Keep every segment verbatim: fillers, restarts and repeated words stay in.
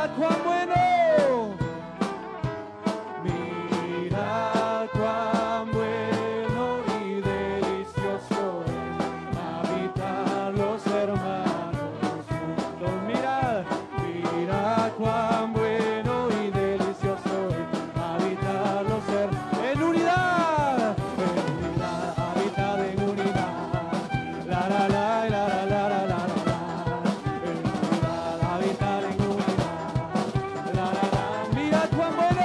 Mira cuán bueno. Mira cuán bueno y delicioso es habitar los hermanos juntos. Mira, mira cuán bueno y delicioso es habitar los hermanos en unidad, en unidad, habitar en unidad. La la la la la la la la la, en unidad, habitar en unidad. La la la, mira cuán bueno.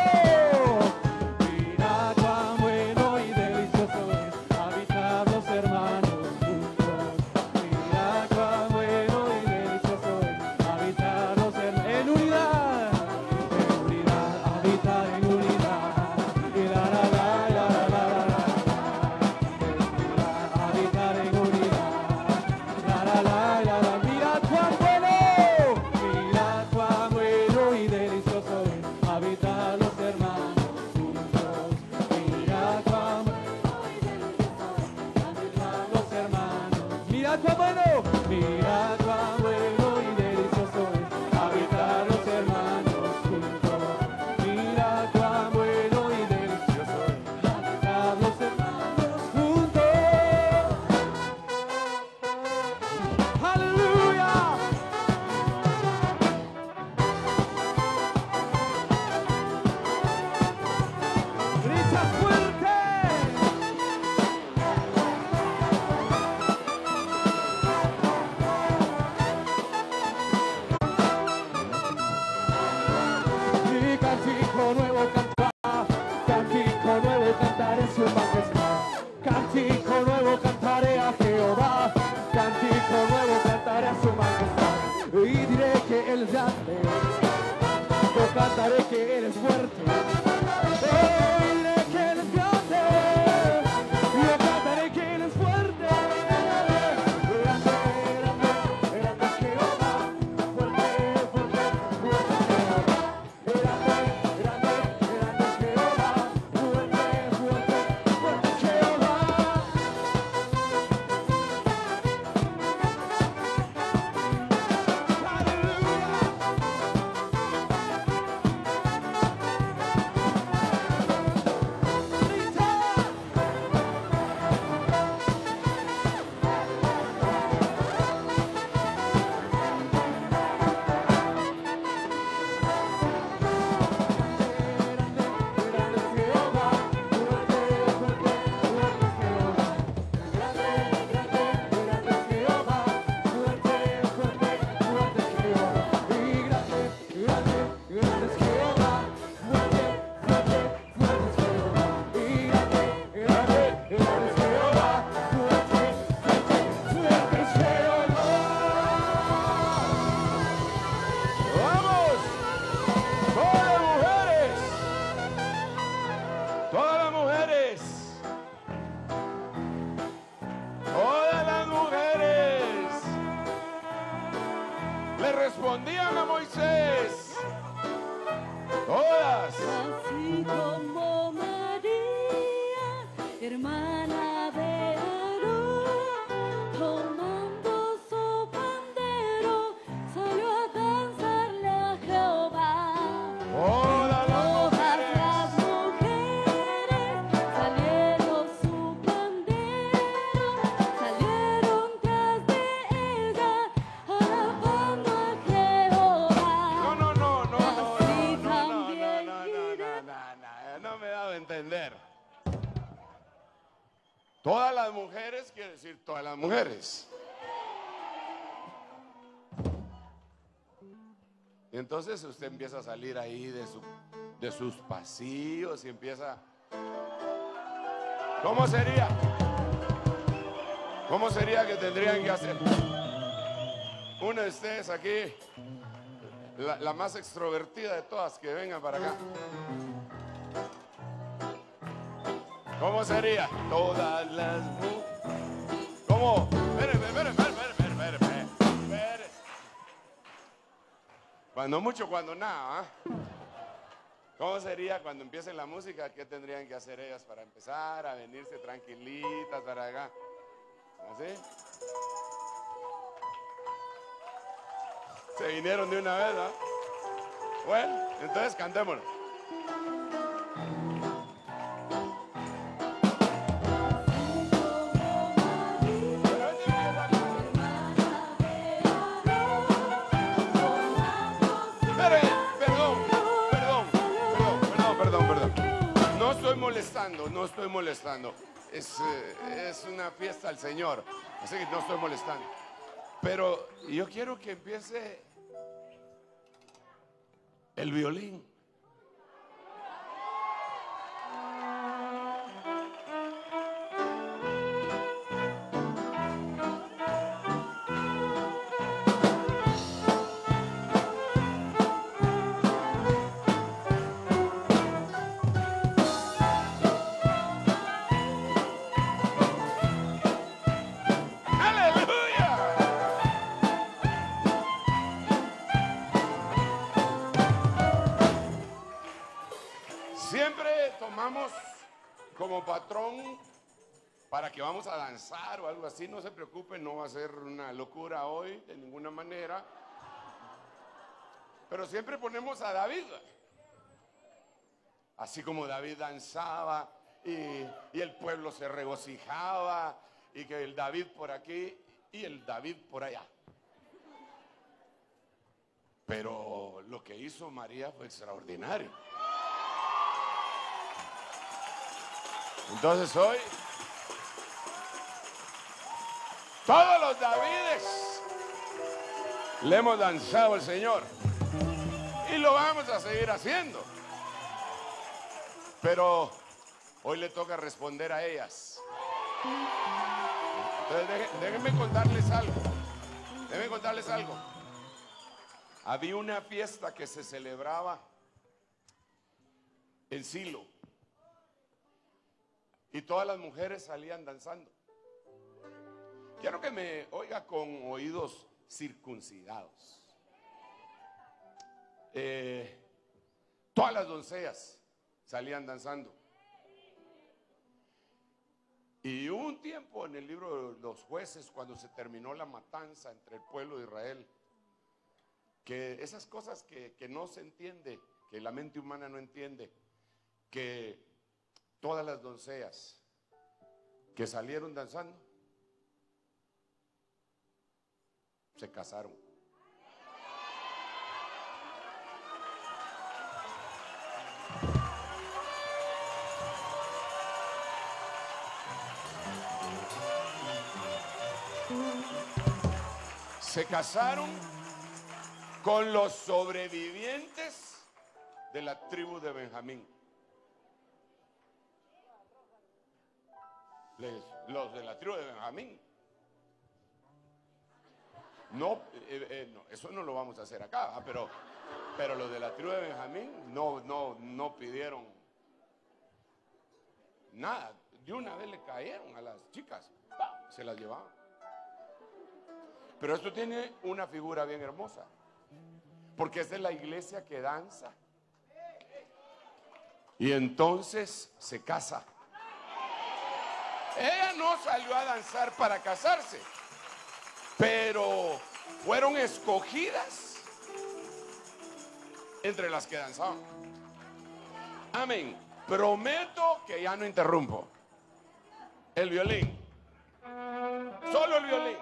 Mira cuán bueno y delicioso es habitar los hermanos juntos. Mira cuán bueno y delicioso es habitar los hermanos en unidad, en unidad, habitar en unidad. Y la la la la la la la la, en unidad, habitar en unidad. La la la la la, mira cuán bueno, mira cuán bueno y delicioso es habitar los hermanos juntos. Mira cuán bueno y delicioso es habitar los hermanos. Mira cuán bueno, mira cuán bueno y delicioso es habitar los hermanos juntos. Mira cuán bueno y delicioso es habitar los hermanos juntos. Aleluya. Grita fuerte. Mi cántico nuevo cantará, cántico nuevo cantaré su majestad. Cántico nuevo cantaré a Jehová, cántico nuevo cantaré a su majestad. Y diré que Él es grande, yo cantaré que Él es fuerte. Oh, diré que Él es grande, yo cantaré que Él es fuerte. Grande, grande, grande es Jehová, fuerte, fuerte, fuerte es Jehová. Grande, grande, grande es Jehová, fuerte, fuerte, fuerte es Jehová. ¡Vamos! ¡Todas las mujeres! ¡Todas las mujeres! ¡Todas las mujeres! Le respondían a Moisés. Todas. Así como María, hermana de Aarón, tomando su pandero, salió a danzarle a Jehová. Todas las Todas mujeres. las mujeres salieron su pandero, salieron tras de ella, alabando a Jehová. No, no, no, no, no, no, Así no, no, no, también no, no, iré. no, no, no me he dado a entender. Todas las mujeres quiere decir todas las mujeres. Y entonces usted empieza a salir ahí de, su, de sus pasillos y empieza. ¿Cómo sería? ¿Cómo sería que tendrían que hacer? Una de ustedes aquí, la, la más extrovertida de todas, que vengan para acá. ¿Cómo sería? Todas las mujeres. ¿Cómo? Espérenme, espérenme, espérenme, espérenme, espérenme, espérenme. Cuando mucho, cuando nada, ¿ah? ¿Cómo sería cuando empiece la música? ¿Qué tendrían que hacer ellas para empezar a venirse tranquilitas para acá? ¿Así? Se vinieron de una vez, ¿ah? Bueno, entonces cantémonos. Pero, eh, perdón, perdón, perdón, perdón, perdón, perdón. No estoy molestando, no estoy molestando. Es, eh, es una fiesta al Señor, así que no estoy molestando. Pero yo quiero que empiece el violín. Siempre tomamos como patrón para que vamos a danzar o algo así. No se preocupen, no va a ser una locura hoy de ninguna manera. Pero siempre ponemos a David. Así como David danzaba y, y el pueblo se regocijaba, y que el David por aquí y el David por allá. Pero lo que hizo María fue extraordinario. Entonces hoy todos los Davides le hemos danzado al Señor y lo vamos a seguir haciendo. Pero hoy le toca responder a ellas. Entonces deje, déjenme contarles algo. Déjenme contarles algo. Había una fiesta que se celebraba en Silo. Y todas las mujeres salían danzando. Quiero que me oiga con oídos circuncidados. Eh, todas las doncellas salían danzando. Y hubo un tiempo en el libro de los jueces, cuando se terminó la matanza entre el pueblo de Israel, que esas cosas que, que no se entiende, que la mente humana no entiende, que todas las doncellas que salieron danzando se casaron. Se casaron con los sobrevivientes de la tribu de Benjamín. Les, los de la tribu de Benjamín. No, eh, eh, no, eso no lo vamos a hacer acá, ¿ah? pero, pero los de la tribu de Benjamín no, no, no pidieron nada. De una vez le cayeron a las chicas, ¡pam!, se las llevaban. Pero esto tiene una figura bien hermosa, porque es de la iglesia que danza y entonces se casa. Ella no salió a danzar para casarse, pero fueron escogidas entre las que danzaban. Amén. Prometo que ya no interrumpo. El violín. Solo el violín.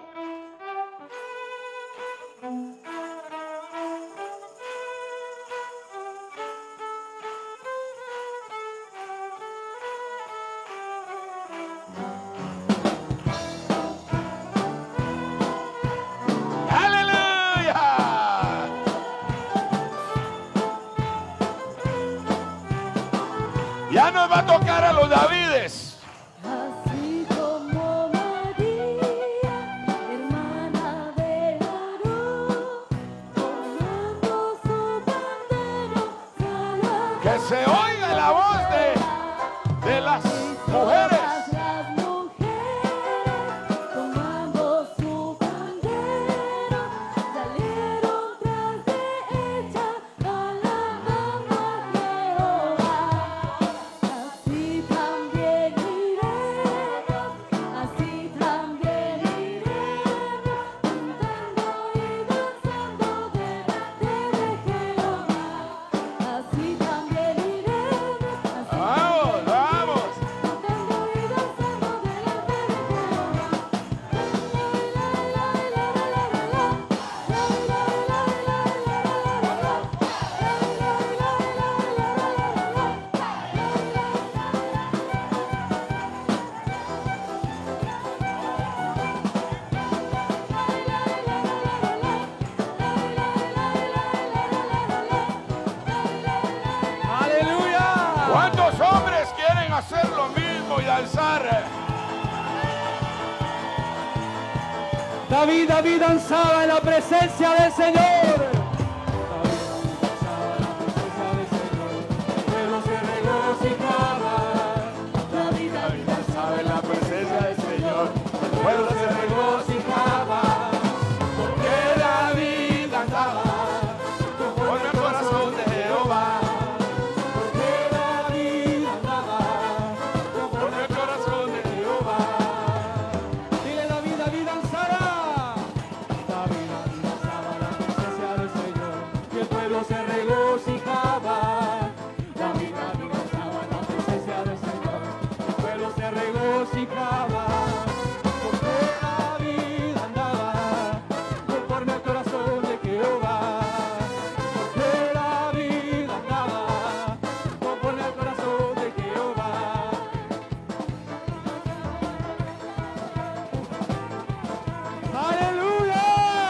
Ya nos va a tocar a los Davides. Así como María, hermana de Aarón, tomando su bandera, Que se oiga la voz de, de las mujeres. todas las mujeres, tomando su bandera, salieron tras de ella, alabando a Jehová. Así también ¿Cuántos hombres quieren hacer lo mismo y danzar? David, David danzaba en la presencia del Señor. David, David danzaba en la presencia del Señor. El pueblo se regocijaba. Porque David cantaba conforme al corazón de Jehová. Porque David andaba conforme al corazón de Jehová. Dile, David, David danzará. David, David danzaba en la presencia del Señor. Y el pueblo se regocijaba. David, David danzaba en la presencia del Señor. El pueblo se regocijaba. Porque David andaba conforme al corazón de Jehová. Porque David andaba conforme al corazón de Jehová. ¡Aleluya!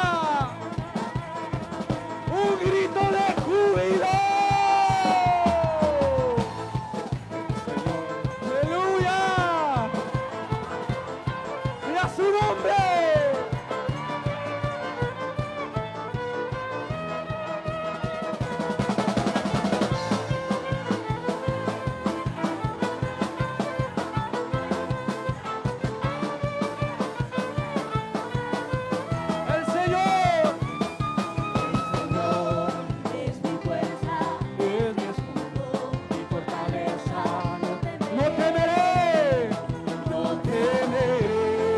¡Un grito de júbilo! ¡Aleluya! ¡Mira su nombre! ¡El Señor! Es mi fuerza, Es mi escudo, mi fortaleza. No temeré, no temeré.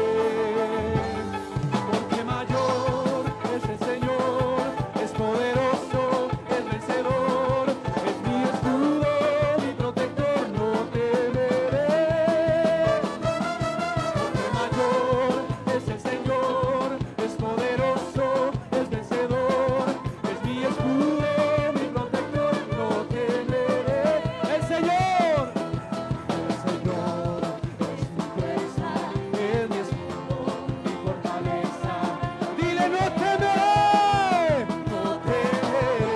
Porque mayor es el Señor, es poderoso, es vencedor. Es mi escudo, mi protector, no temeré. Porque mayor es el Señor, es poderoso, es vencedor. Es mi escudo, mi protector, no temeré. El Señor, el Señor es mi fuerza, es mi escudo, mi fortaleza. Dile, no temeré, no temeré.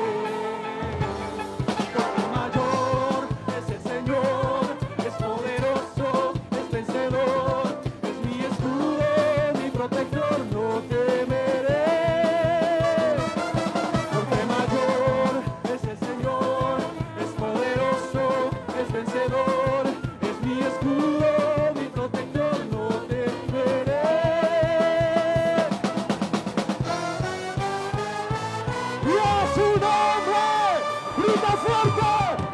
Porque mayor es el Señor, es poderoso, es vencedor. Es mi escudo, mi protector, no temeré. Porque mayor es el Señor, es poderoso, es vencedor. Es mi escudo, mi protector, no temeré. ¡Y a su nombre! ¡Grita fuerte!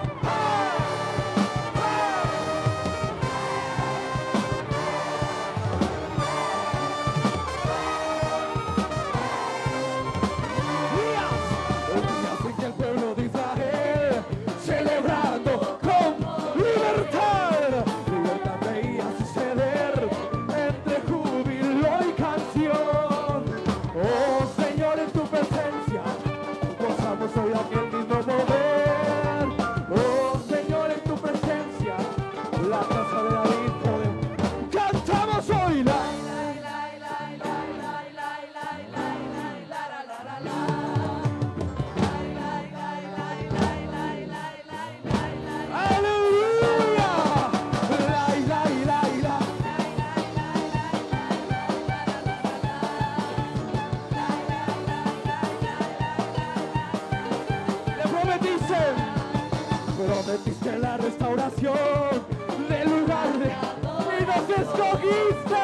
Días, días en que el pueblo de Israel, celebrando con libertad, libertad veía suceder entre júbilo y canción. Oh Señor, en tu presencia gozamos hoy aquel mismo poder. Oh Señor, en tu presencia la casa de David podemos. Cantamos hoy la ¡Aleluya! La, la, la, la. Le prometiste, prometiste la restauración del lugar de y nos escogiste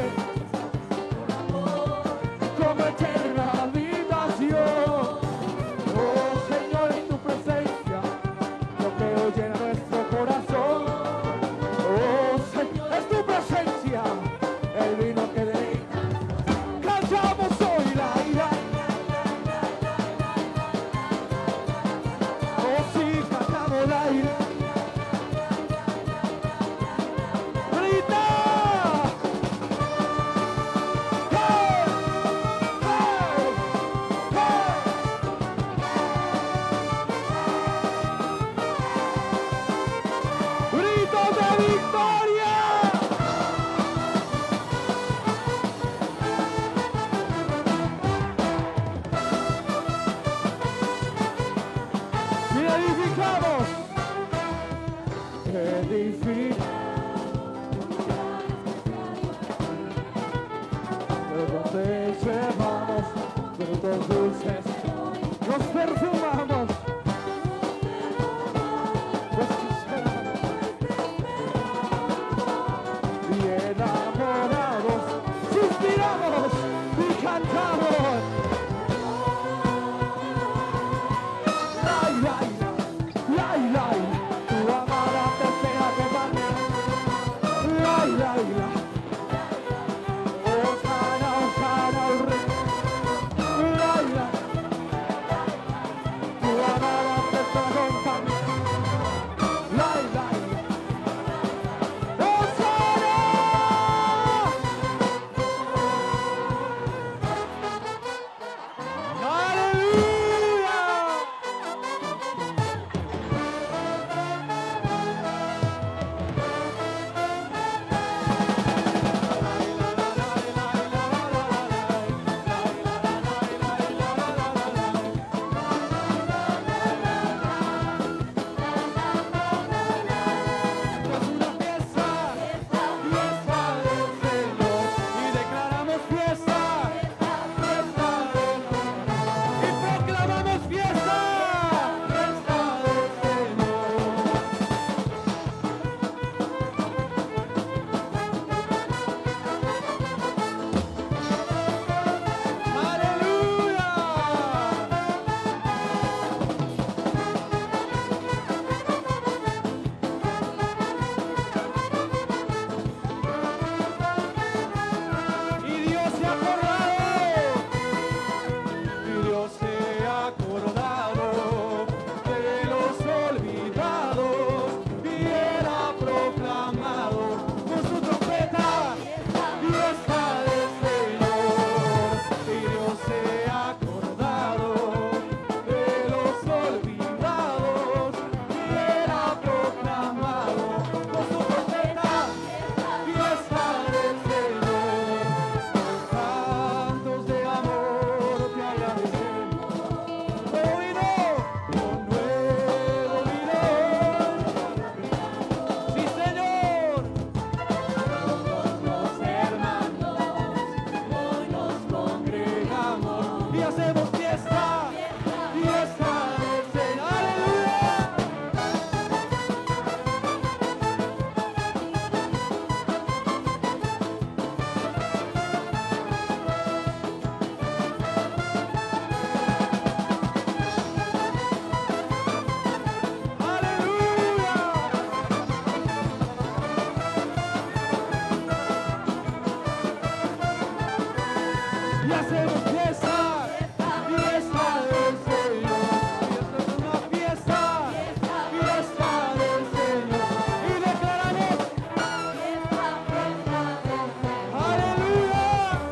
como eterna habitación. Oh Señor, en tu presencia lo que hoy llena nuestro corazón. Oh Señor, es tu presencia el vino que deleita. Cantamos hoy la ira. Oh sí, cantamos la ira. ¡Grita! ¡Hey! ¡Hey! ¡Hey! ¡Gritos de victoria! Y edificamos difícil. Entonces llevamos frutos dulces, nos perfumamos. Y enamorados, suspiramos y cantamos. Lai, lai, lai, lai, tu amada te sea que vale. Lai, lai, lai. Osana, Osana, el rey. Lai, lai. Tu amada te sea que vale. Lai, lai. Osana. Aleluya. Es una fiesta, fiesta del Señor, y declaramos fiesta, fiesta del Señor, y proclamamos fiesta, fiesta del Señor. Y Dios se ha acordado, y Dios se ha acordado de los olvidados, y Él ha proclamado con su trompeta, fiesta del Señor. Y Dios se ha acordado de los olvidados, y Él ha proclamado con su trompeta, fiesta del Señor. Cantos de amor te agradecemos, hoy no, con nuevo vino. Sí, Señor. Todos los hermanos hoy nos Congregamos y hacemos fiesta, fiesta del Señor. Aleluya. Y hacemos fiesta, fiesta del Señor. Esta es una fiesta, fiesta del Señor. Y declaramos, aleluya.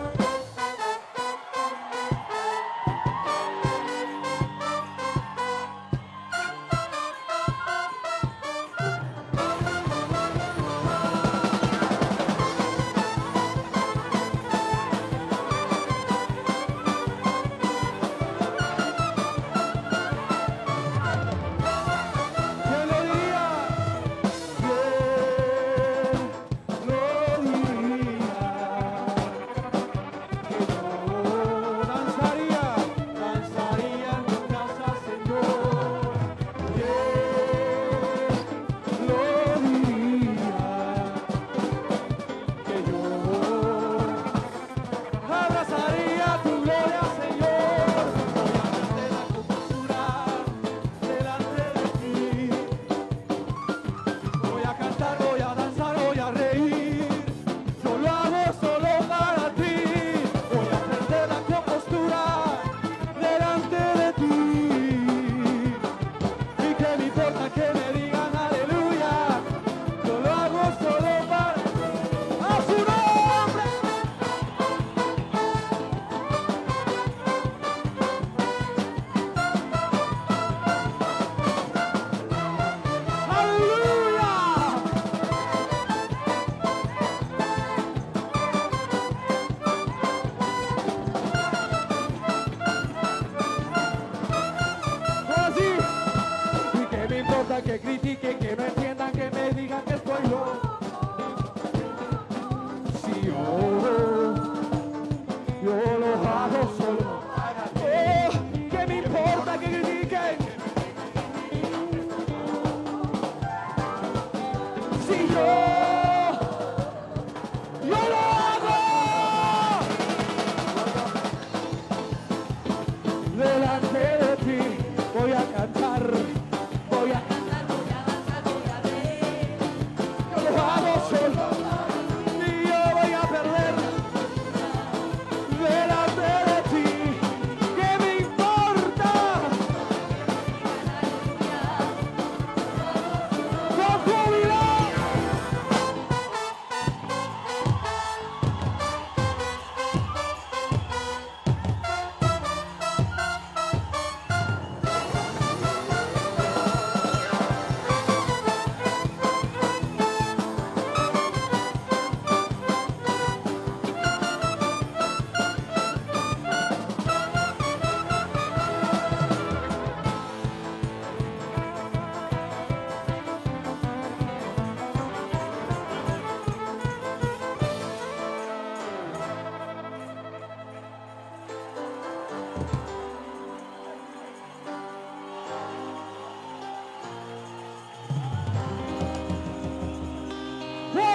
¿Quién lo diría? ¿Quién lo diría? Que yo danzaría, danzaría en tu casa, Señor. ¿Quién lo diría? Que yo abrazaría tu gloria, Señor. Voy a darte la compostura delante de ti. Voy a cantar, voy a danzar, voy a reír. Yo lo hago solo para ti. Voy a perder la compostura delante de ti. Y que me importa que me digan aleluya. Yo lo hago solo para ti. ¡A su nombre! ¡Aleluya! Ahora sí. Y que me importa que critiquen, que no entiendan, que me digan que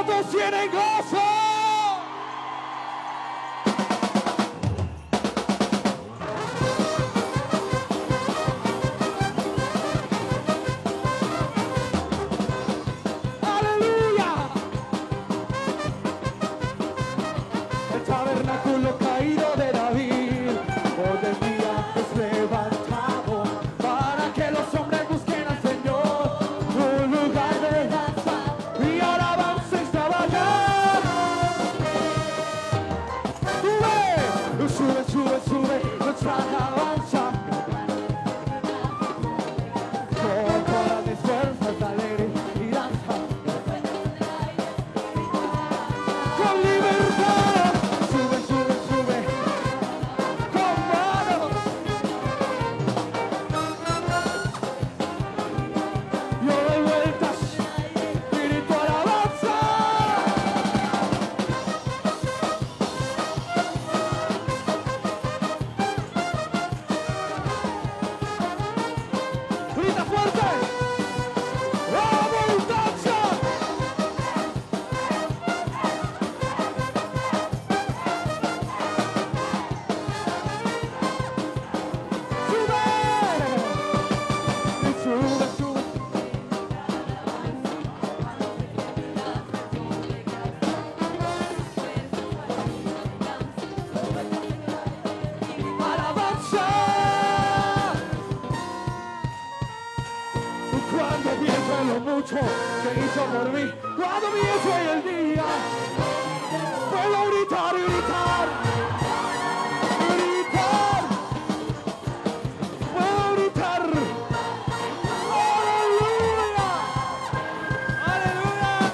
¿Cuántos tienen gozo? ¡Aleluya! El tabernáculo caído de David, hoy en día es levantado para que los hombres busquen al Señor, un lugar de danza y alabanza estaba allá. Sube, sube, sube, sube nuestra alabanza. Con todas mis fuerzas alegre y danza. Con libertad, sube, sube, sube, con manos. Yo doy vueltas, grito alabanza. Grita fuerte, abundancia. Sube, y sube, sube. Alabanza. Cuando pienso en lo mucho que hizo por mí, cuando pienso en el día, puedo gritar y gritar, gritar, puedo gritar. ¡Aleluya! ¡Aleluya!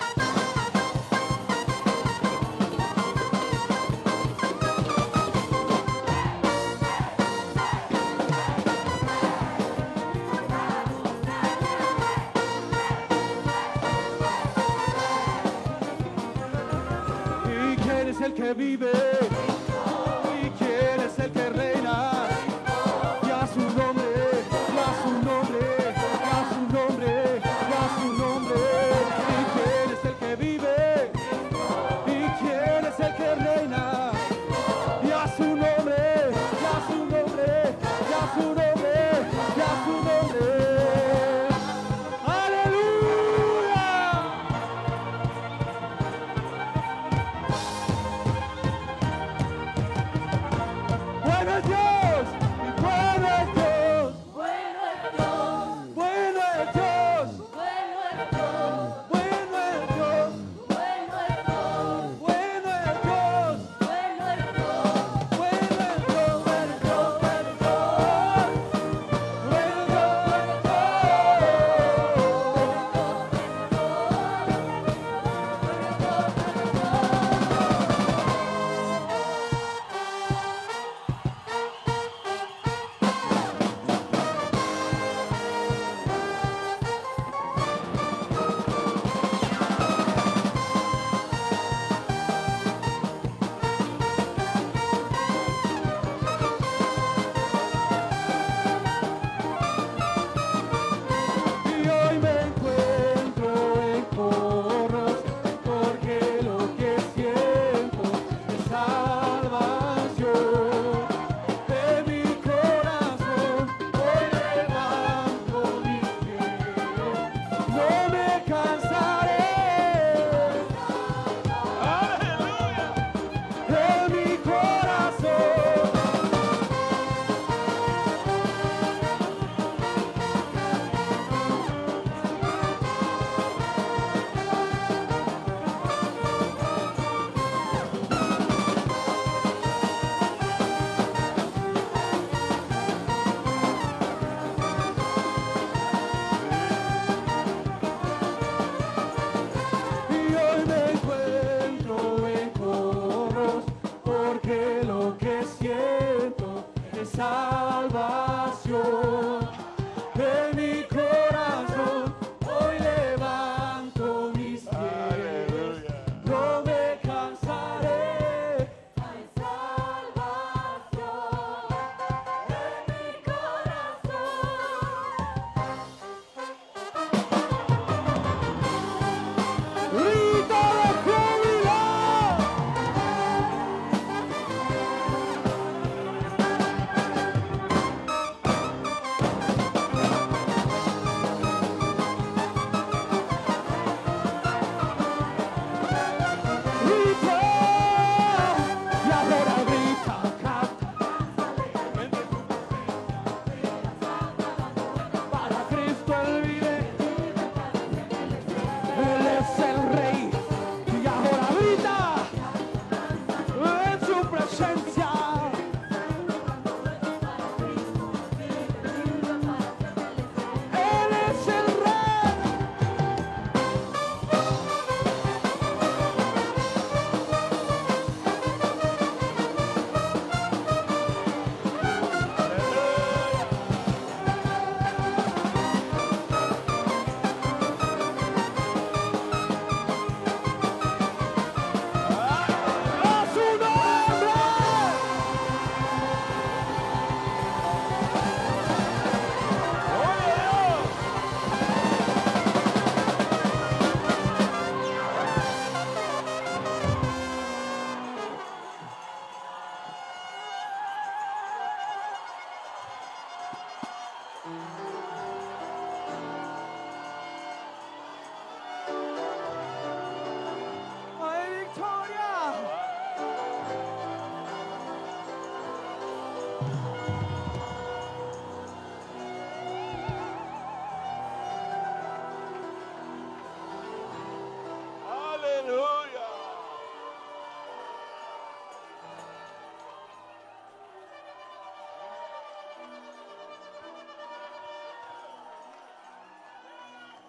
¿Y quién es el que vive? ¿Y quién es el que reina? Ya su nombre, ya su nombre, ya su nombre, ya su nombre. ¿Y quién es el que vive? ¿Y quién es el que reina? Ya su nombre, ya su nombre, ya su nombre, ya su nombre. ¡Aleluya!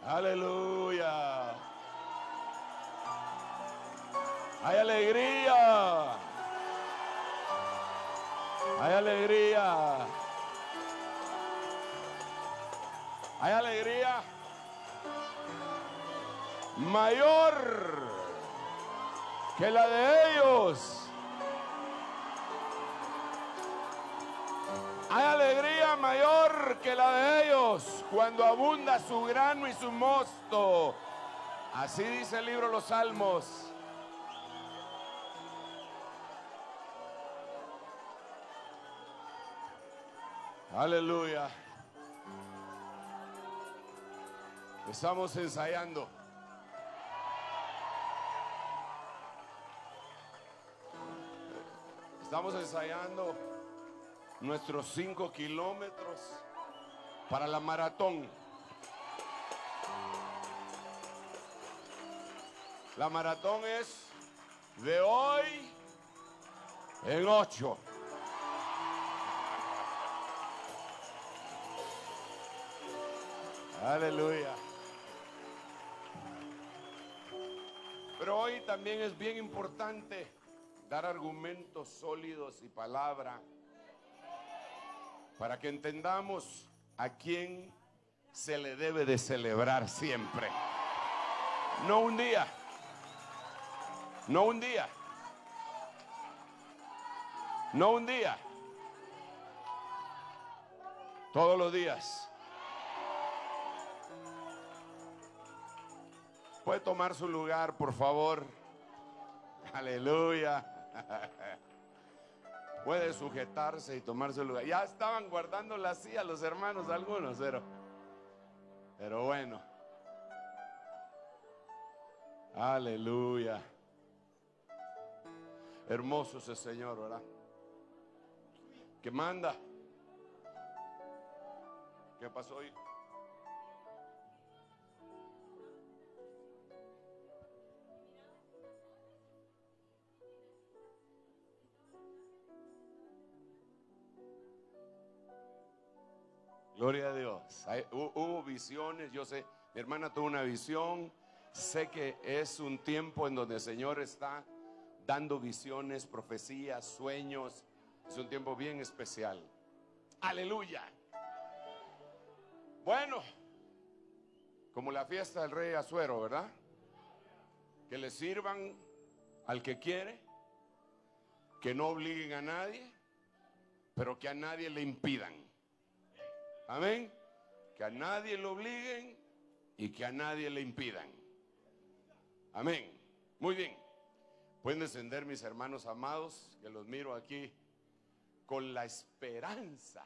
Aleluya. Hay alegría. Hay alegría. Hay alegría mayor que la de ellos. Hay alegría mayor que la de ellos cuando abunda su grano y su mosto. Así dice el libro de los Salmos. Aleluya. Estamos ensayando. Estamos ensayando nuestros cinco kilómetros para la maratón. La maratón es de hoy en ocho. Aleluya. Pero hoy también es bien importante dar argumentos sólidos y palabra para que entendamos a quién se le debe de celebrar siempre. No un día, no un día, no un día, todos los días. Puede tomar su lugar, por favor. Aleluya. Puede sujetarse y tomar su lugar. Ya estaban guardando la silla los hermanos algunos, pero, pero bueno. Aleluya. Hermoso ese Señor, ¿verdad? Que manda. ¿Qué pasó hoy? Gloria a Dios. Hay, hubo, hubo visiones, yo sé, mi hermana tuvo una visión. Sé que es un tiempo en donde el Señor está dando visiones, profecías, sueños. Es un tiempo bien especial. Aleluya. Bueno, como la fiesta del rey Asuero, ¿verdad? Que le sirvan al que quiere, que no obliguen a nadie, pero que a nadie le impidan. Amén. Que a nadie lo obliguen y que a nadie le impidan. Amén. Muy bien. Pueden descender, mis hermanos amados, que los miro aquí con la esperanza.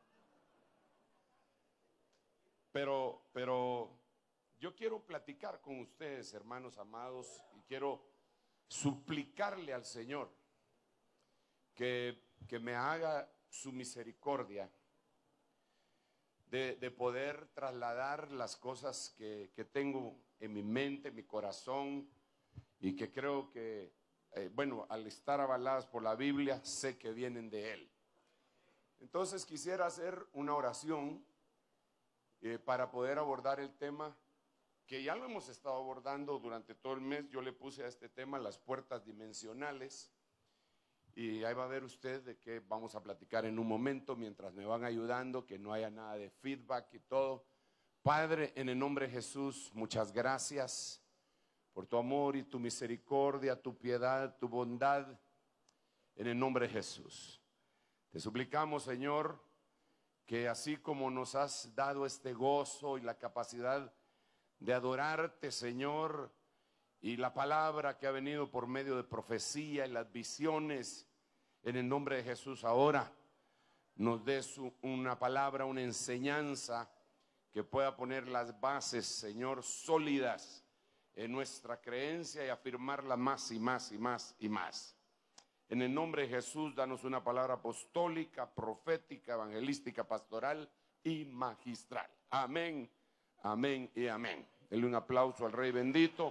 Pero, pero yo quiero platicar con ustedes, hermanos amados, y quiero suplicarle al Señor que, que me haga su misericordia. De, de poder trasladar las cosas que, que tengo en mi mente, en mi corazón, y que creo que, eh, bueno, al estar avaladas por la Biblia, sé que vienen de Él. Entonces quisiera hacer una oración eh, para poder abordar el tema que ya lo hemos estado abordando durante todo el mes. Yo le puse a este tema las puertas dimensionales. Y ahí va a ver usted de qué vamos a platicar en un momento mientras me van ayudando, que no haya nada de feedback y todo. Padre, en el nombre de Jesús, muchas gracias por tu amor y tu misericordia, tu piedad, tu bondad, en el nombre de Jesús. Te suplicamos, Señor, que así como nos has dado este gozo y la capacidad de adorarte, Señor, y la palabra que ha venido por medio de profecía y las visiones, en el nombre de Jesús, ahora nos des una palabra, una enseñanza que pueda poner las bases, Señor, sólidas en nuestra creencia y afirmarla más y más y más y más. En el nombre de Jesús, danos una palabra apostólica, profética, evangelística, pastoral y magistral. Amén, amén y amén. Denle un aplauso al Rey bendito.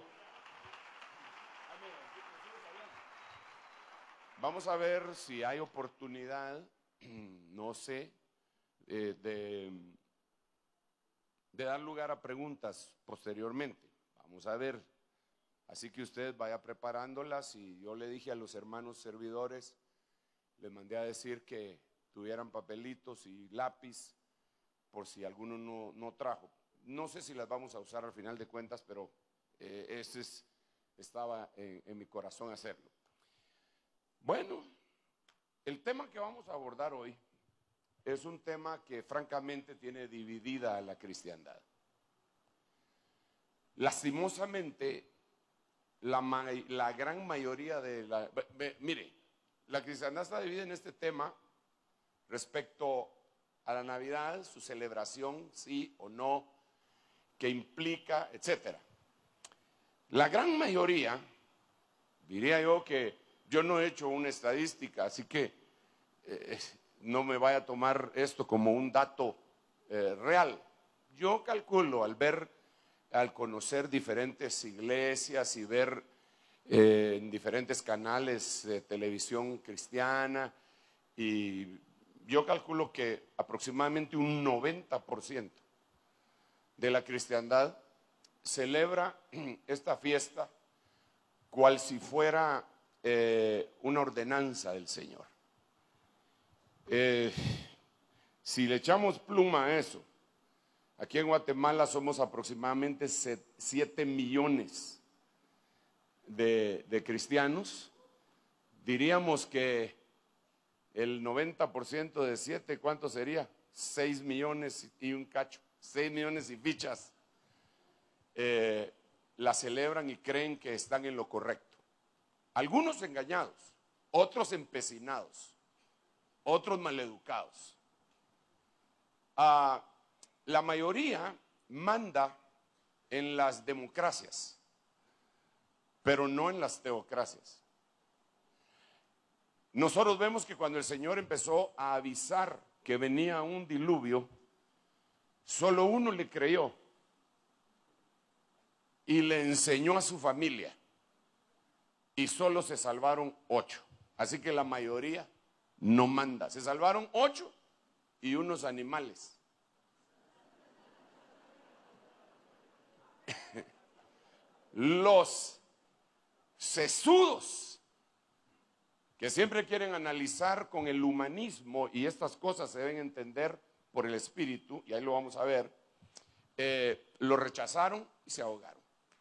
Vamos a ver si hay oportunidad, no sé, eh, de, de dar lugar a preguntas posteriormente. Vamos a ver. Así que usted vaya preparándolas, y yo le dije a los hermanos servidores, les mandé a decir que tuvieran papelitos y lápiz por si alguno no, no trajo. No sé si las vamos a usar al final de cuentas, pero eh, ese es, estaba en, en mi corazón hacerlo. Bueno, el tema que vamos a abordar hoy es un tema que francamente tiene dividida a la cristiandad. Lastimosamente, la, la gran mayoría de la... Mire, la cristiandad está dividida en este tema respecto a la Navidad, su celebración, sí o no, que implica, etcétera. La gran mayoría, diría yo que yo no he hecho una estadística, así que eh, no me vaya a tomar esto como un dato eh, real. Yo calculo, al ver, al conocer diferentes iglesias y ver eh, en diferentes canales de televisión cristiana, y yo calculo que aproximadamente un noventa por ciento de la cristiandad celebra esta fiesta cual si fuera eh, una ordenanza del Señor. Eh, si le echamos pluma a eso, aquí en Guatemala somos aproximadamente siete millones de, de cristianos. Diríamos que el noventa por ciento de siete, ¿cuánto sería? seis millones y un cacho, seis millones y fichas, eh, la celebran y creen que están en lo correcto. Algunos engañados, otros empecinados, otros maleducados. Ah, la mayoría manda en las democracias, pero no en las teocracias. Nosotros vemos que cuando el Señor empezó a avisar que venía un diluvio, solo uno le creyó y le enseñó a su familia, y solo se salvaron ocho. Así que la mayoría no manda. Se salvaron ocho y unos animales. Los sesudos, que siempre quieren analizar con el humanismo, y estas cosas se deben entender por el Espíritu, y ahí lo vamos a ver, eh, lo rechazaron y se ahogaron.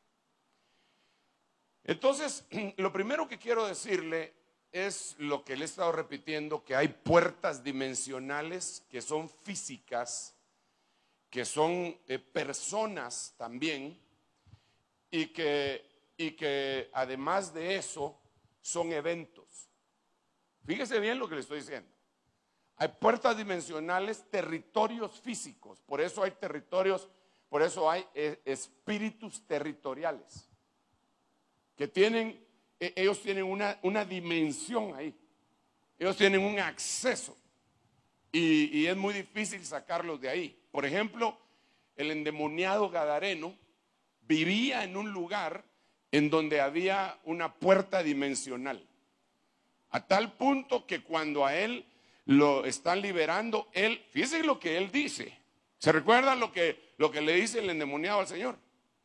Entonces, lo primero que quiero decirle es lo que le he estado repitiendo, que hay puertas dimensionales que son físicas, que son eh, personas también, y que, y que además de eso son eventos. Fíjese bien lo que le estoy diciendo. Hay puertas dimensionales, territorios físicos. Por eso hay territorios, por eso hay eh, espíritus territoriales, que tienen, eh, ellos tienen una, una dimensión ahí. Ellos tienen un acceso. Y, y es muy difícil sacarlos de ahí. Por ejemplo, el endemoniado gadareno vivía en un lugar en donde había una puerta dimensional. A tal punto que cuando a él lo están liberando, él, fíjense lo que él dice. ¿Se recuerda lo que, lo que le dice el endemoniado al Señor?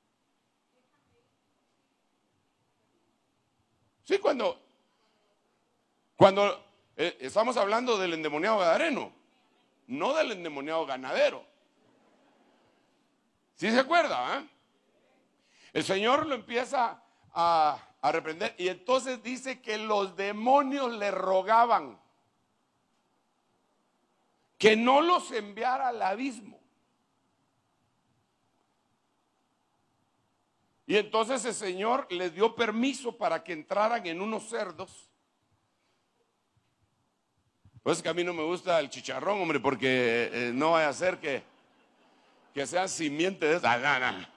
Sí, cuando, cuando eh, estamos hablando del endemoniado gadareno, no del endemoniado ganadero. ¿Sí se acuerda? ¿Eh? El Señor lo empieza a a reprender, y entonces dice que los demonios le rogaban que no los enviara al abismo. Y entonces el Señor les dio permiso para que entraran en unos cerdos. Pues que a mí no me gusta el chicharrón, hombre, porque eh, no vaya a ser que, que sean simiente de esa gana.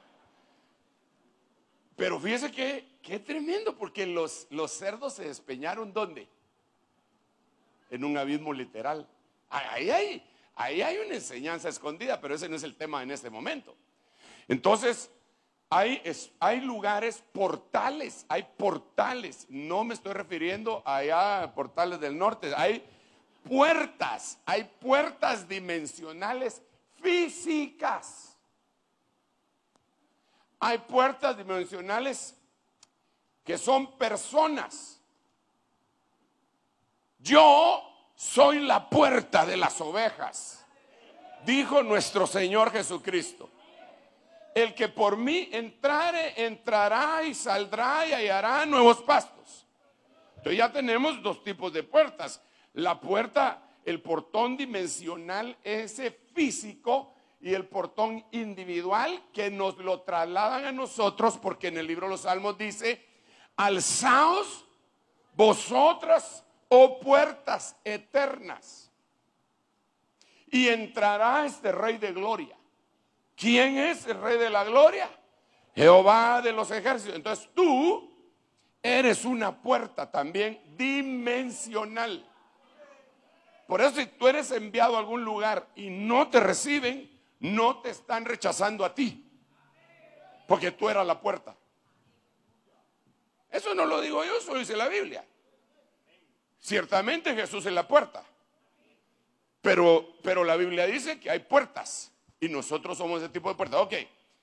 Pero fíjese que qué tremendo, porque los, los cerdos se despeñaron, ¿dónde? En un abismo literal. Ahí hay, ahí hay una enseñanza escondida, pero ese no es el tema en este momento. Entonces, hay, es, hay lugares, portales, hay portales. No me estoy refiriendo allá a portales del norte. Hay puertas, hay puertas dimensionales físicas hay puertas dimensionales que son personas. Yo soy la puerta de las ovejas, dijo nuestro Señor Jesucristo. El que por mí entrare, entrará y saldrá y hallará nuevos pastos. Entonces ya tenemos dos tipos de puertas. La puerta, el portón dimensional, ese físico, y el portón individual que nos lo trasladan a nosotros, porque en el libro de los Salmos dice: alzaos vosotras, oh puertas eternas, y entrará este Rey de gloria. ¿Quién es el Rey de la gloria? Jehová de los ejércitos. Entonces tú eres una puerta también dimensional. Por eso, si tú eres enviado a algún lugar y no te reciben, no te están rechazando a ti, porque tú eras la puerta. Eso no lo digo yo, eso lo dice la Biblia. Ciertamente Jesús es la puerta, pero, pero la Biblia dice que hay puertas y nosotros somos ese tipo de puertas. Ok,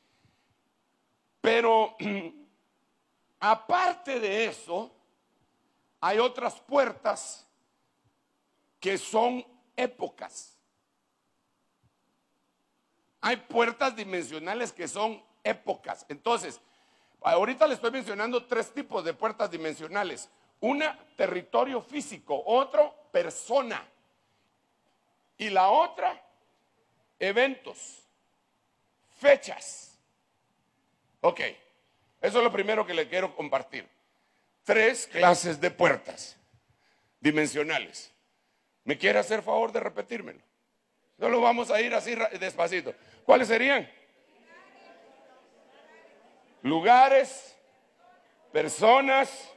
pero aparte de eso, hay otras puertas que son épocas. Hay puertas dimensionales que son épocas. Entonces, ahorita le estoy mencionando tres tipos de puertas dimensionales. Una, territorio físico. Otro, persona. Y la otra, eventos, fechas. Ok, eso es lo primero que le quiero compartir. Tres clases de puertas dimensionales. ¿Me quiere hacer favor de repetírmelo? Solo vamos a ir así despacito. ¿Cuáles serían? Lugares, personas,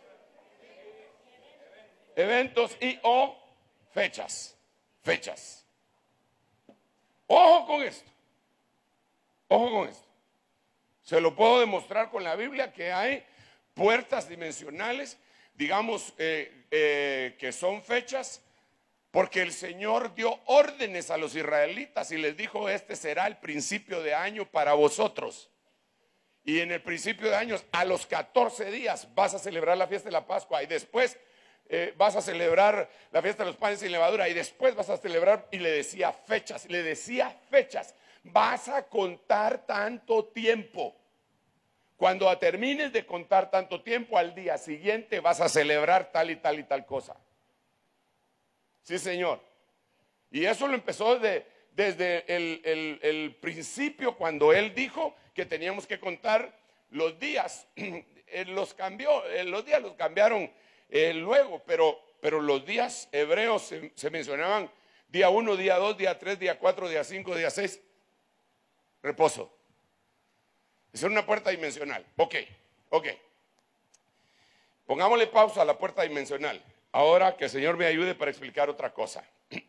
eventos y o fechas. Fechas. Ojo con esto. Ojo con esto. Se lo puedo demostrar con la Biblia que hay puertas dimensionales, digamos, eh, eh, que son fechas. Porque el Señor dio órdenes a los israelitas y les dijo: este será el principio de año para vosotros. Y en el principio de años, a los catorce días, vas a celebrar la fiesta de la Pascua. Y después eh, vas a celebrar la fiesta de los panes sin levadura. Y después vas a celebrar, y le decía fechas, le decía fechas. Vas a contar tanto tiempo. Cuando termines de contar tanto tiempo, al día siguiente vas a celebrar tal y tal y tal cosa. Sí, Señor. Y eso lo empezó desde, desde el, el, el principio, cuando Él dijo que teníamos que contar los días. Él los cambió, los días los cambiaron eh, luego, pero, pero los días hebreos se, se mencionaban: día uno, día dos, día tres, día cuatro, día cinco, día seis, reposo. Es una puerta dimensional. Ok, ok. Pongámosle pausa a la puerta dimensional. Ahora que el Señor me ayude para explicar otra cosa.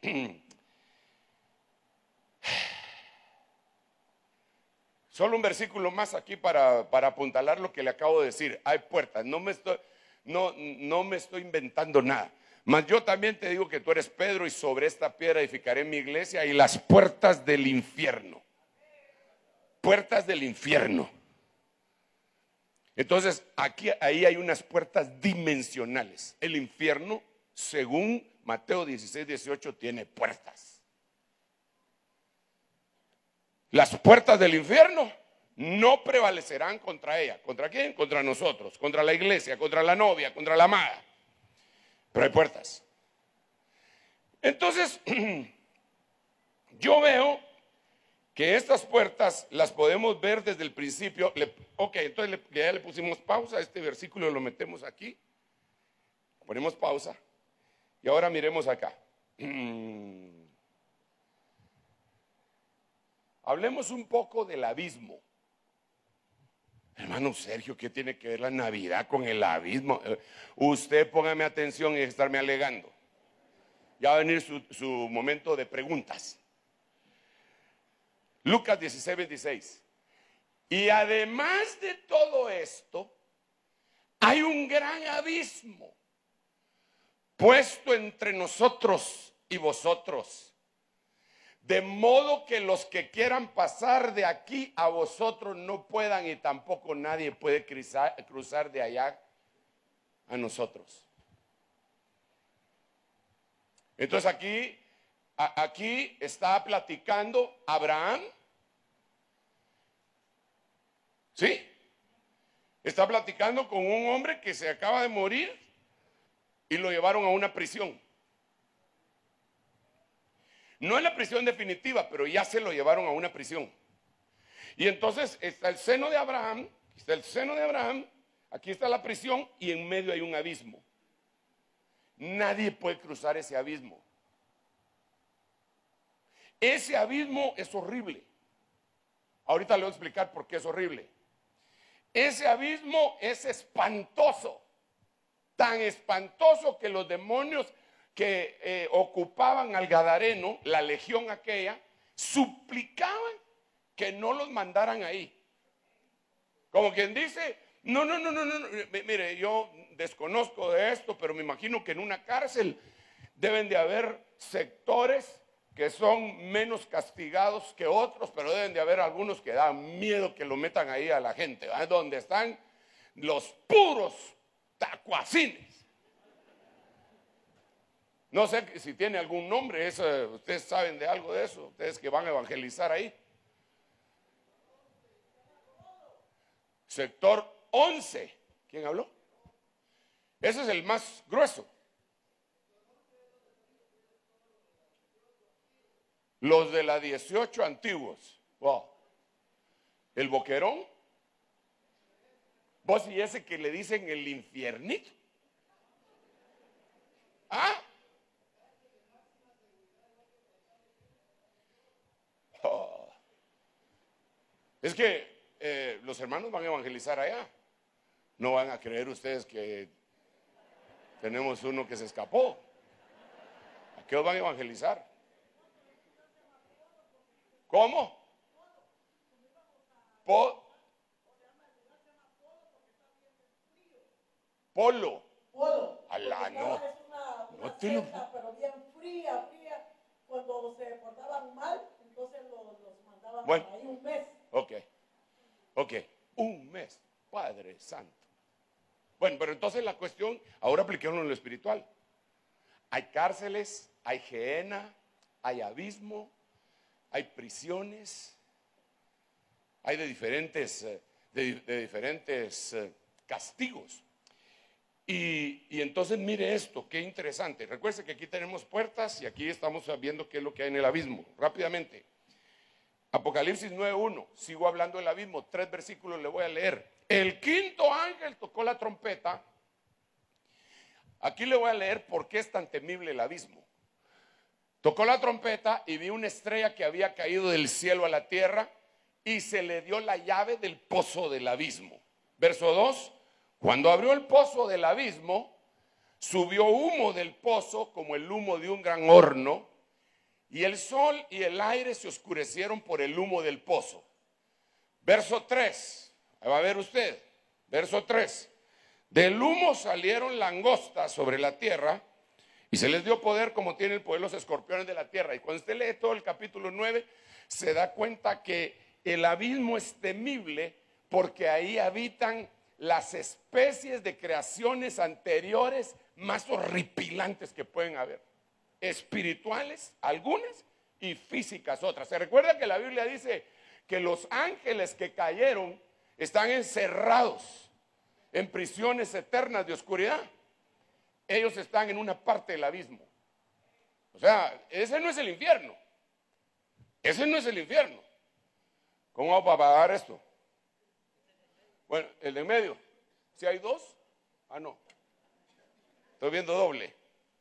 Solo un versículo más aquí para, para apuntalar lo que le acabo de decir. Hay puertas. No me estoy, no, no me estoy inventando nada. Mas yo también te digo que tú eres Pedro, y sobre esta piedra edificaré mi iglesia, y las puertas del infierno. Puertas del infierno. Entonces, aquí, ahí hay unas puertas dimensionales. El infierno, según Mateo dieciséis, dieciocho, tiene puertas. Las puertas del infierno no prevalecerán contra ella. ¿Contra quién? Contra nosotros, contra la iglesia, contra la novia, contra la amada. Pero hay puertas. Entonces, yo veo que estas puertas las podemos ver desde el principio. Le, ok, entonces le, ya le pusimos pausa a este versículo, lo metemos aquí, ponemos pausa, y ahora miremos acá. Hablemos un poco del abismo. Hermano Sergio, ¿qué tiene que ver la Navidad con el abismo? Usted póngame atención y estarme alegando. Ya va a venir su, su momento de preguntas. Lucas dieciséis, veintiséis. Y además de todo esto, hay un gran abismo puesto entre nosotros y vosotros, De modo que los que quieran pasar de aquí a vosotros no puedan, y tampoco nadie puede cruzar, cruzar de allá a nosotros. Entonces aquí, a, aquí está platicando Abraham. ¿Sí? Está platicando con un hombre que se acaba de morir y lo llevaron a una prisión. No es la prisión definitiva, pero ya se lo llevaron a una prisión. Y entonces está el seno de Abraham, está el seno de Abraham, aquí está la prisión y en medio hay un abismo. Nadie puede cruzar ese abismo. Ese abismo es horrible. Ahorita le voy a explicar por qué es horrible. Ese abismo es espantoso, tan espantoso que los demonios que eh, ocupaban al Gadareno, la legión aquella, suplicaban que no los mandaran ahí. Como quien dice, no, no, no, no, no, mire, yo desconozco de esto, pero me imagino que en una cárcel deben de haber sectores que son menos castigados que otros, pero deben de haber algunos que dan miedo que lo metan ahí a la gente, ¿verdad? Donde están los puros tacuacines. No sé si tiene algún nombre, eso, ustedes saben de algo de eso, ustedes que van a evangelizar ahí. Sector once, ¿quién habló? Ese es el más grueso. Los de la dieciocho antiguos. Wow. El Boquerón. Vos y ese que le dicen el infiernito. ¿Ah? Oh. Es que eh, los hermanos van a evangelizar allá. No van a creer ustedes que tenemos uno que se escapó. ¿A qué os van a evangelizar? ¿Cómo? Po- Polo. Polo. Alá, Porque no. estaba- es una, una No te lo- secta, pero bien fría, fría. Cuando se portaban mal, entonces los, los mandaban Bueno. ahí un mes. Ok, ok, un mes, Padre Santo. Bueno, pero entonces la cuestión, ahora apliquémoslo en lo espiritual. Hay cárceles, hay gehenna, hay abismo, hay prisiones, hay de diferentes, eh, de, de diferentes eh, castigos. Y, y entonces mire esto, qué interesante. Recuerde que aquí tenemos puertas y aquí estamos viendo qué es lo que hay en el abismo. Rápidamente. Apocalipsis nueve uno, sigo hablando del abismo, tres versículos le voy a leer. El quinto ángel tocó la trompeta. Aquí le voy a leer por qué es tan temible el abismo. Tocó la trompeta y vi una estrella que había caído del cielo a la tierra y se le dio la llave del pozo del abismo. Verso dos, cuando abrió el pozo del abismo, subió humo del pozo como el humo de un gran horno, y el sol y el aire se oscurecieron por el humo del pozo. Verso tres, ahí va a ver usted, verso tres, del humo salieron langostas sobre la tierra, y se les dio poder como tienen el poder los escorpiones de la tierra. Y cuando usted lee todo el capítulo nueve, se da cuenta que el abismo es temible porque ahí habitan las especies de creaciones anteriores más horripilantes que pueden haber. Espirituales, algunas, y físicas otras. Se recuerda que la Biblia dice que los ángeles que cayeron están encerrados en prisiones eternas de oscuridad. Ellos están en una parte del abismo. O sea, ese no es el infierno. Ese no es el infierno. ¿Cómo vamos a pagar esto? Bueno, el de en medio. ¿Si hay dos? Ah, no. Estoy viendo doble.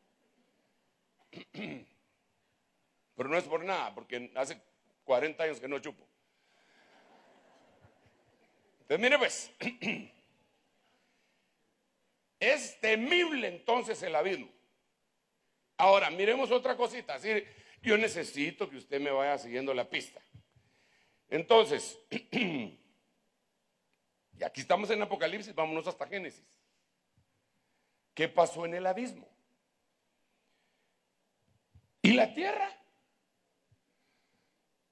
Pero no es por nada, porque hace cuarenta años que no chupo. Entonces, mire pues. Es temible entonces el abismo. Ahora, miremos otra cosita. Así, yo necesito que usted me vaya siguiendo la pista. Entonces, y aquí estamos en Apocalipsis, vámonos hasta Génesis. ¿Qué pasó en el abismo? ¿Y la tierra?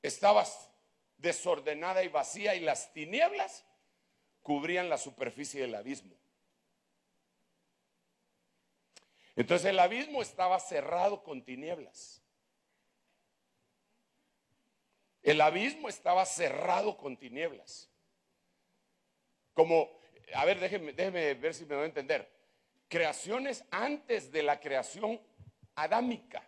estaba desordenada y vacía, y las tinieblas cubrían la superficie del abismo. Entonces el abismo estaba cerrado con tinieblas. El abismo estaba cerrado con tinieblas. Como, a ver, déjeme, déjeme ver si me voy a entender. Creaciones antes de la creación adámica,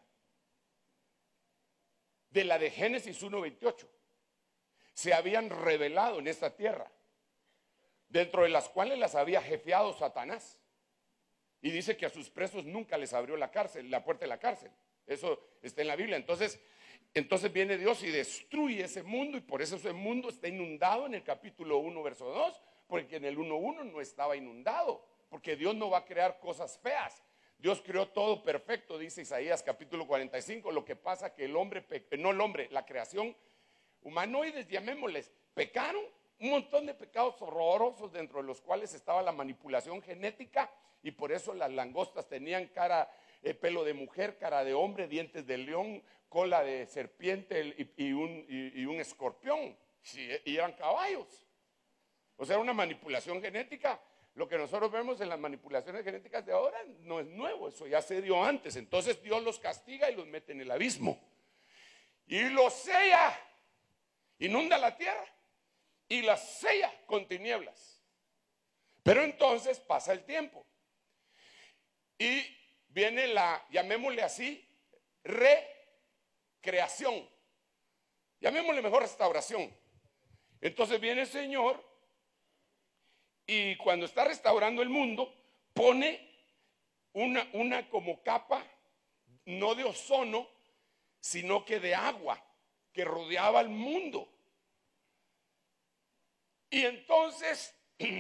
de la de Génesis uno veintiocho, se habían revelado en esta tierra, dentro de las cuales las había jefeado Satanás. Y dice que a sus presos nunca les abrió la cárcel, la puerta de la cárcel. Eso está en la Biblia. Entonces, entonces viene Dios y destruye ese mundo, y por eso ese mundo está inundado en el capítulo uno, verso dos, porque en el uno uno no estaba inundado, porque Dios no va a crear cosas feas. Dios creó todo perfecto, dice Isaías capítulo cuarenta y cinco. Lo que pasa que el hombre, no el hombre, la creación, humanoides, llamémosles, pecaron, un montón de pecados horrorosos, dentro de los cuales estaba la manipulación genética, y por eso las langostas tenían cara, eh, pelo de mujer, cara de hombre, dientes de león, cola de serpiente y, y, un, y, y un escorpión, y eran caballos. O sea, era una manipulación genética. Lo que nosotros vemos en las manipulaciones genéticas de ahora no es nuevo, eso ya se dio antes. Entonces Dios los castiga y los mete en el abismo y los sella, inunda la tierra y la sella con tinieblas. Pero entonces pasa el tiempo y viene la, llamémosle así, recreación, llamémosle mejor restauración. Entonces viene el Señor, y cuando está restaurando el mundo, pone una, una como capa, no de ozono, sino que de agua, que rodeaba el mundo. Y entonces,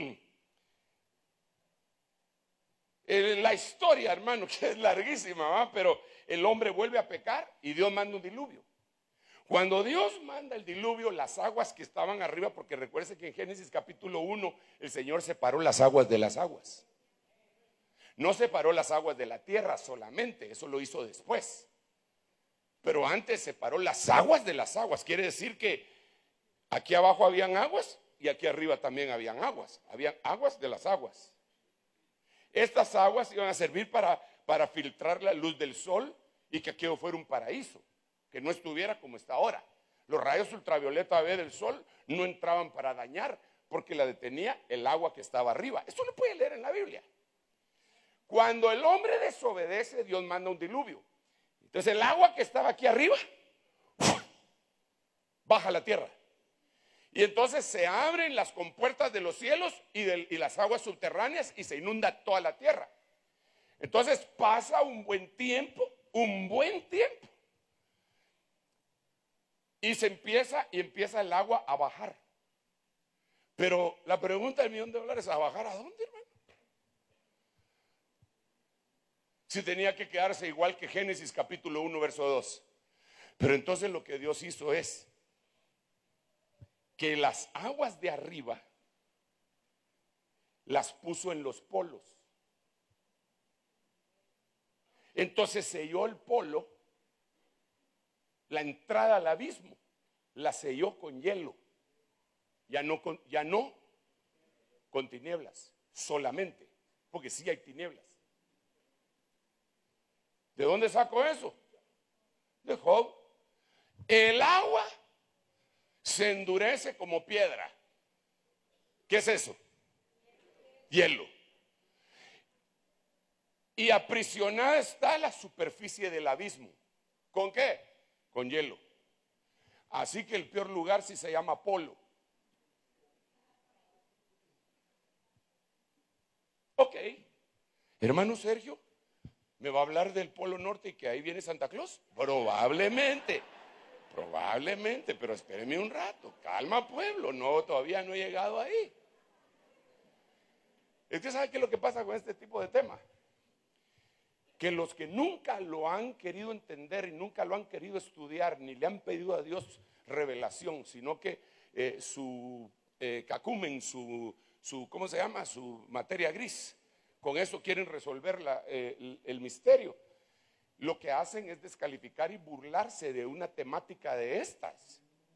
la historia, hermano, que es larguísima, ¿va? Pero el hombre vuelve a pecar y Dios manda un diluvio. Cuando Dios manda el diluvio, las aguas que estaban arriba, porque recuerde que en Génesis capítulo uno el Señor separó las aguas de las aguas. No separó las aguas de la tierra solamente, eso lo hizo después. Pero antes separó las aguas de las aguas. Quiere decir que aquí abajo habían aguas y aquí arriba también habían aguas. Habían aguas de las aguas. Estas aguas iban a servir para, para filtrar la luz del sol y que aquello fuera un paraíso, que no estuviera como está ahora. Los rayos ultravioleta B del sol no entraban para dañar, porque la detenía el agua que estaba arriba. Esto lo puede leer en la Biblia. Cuando el hombre desobedece, Dios manda un diluvio. Entonces el agua que estaba aquí arriba baja a la tierra. Y entonces se abren las compuertas de los cielos y, de, y las aguas subterráneas, y se inunda toda la tierra. Entonces pasa un buen tiempo, un buen tiempo. Y se empieza, y empieza el agua a bajar. Pero la pregunta del millón de dólares, ¿a bajar a dónde, hermano? Si tenía que quedarse igual que Génesis capítulo uno, verso dos. Pero entonces lo que Dios hizo es que las aguas de arriba las puso en los polos. Entonces selló el polo, la entrada al abismo, la selló con hielo, ya no con, ya no con tinieblas solamente, porque sí hay tinieblas. ¿De dónde sacó eso? De Job. El agua se endurece como piedra. ¿Qué es eso? Hielo. Y aprisionada está la superficie del abismo. ¿Con qué? Con hielo. Así que el peor lugar sí se llama polo. Ok. Hermano Sergio, ¿me va a hablar del Polo Norte y que ahí viene Santa Claus? Probablemente. Probablemente, pero espéreme un rato. Calma, pueblo. No, todavía no he llegado ahí. ¿Usted sabe qué es lo que pasa con este tipo de temas? Que los que nunca lo han querido entender y nunca lo han querido estudiar, ni le han pedido a Dios revelación, sino que eh, su eh, cacumen, su, su, ¿cómo se llama? Su materia gris, con eso quieren resolver la, eh, el, el misterio. Lo que hacen es descalificar y burlarse de una temática de estas.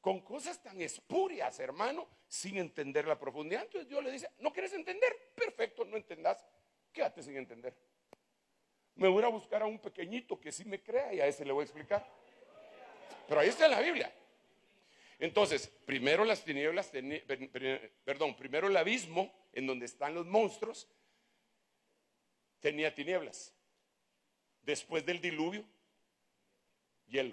con cosas tan espurias, hermano, sin entender la profundidad. Entonces Dios le dice, ¿no quieres entender? Perfecto, no entendás, quédate sin entender. Me voy a buscar a un pequeñito que sí me crea y a ese le voy a explicar. Pero ahí está en la Biblia. Entonces, primero las tinieblas, teni- perdón, primero el abismo en donde están los monstruos tenía tinieblas. Después del diluvio, hielo.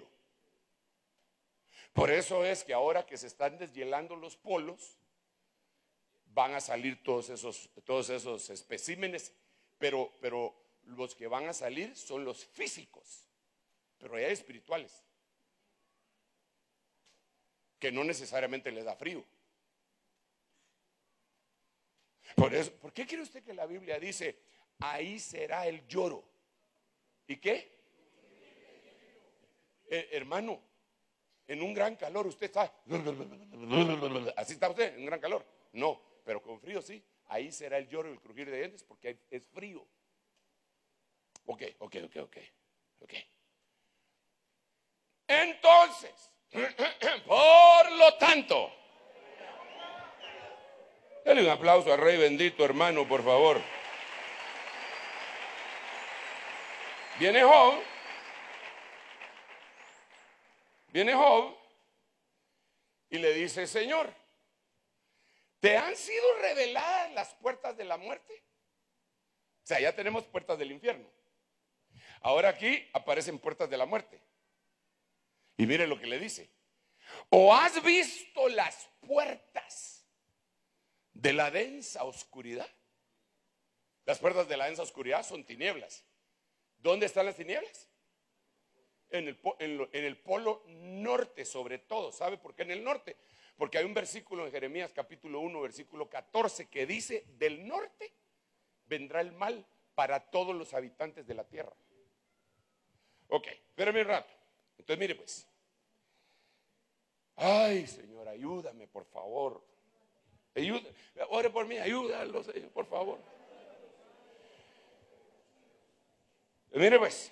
Por eso es que ahora que se están deshielando los polos, van a salir todos esos, todos esos especímenes, pero, pero los que van a salir son los físicos, pero hay espirituales, que no necesariamente les da frío. Por eso, ¿por qué cree usted que la Biblia dice, ahí será el lloro? ¿Y qué? Eh, hermano, en un gran calor usted está, así está usted, en un gran calor. No, pero con frío sí. Ahí será el lloro y el crujir de dientes porque hay- es frío. Ok, ok, ok, ok, ok. Entonces, por lo tanto, dale un aplauso al Rey bendito, hermano, por favor. Viene Job, viene Job y le dice, Señor, ¿te han sido reveladas las puertas de la muerte? O sea, ya tenemos puertas del infierno. Ahora aquí aparecen puertas de la muerte. Y mire lo que le dice. ¿O has visto las puertas de la densa oscuridad? Las puertas de la densa oscuridad son tinieblas. ¿Dónde están las tinieblas? En el, po- en lo- en el polo norte sobre todo. ¿Sabe por qué en el norte? Porque hay un versículo en Jeremías capítulo uno, versículo catorce, que dice, del norte vendrá el mal para todos los habitantes de la tierra. Ok, espérame un rato. Entonces mire pues. Ay, Señor, ayúdame, por favor. Ayuda, ore por mí, ayúdalo, Señor, por favor. Mire pues.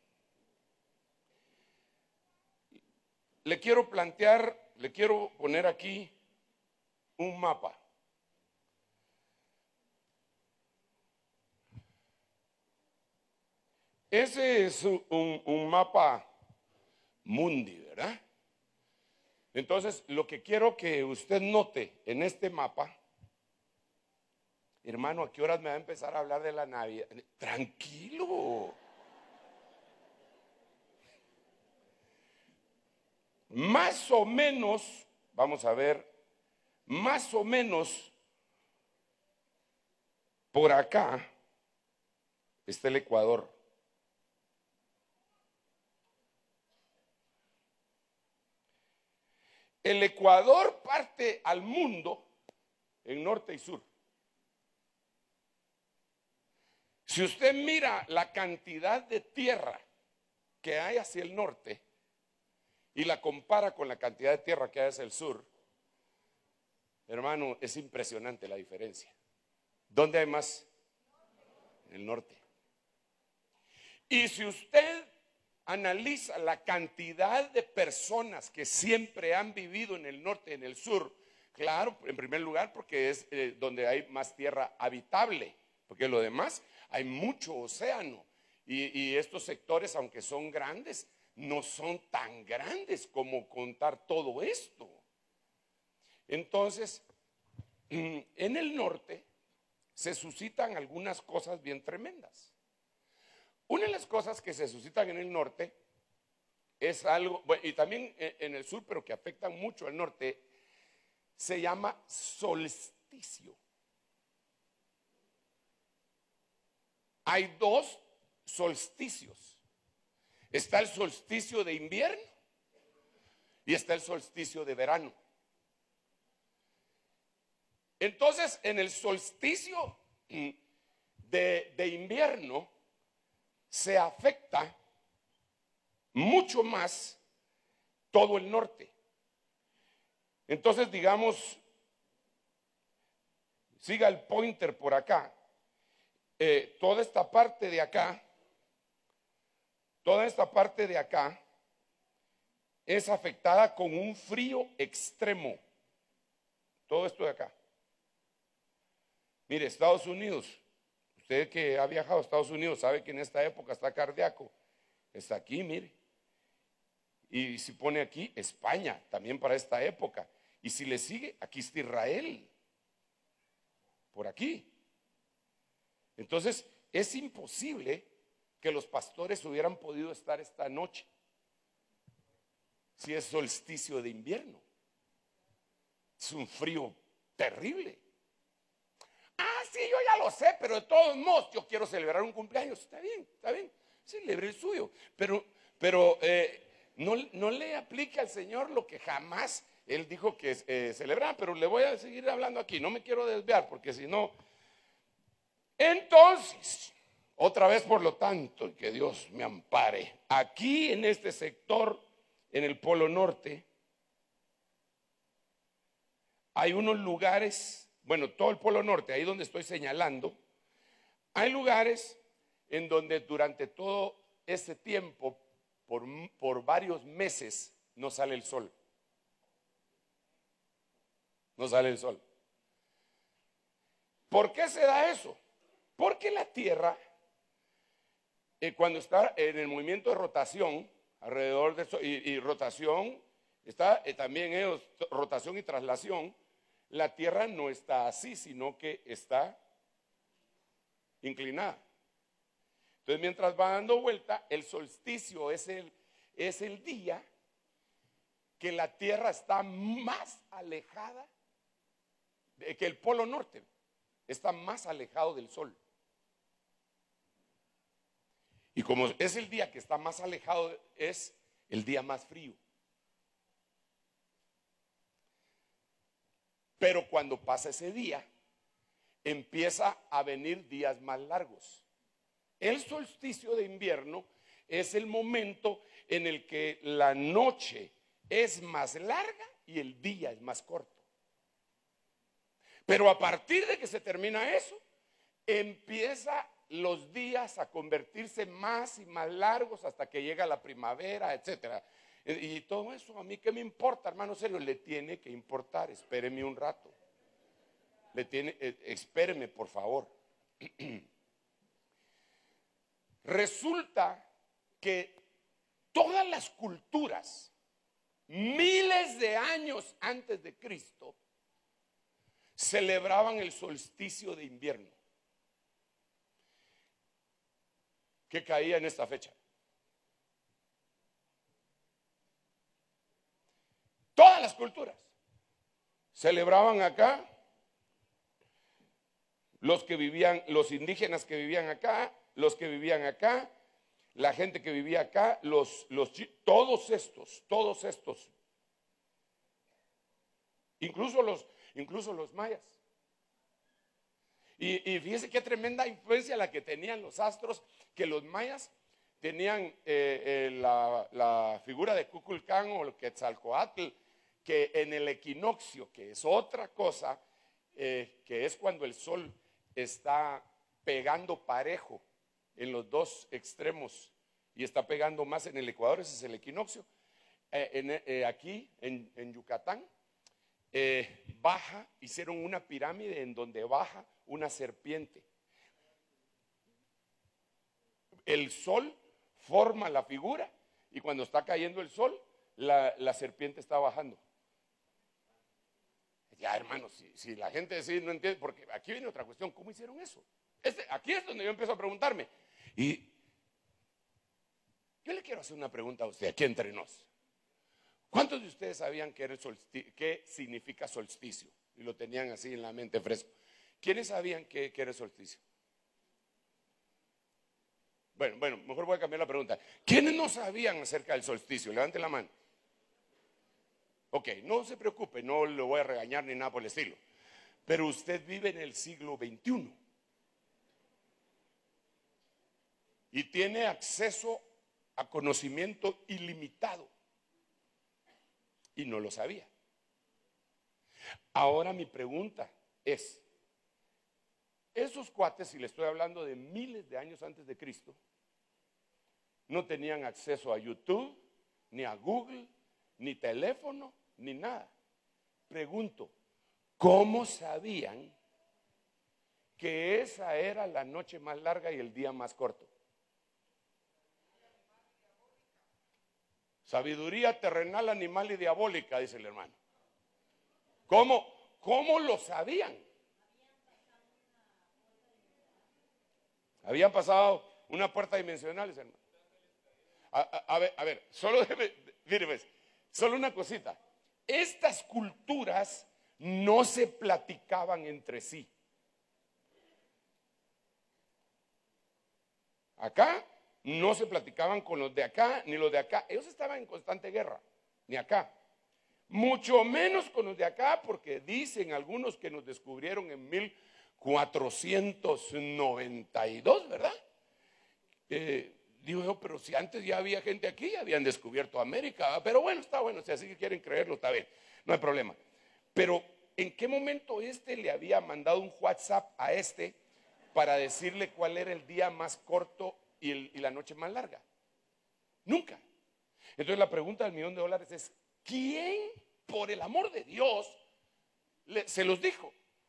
Le quiero plantear, le quiero poner aquí un mapa. Ese es un, un mapa mundi, ¿verdad? Entonces, lo que quiero que usted note en este mapa, hermano, ¿a qué horas me va a empezar a hablar de la Navidad? Tranquilo. Más o menos, vamos a ver, más o menos por acá está el Ecuador. El Ecuador parte al mundo en norte y sur. Si usted mira la cantidad de tierra que hay hacia el norte y la compara con la cantidad de tierra que hay hacia el sur, hermano, es impresionante la diferencia. ¿Dónde hay más? En el norte. Y si usted analiza la cantidad de personas que siempre han vivido en el norte y en el sur, claro, en primer lugar porque es eh, donde hay más tierra habitable, porque lo demás hay mucho océano y, y estos sectores, aunque son grandes, no son tan grandes como contar todo esto. Entonces, en el norte se suscitan algunas cosas bien tremendas. Una de las cosas que se suscitan en el norte es algo, bueno, y también en el sur, pero que afectan mucho al norte, se llama solsticio. Hay dos solsticios. Está el solsticio de invierno y está el solsticio de verano. Entonces, en el solsticio de, de invierno se afecta mucho más todo el norte. Entonces, digamos, siga el pointer por acá. Eh, toda esta parte de acá, toda esta parte de acá es afectada con un frío extremo. Todo esto de acá. Mire, Estados Unidos, usted que ha viajado a Estados Unidos sabe que en esta época está cardíaco. Está aquí, mire. Y si pone aquí, España, también para esta época. Y si le sigue, aquí está Israel. Por aquí. Entonces, es imposible que los pastores hubieran podido estar esta noche si es solsticio de invierno. Es un frío terrible. Ah, sí, yo ya lo sé, pero de todos modos yo quiero celebrar un cumpleaños. Está bien, está bien, celebre el suyo. Pero, pero eh, no, no le aplique al Señor lo que jamás Él dijo que eh, celebrar. Pero le voy a seguir hablando aquí, no me quiero desviar porque si no... Entonces, otra vez por lo tanto, que Dios me ampare. Aquí en este sector, en el Polo Norte, hay unos lugares, bueno, todo el Polo Norte, ahí donde estoy señalando, hay lugares en donde durante todo ese tiempo, por, por varios meses, no sale el sol. No sale el sol. ¿Por qué se da eso? Porque la Tierra, eh, cuando está en el movimiento de rotación, alrededor de eso, y, y rotación, está eh, también ellos, rotación y traslación, la Tierra no está así, sino que está inclinada. Entonces, mientras va dando vuelta, el solsticio es el, es el día que la Tierra está más alejada, de, que el Polo Norte está más alejado del Sol. Y como es el día que está más alejado, es el día más frío. Pero cuando pasa ese día, empieza a venir días más largos. El solsticio de invierno es el momento en el que la noche es más larga y el día es más corto. Pero a partir de que se termina eso, empieza los días a convertirse más y más largos hasta que llega la primavera, etcétera. Y todo eso, a mí qué me importa, hermano, serio, le tiene que importar. Espéreme un rato. Le tiene, eh, espéreme, por favor. Resulta que todas las culturas, miles de años antes de Cristo, celebraban el solsticio de invierno, que caía en esta fecha. Todas las culturas celebraban acá, los que vivían, los indígenas que vivían acá, los que vivían acá, la gente que vivía acá, los, los, todos estos, todos estos, incluso los, incluso los mayas. Y, y fíjese qué tremenda influencia la que tenían los astros, que los mayas tenían eh, eh, la, la figura de Kukulcán o el Quetzalcoatl, que en el equinoccio, que es otra cosa, eh, que es cuando el sol está pegando parejo en los dos extremos y está pegando más en el ecuador, ese es el equinoccio. Eh, en, eh, aquí en, en Yucatán, eh, baja, hicieron una pirámide en donde baja una serpiente. El sol forma la figura y cuando está cayendo el sol, la, la serpiente está bajando. Ya, hermanos, si, si la gente decide no entiende, porque aquí viene otra cuestión, ¿cómo hicieron eso? Este, aquí es donde yo empiezo a preguntarme. Y yo le quiero hacer una pregunta a usted, aquí entre nos. ¿Cuántos de ustedes sabían qué, era solsticio, qué significa solsticio? Y lo tenían así en la mente fresco. ¿Quiénes sabían qué, qué era solsticio? Bueno, bueno, mejor voy a cambiar la pregunta. ¿Quiénes no sabían acerca del solsticio? Levanten la mano. Ok, no se preocupe, no lo voy a regañar ni nada por el estilo. Pero usted vive en el siglo veintiuno y tiene acceso a conocimiento ilimitado y no lo sabía. Ahora mi pregunta es, esos cuates, si le estoy hablando de miles de años antes de Cristo, no tenían acceso a YouTube, ni a Google, ni teléfono, ni nada. Pregunto, ¿cómo sabían que esa era la noche más larga y el día más corto? Sabiduría terrenal, animal y diabólica, dice el hermano. ¿Cómo, cómo lo sabían? Habían pasado una puerta dimensional, hermano. A, a, a ver, a ver, solo déjeme, mire, pues, solo una cosita. Estas culturas no se platicaban entre sí. Acá no se platicaban con los de acá, ni los de acá. Ellos estaban en constante guerra, ni acá. Mucho menos con los de acá, porque dicen algunos que nos descubrieron en mil cuatrocientos noventa y dos, ¿verdad? Eh, digo yo, pero si antes ya había gente aquí, ya habían descubierto América, ¿verdad? Pero bueno, está bueno, si así que quieren creerlo, está bien, no hay problema. Pero, ¿en qué momento este le había mandado un WhatsApp a este para decirle cuál era el día más corto y, el, y la noche más larga? Nunca. Entonces la pregunta del millón de dólares es, ¿quién, por el amor de Dios, le, se los dijo?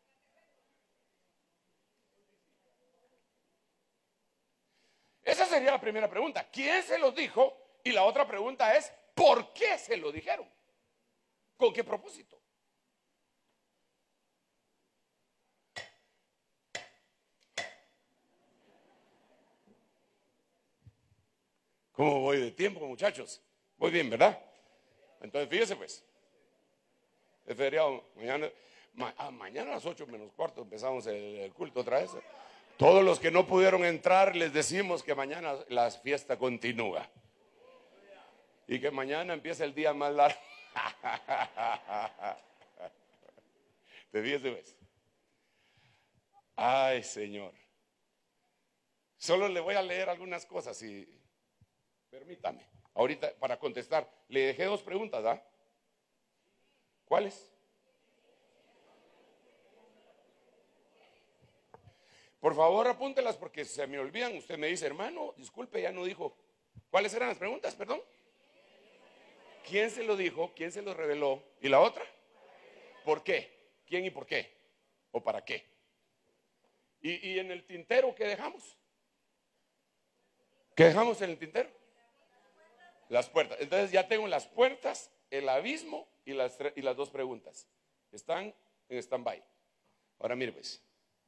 Esa sería la primera pregunta. ¿Quién se los dijo? Y la otra pregunta es, ¿por qué se lo dijeron? ¿Con qué propósito? ¿Cómo voy de tiempo, muchachos? Voy bien, ¿verdad? Entonces, fíjese pues. Es feriado. Mañana, ma, ah, mañana a las ocho menos cuarto empezamos el, el culto otra vez. Todos los que no pudieron entrar, les decimos que mañana la fiesta continúa. Y que mañana empieza el día más largo. ¿Te fíjese pues? Ay, Señor. Solo le voy a leer algunas cosas y... Permítame, ahorita para contestar, le dejé dos preguntas, ¿ah? ¿Cuáles? Por favor, apúntelas porque se me olvidan. Usted me dice, hermano, disculpe, ya no dijo. ¿Cuáles eran las preguntas, perdón? ¿Quién se lo dijo? ¿Quién se lo reveló? ¿Y la otra? ¿Por qué? ¿Quién y por qué? ¿O para qué? ¿Y, y en el tintero qué dejamos? ¿Qué dejamos en el tintero? Las puertas. Entonces ya tengo las puertas, el abismo y las, y las dos preguntas. Están en stand-by. Ahora mire pues.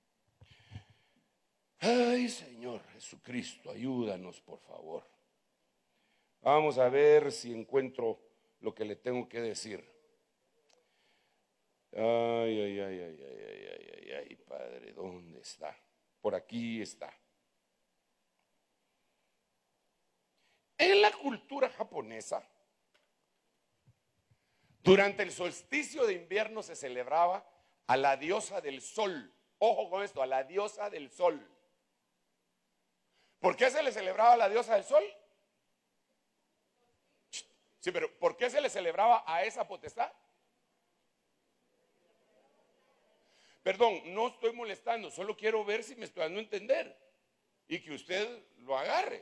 Ay, Señor Jesucristo, ayúdanos por favor. Vamos a ver si encuentro lo que le tengo que decir. Ay, ay, ay, ay, ay, ay, ay, ay, ay, Padre, ¿dónde está? Por aquí está. En la cultura japonesa, durante el solsticio de invierno se celebraba a la diosa del sol. Ojo con esto, a la diosa del sol. ¿Por qué se le celebraba a la diosa del sol? Sí, pero ¿por qué se le celebraba a esa potestad? Perdón, no estoy molestando, solo quiero ver si me estoy dando a entender y que usted lo agarre.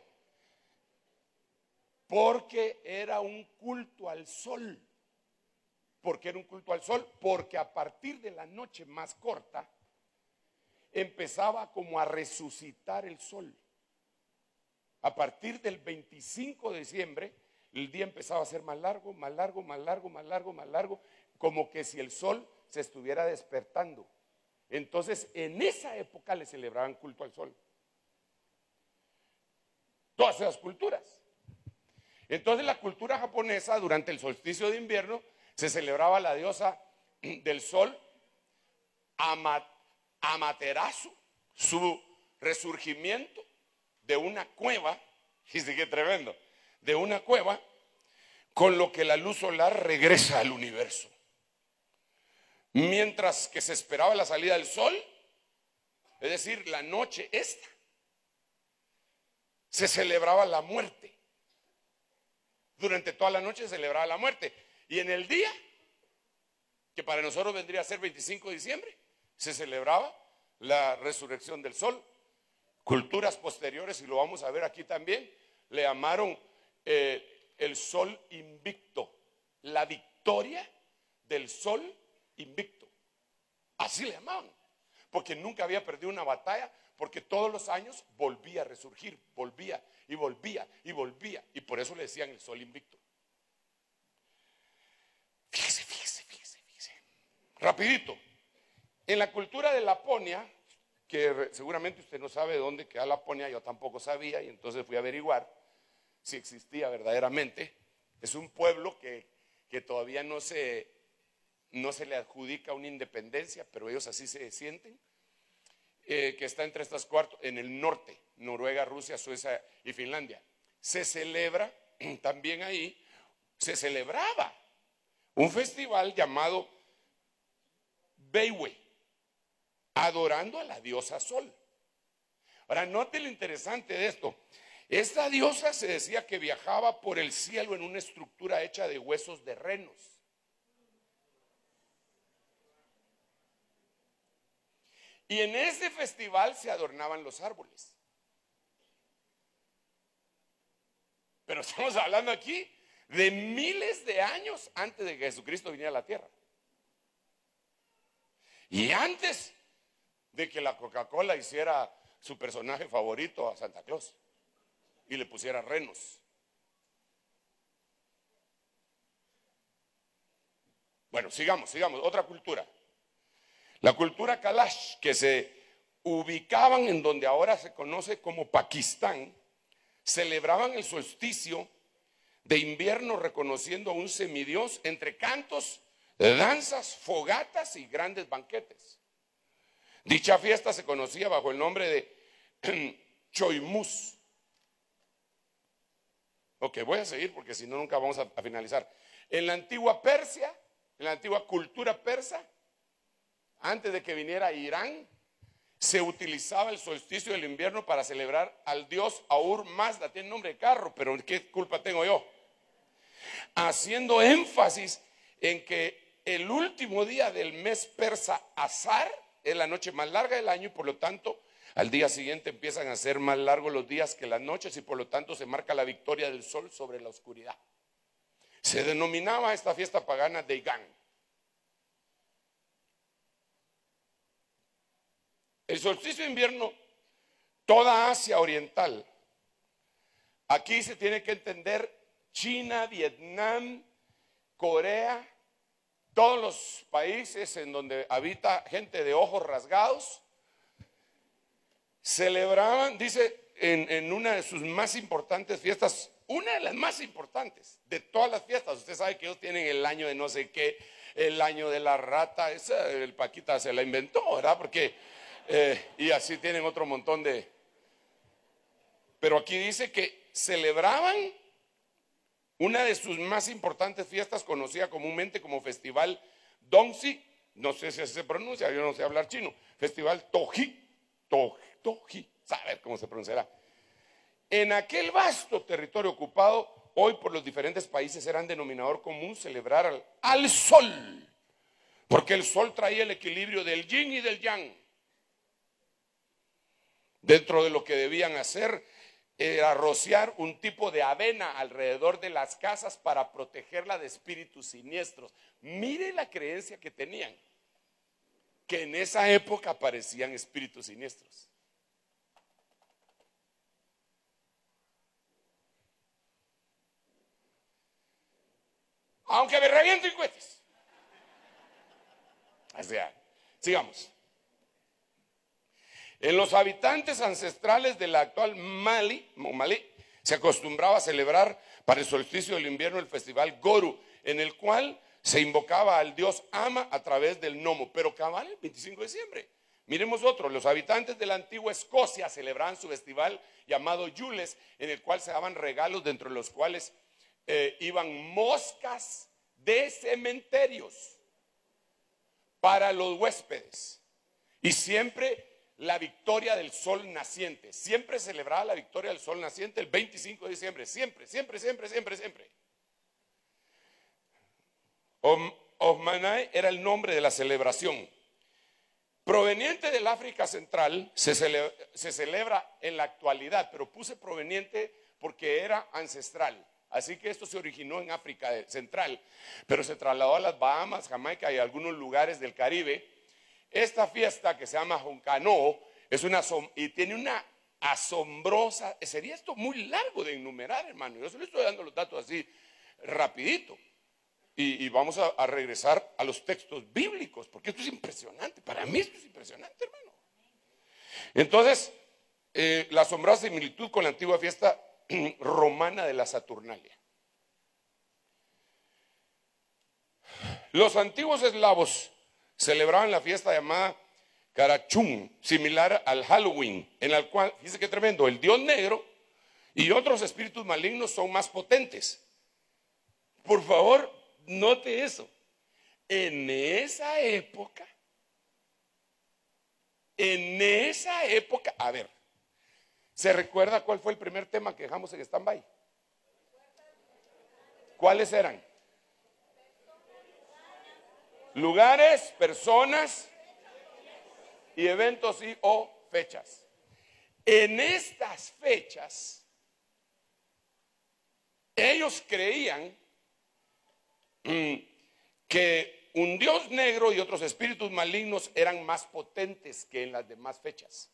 Porque era un culto al sol. ¿Por qué era un culto al sol? Porque a partir de la noche más corta empezaba como a resucitar el sol. A partir del veinticinco de diciembre el día empezaba a ser más largo, más largo, más largo, más largo, más largo, como que si el sol se estuviera despertando. Entonces en esa época le celebraban culto al sol. Todas esas culturas. Entonces la cultura japonesa durante el solsticio de invierno se celebraba la diosa del sol, Amaterasu, su resurgimiento de una cueva, y sí que tremendo, de una cueva, con lo que la luz solar regresa al universo. Mientras que se esperaba la salida del sol, es decir, la noche esta, se celebraba la muerte. Durante toda la noche se celebraba la muerte. Y en el día, que para nosotros vendría a ser veinticinco de diciembre, se celebraba la resurrección del sol. Culturas posteriores, y lo vamos a ver aquí también, le llamaron eh, el sol invicto, la victoria del sol invicto. Así le llamaban, porque nunca había perdido una batalla, porque todos los años volvía a resurgir, volvía y volvía y volvía, y por eso le decían el sol invicto. Fíjese, fíjese, fíjese, fíjese. Rapidito, en la cultura de Laponia, que seguramente usted no sabe dónde queda Laponia, yo tampoco sabía, y entonces fui a averiguar si existía verdaderamente. Es un pueblo que, que todavía no se, no se le adjudica una independencia, pero ellos así se sienten, eh, que está entre estas cuatro, en el norte, Noruega, Rusia, Suecia y Finlandia. Se celebra también ahí, se celebraba un festival llamado Beiwe, adorando a la diosa Sol. Ahora, note lo interesante de esto. Esta diosa se decía que viajaba por el cielo en una estructura hecha de huesos de renos. Y en ese festival se adornaban los árboles. Pero estamos hablando aquí de miles de años antes de que Jesucristo viniera a la tierra. Y antes de que la Coca-Cola hiciera su personaje favorito a Santa Claus y le pusiera renos. Bueno, sigamos, sigamos. Otra cultura. La cultura Kalash, que se ubicaban en donde ahora se conoce como Pakistán, celebraban el solsticio de invierno reconociendo a un semidios entre cantos, danzas, fogatas y grandes banquetes. Dicha fiesta se conocía bajo el nombre de Choimus. Ok, voy a seguir porque si no nunca vamos a, a finalizar. En la antigua Persia, en la antigua cultura persa, antes de que viniera Irán, se utilizaba el solsticio del invierno para celebrar al dios Ahur Mazda. Tiene nombre de carro, pero ¿qué culpa tengo yo? Haciendo énfasis en que el último día del mes persa Azar es la noche más larga del año y por lo tanto al día siguiente empiezan a ser más largos los días que las noches y por lo tanto se marca la victoria del sol sobre la oscuridad. Se denominaba esta fiesta pagana Deigan. El solsticio de invierno, toda Asia Oriental, aquí se tiene que entender China, Vietnam, Corea, todos los países en donde habita gente de ojos rasgados, celebraban, dice, en, en una de sus más importantes fiestas, una de las más importantes de todas las fiestas. Usted sabe que ellos tienen el año de no sé qué, el año de la rata, esa el Paquita se la inventó, ¿verdad? Porque, eh, y así tienen otro montón de... Pero aquí dice que celebraban una de sus más importantes fiestas, conocida comúnmente como Festival Dongxi, no sé si así se pronuncia, yo no sé hablar chino, Festival Toji, Toji, Toji, saber cómo se pronunciará. En aquel vasto territorio ocupado, hoy por los diferentes países eran denominador común celebrar al, al sol, porque el sol traía el equilibrio del yin y del yang. Dentro de lo que debían hacer era rociar un tipo de avena alrededor de las casas para protegerla de espíritus siniestros. Mire la creencia que tenían, que en esa época aparecían espíritus siniestros. Aunque me revienten cohetes. O sea, sigamos. En los habitantes ancestrales de la actual Mali, Malí, se acostumbraba a celebrar para el solsticio del invierno el festival Goru, en el cual se invocaba al dios Ama a través del gnomo, pero cabal el veinticinco de diciembre. Miremos otro, los habitantes de la antigua Escocia celebraban su festival llamado Yules, en el cual se daban regalos, dentro de los cuales eh, iban moscas de cementerios para los huéspedes. Y siempre la victoria del sol naciente, siempre celebraba la victoria del sol naciente el veinticinco de diciembre, siempre, siempre, siempre, siempre, siempre. Osmanay era el nombre de la celebración. Proveniente del África Central, se celebra, se celebra en la actualidad, pero puse proveniente porque era ancestral. Así que esto se originó en África Central, pero se trasladó a las Bahamas, Jamaica y algunos lugares del Caribe. Esta fiesta que se llama Junkanoo es una y tiene una asombrosa, sería esto muy largo de enumerar, hermano. Yo solo estoy dando los datos así rapidito. Y, y vamos a, a regresar a los textos bíblicos, porque esto es impresionante. Para mí esto es impresionante, hermano. Entonces, eh, la asombrosa similitud con la antigua fiesta romana de la Saturnalia. Los antiguos eslavos celebraban la fiesta llamada Karachum, similar al Halloween, en el cual, fíjense qué tremendo, el dios negro y otros espíritus malignos son más potentes. Por favor, note eso. En esa época, en esa época, a ver, ¿se recuerda cuál fue el primer tema que dejamos en stand-by? ¿Cuáles eran? Lugares, personas y eventos y o fechas. En estas fechas, ellos creían mm, que un dios negro y otros espíritus malignos eran más potentes que en las demás fechas.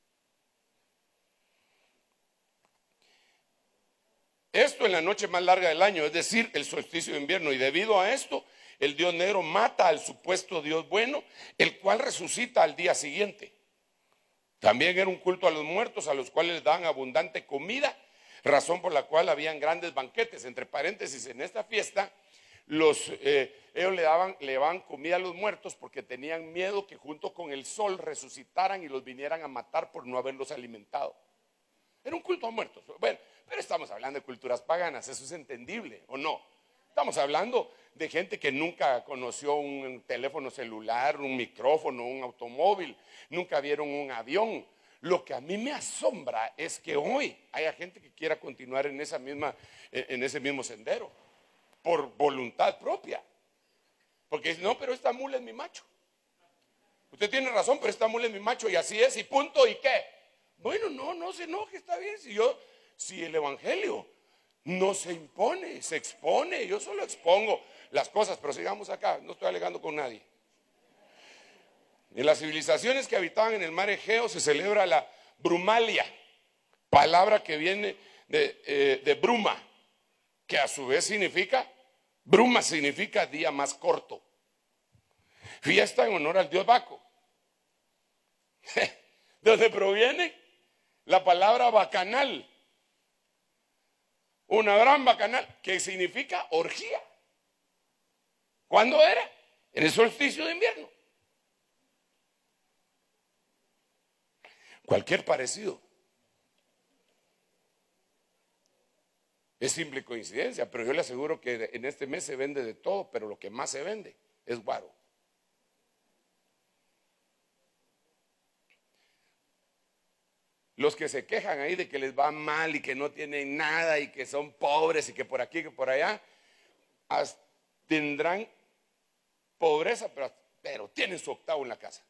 Esto en la noche más larga del año, es decir, el solsticio de invierno, y debido a esto, el dios negro mata al supuesto dios bueno, el cual resucita al día siguiente. También era un culto a los muertos, a los cuales les daban abundante comida, razón por la cual habían grandes banquetes. Entre paréntesis, en esta fiesta, los, eh, ellos le daban, le daban comida a los muertos porque tenían miedo que junto con el sol resucitaran y los vinieran a matar por no haberlos alimentado. Era un culto a muertos. Bueno, pero estamos hablando de culturas paganas, eso es entendible, ¿o no? Estamos hablando de gente que nunca conoció un teléfono celular, un micrófono, un automóvil, nunca vieron un avión. Lo que a mí me asombra es que hoy haya gente que quiera continuar en, esa misma, en ese mismo sendero, por voluntad propia. Porque dice, no, pero esta mula es mi macho. Usted tiene razón, pero esta mula es mi macho y así es y punto, ¿y qué? Bueno, no, no se enoje, está bien. Si yo, si el evangelio no se impone, se expone, yo solo expongo las cosas, pero sigamos acá, no estoy alegando con nadie. En las civilizaciones que habitaban en el mar Egeo se celebra la Brumalia, palabra que viene de, eh, de bruma, que a su vez significa, bruma significa día más corto. Fiesta en honor al dios Baco. ¿De dónde proviene? La palabra bacanal. Una gran bacanal, que significa orgía. ¿Cuándo era? En el solsticio de invierno. Cualquier parecido es simple coincidencia, pero yo le aseguro que en este mes se vende de todo, pero lo que más se vende es guaro. Los que se quejan ahí de que les va mal y que no tienen nada y que son pobres y que por aquí y que por allá, tendrán pobreza, pero, pero tienen su octavo en la casa.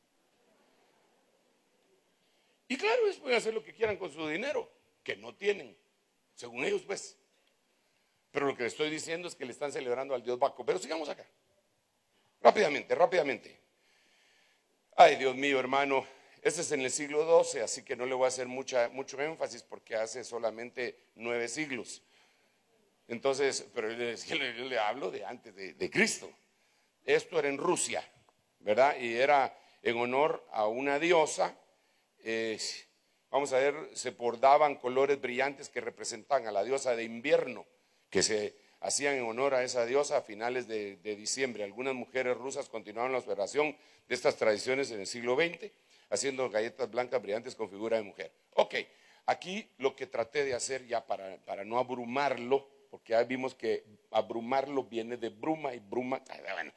Y claro, ellos pueden hacer lo que quieran con su dinero, que no tienen, según ellos pues. Pero lo que les estoy diciendo es que le están celebrando al dios Baco. Pero sigamos acá. Rápidamente, rápidamente. Ay, Dios mío, hermano. Este es en el siglo doce, así que no le voy a hacer mucha, mucho énfasis porque hace solamente nueve siglos. Entonces, pero yo le, yo le hablo de antes de, de Cristo. Esto era en Rusia, ¿verdad? Y era en honor a una diosa. Eh, vamos a ver, se bordaban colores brillantes que representaban a la diosa de invierno, que se hacían en honor a esa diosa a finales de, de diciembre. Algunas mujeres rusas continuaron la celebración de estas tradiciones en el siglo veinte, haciendo galletas blancas brillantes con figura de mujer. Ok, aquí lo que traté de hacer ya para, para no abrumarlo, porque ya vimos que abrumarlo viene de bruma y bruma, bueno,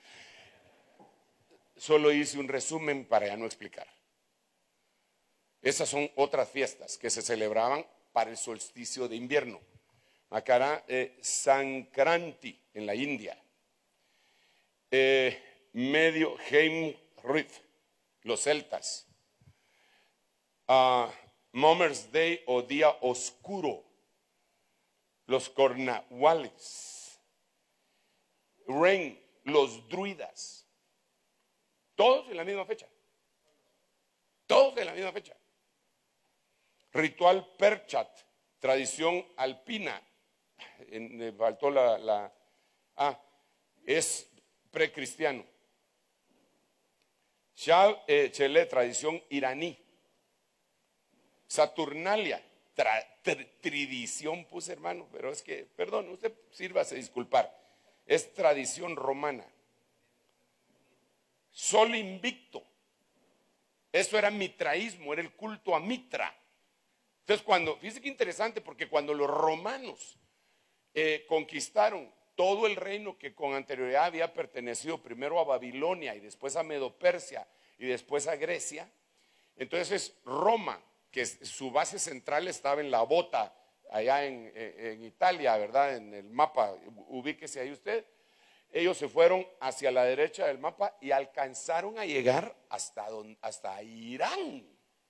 solo hice un resumen para ya no explicar. Esas son otras fiestas que se celebraban para el solsticio de invierno. Makara eh, Sankranti en la India, eh, medio Heimrith, los celtas, uh, Mummers Day o Día Oscuro, los cornahuales, Ren, los druidas, todos en la misma fecha, todos en la misma fecha. Ritual Perchat, tradición alpina, en, me faltó la, la ah, es precristiano. Shab eh, Chele, tradición iraní. Saturnalia, tra, tr, tradición, puse hermano, pero es que, perdón, usted sírvase disculpar, es tradición romana. Sol invicto, eso era mitraísmo, era el culto a Mitra. Entonces cuando, fíjese qué interesante, porque cuando los romanos eh, conquistaron todo el reino que con anterioridad había pertenecido primero a Babilonia y después a Medo-Persia y después a Grecia, entonces Roma, que su base central estaba en la Bota, allá en, en Italia, ¿verdad? En el mapa, ubíquese ahí usted. Ellos se fueron hacia la derecha del mapa y alcanzaron a llegar hasta, don, hasta Irán.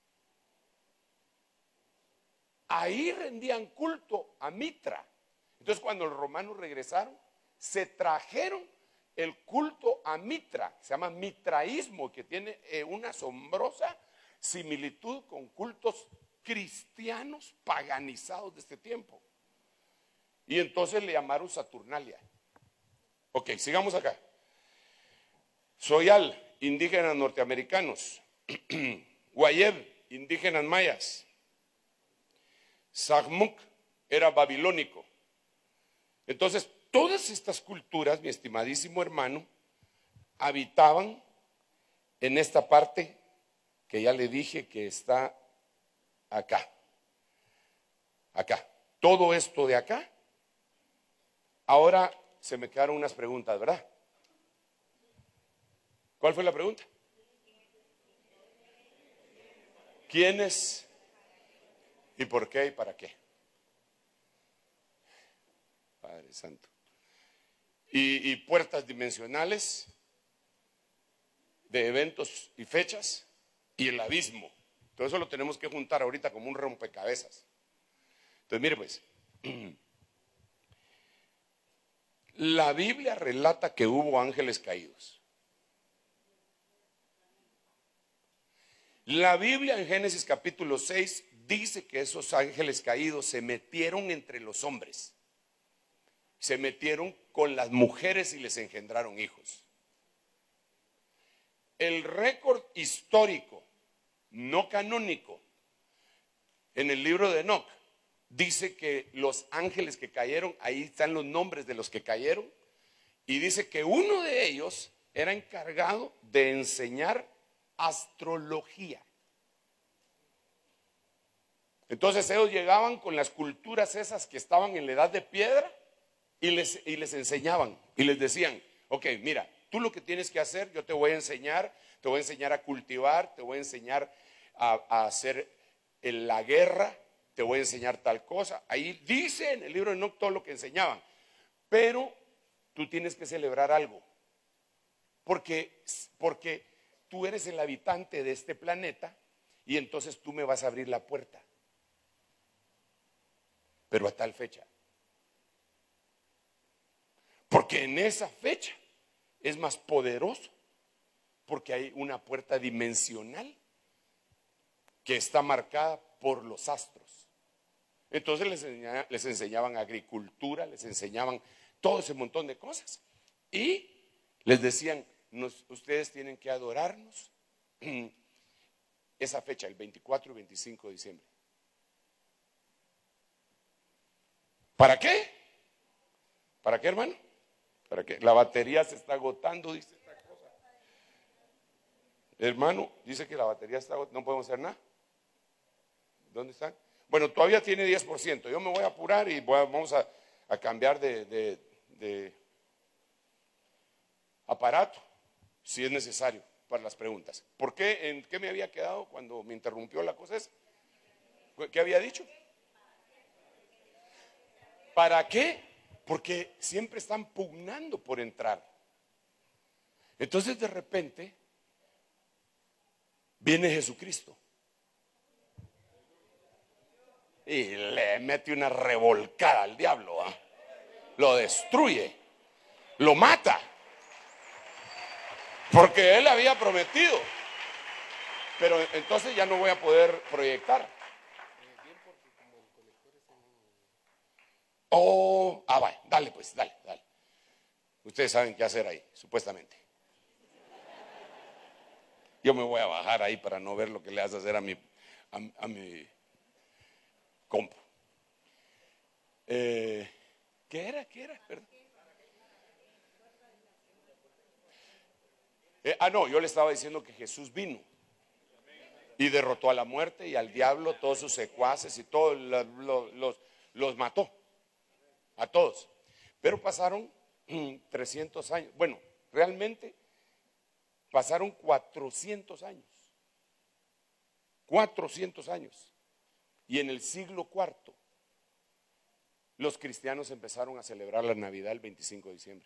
Ahí rendían culto a Mitra. Entonces cuando los romanos regresaron, se trajeron el culto a Mitra, se llama mitraísmo, que tiene eh, una asombrosa similitud con cultos cristianos paganizados de este tiempo. Y entonces le llamaron Saturnalia. Ok, sigamos acá. Soyal, indígenas norteamericanos. Guayeb, indígenas mayas. Sagmuk era babilónico. Entonces, todas estas culturas, mi estimadísimo hermano, habitaban en esta parte que ya le dije que está acá. Acá. Todo esto de acá. Ahora se me quedaron unas preguntas, ¿verdad? ¿Cuál fue la pregunta? ¿Quiénes? ¿Y por qué y para qué? Padre Santo. Y, y puertas dimensionales de eventos y fechas y el abismo. Todo eso lo tenemos que juntar ahorita como un rompecabezas. Entonces, mire pues, la Biblia relata que hubo ángeles caídos. La Biblia en Génesis capítulo seis dice que esos ángeles caídos se metieron entre los hombres. Se metieron con las mujeres y les engendraron hijos. El récord histórico, no canónico, en el libro de Enoc, dice que los ángeles que cayeron, ahí están los nombres de los que cayeron, y dice que uno de ellos era encargado de enseñar astrología. Entonces ellos llegaban con las culturas esas que estaban en la edad de piedra y les, y les enseñaban y les decían, ok, mira, tú lo que tienes que hacer, yo te voy a enseñar, te voy a enseñar a cultivar, te voy a enseñar a, a hacer en la guerra, te voy a enseñar tal cosa. Ahí dice en el libro de Enoc todo lo que enseñaban, pero tú tienes que celebrar algo, porque, porque tú eres el habitante de este planeta y entonces tú me vas a abrir la puerta, pero a tal fecha, porque en esa fecha es más poderoso, porque hay una puerta dimensional que está marcada por los astros. Entonces les enseñaban, les enseñaban agricultura, les enseñaban todo ese montón de cosas y les decían, nos, ustedes tienen que adorarnos esa fecha, el veinticuatro y veinticinco de diciembre. ¿Para qué? ¿Para qué, hermano? ¿Para qué? La batería se está agotando, dice esta cosa. Hermano, dice que la batería está agotando, no podemos hacer nada. ¿Dónde están? Bueno, todavía tiene diez por ciento. Yo me voy a apurar y voy a, vamos a, a cambiar de, de, de aparato, si es necesario, para las preguntas. ¿Por qué? ¿En qué me había quedado cuando me interrumpió la cosa esa? ¿Qué había dicho? ¿Para qué? Porque siempre están pugnando por entrar. Entonces de repente viene Jesucristo. y le mete una revolcada al diablo, ¿ah? Lo destruye, lo mata, porque él había prometido. Pero entonces ya no voy a poder proyectar. Oh, ah, vaya, dale pues, dale, dale. Ustedes saben qué hacer ahí, supuestamente. Yo me voy a bajar ahí para no ver lo que le vas a hacer a mi, a, a mi compa. Eh, ¿Qué era? ¿Qué era? Perdón. Eh, ah, no, yo le estaba diciendo que Jesús vino y derrotó a la muerte y al diablo, todos sus secuaces y todos los, los, los, los mató. A todos. Pero pasaron trescientos años. Bueno, realmente pasaron cuatrocientos años. cuatrocientos años. Y en el siglo cuarto, los cristianos empezaron a celebrar la Navidad el veinticinco de diciembre.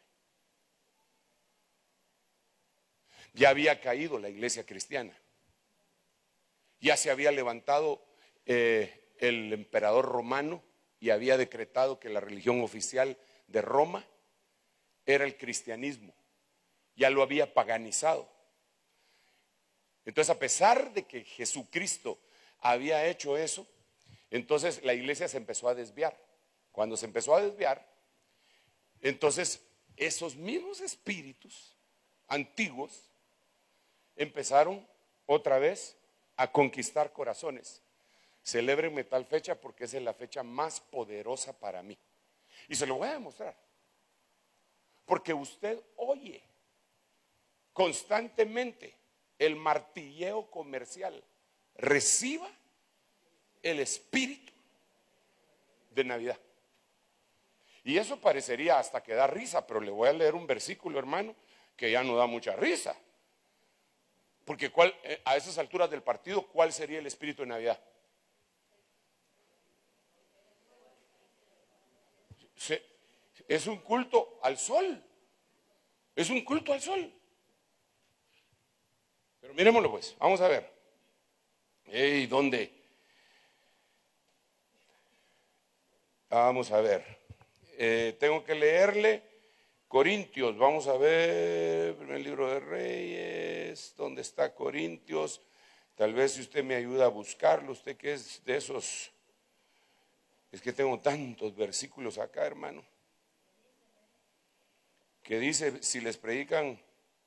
Ya había caído la iglesia cristiana. Ya se había levantado eh, el emperador romano y había decretado que la religión oficial de Roma era el cristianismo. Ya lo había paganizado. Entonces, a pesar de que Jesucristo había hecho eso, entonces la iglesia se empezó a desviar. Cuando se empezó a desviar, entonces esos mismos espíritus antiguos empezaron otra vez a conquistar corazones. Celébrenme tal fecha porque esa es la fecha más poderosa para mí. Y se lo voy a demostrar. Porque usted oye constantemente el martilleo comercial. Reciba el espíritu de Navidad. Y eso parecería hasta que da risa, pero le voy a leer un versículo, hermano, que ya no da mucha risa. Porque ¿cuál, a esas alturas del partido, ¿cuál sería el espíritu de Navidad? Es un culto al sol. Es un culto al sol. Pero miremoslo pues, vamos a ver. Ey, ¿dónde? Vamos a ver. Eh, tengo que leerle Corintios. Vamos a ver. Primer libro de Reyes. ¿Dónde está Corintios? Tal vez si usted me ayuda a buscarlo. Usted que es de esos. Es que tengo tantos versículos acá, hermano, que dice, si les predican,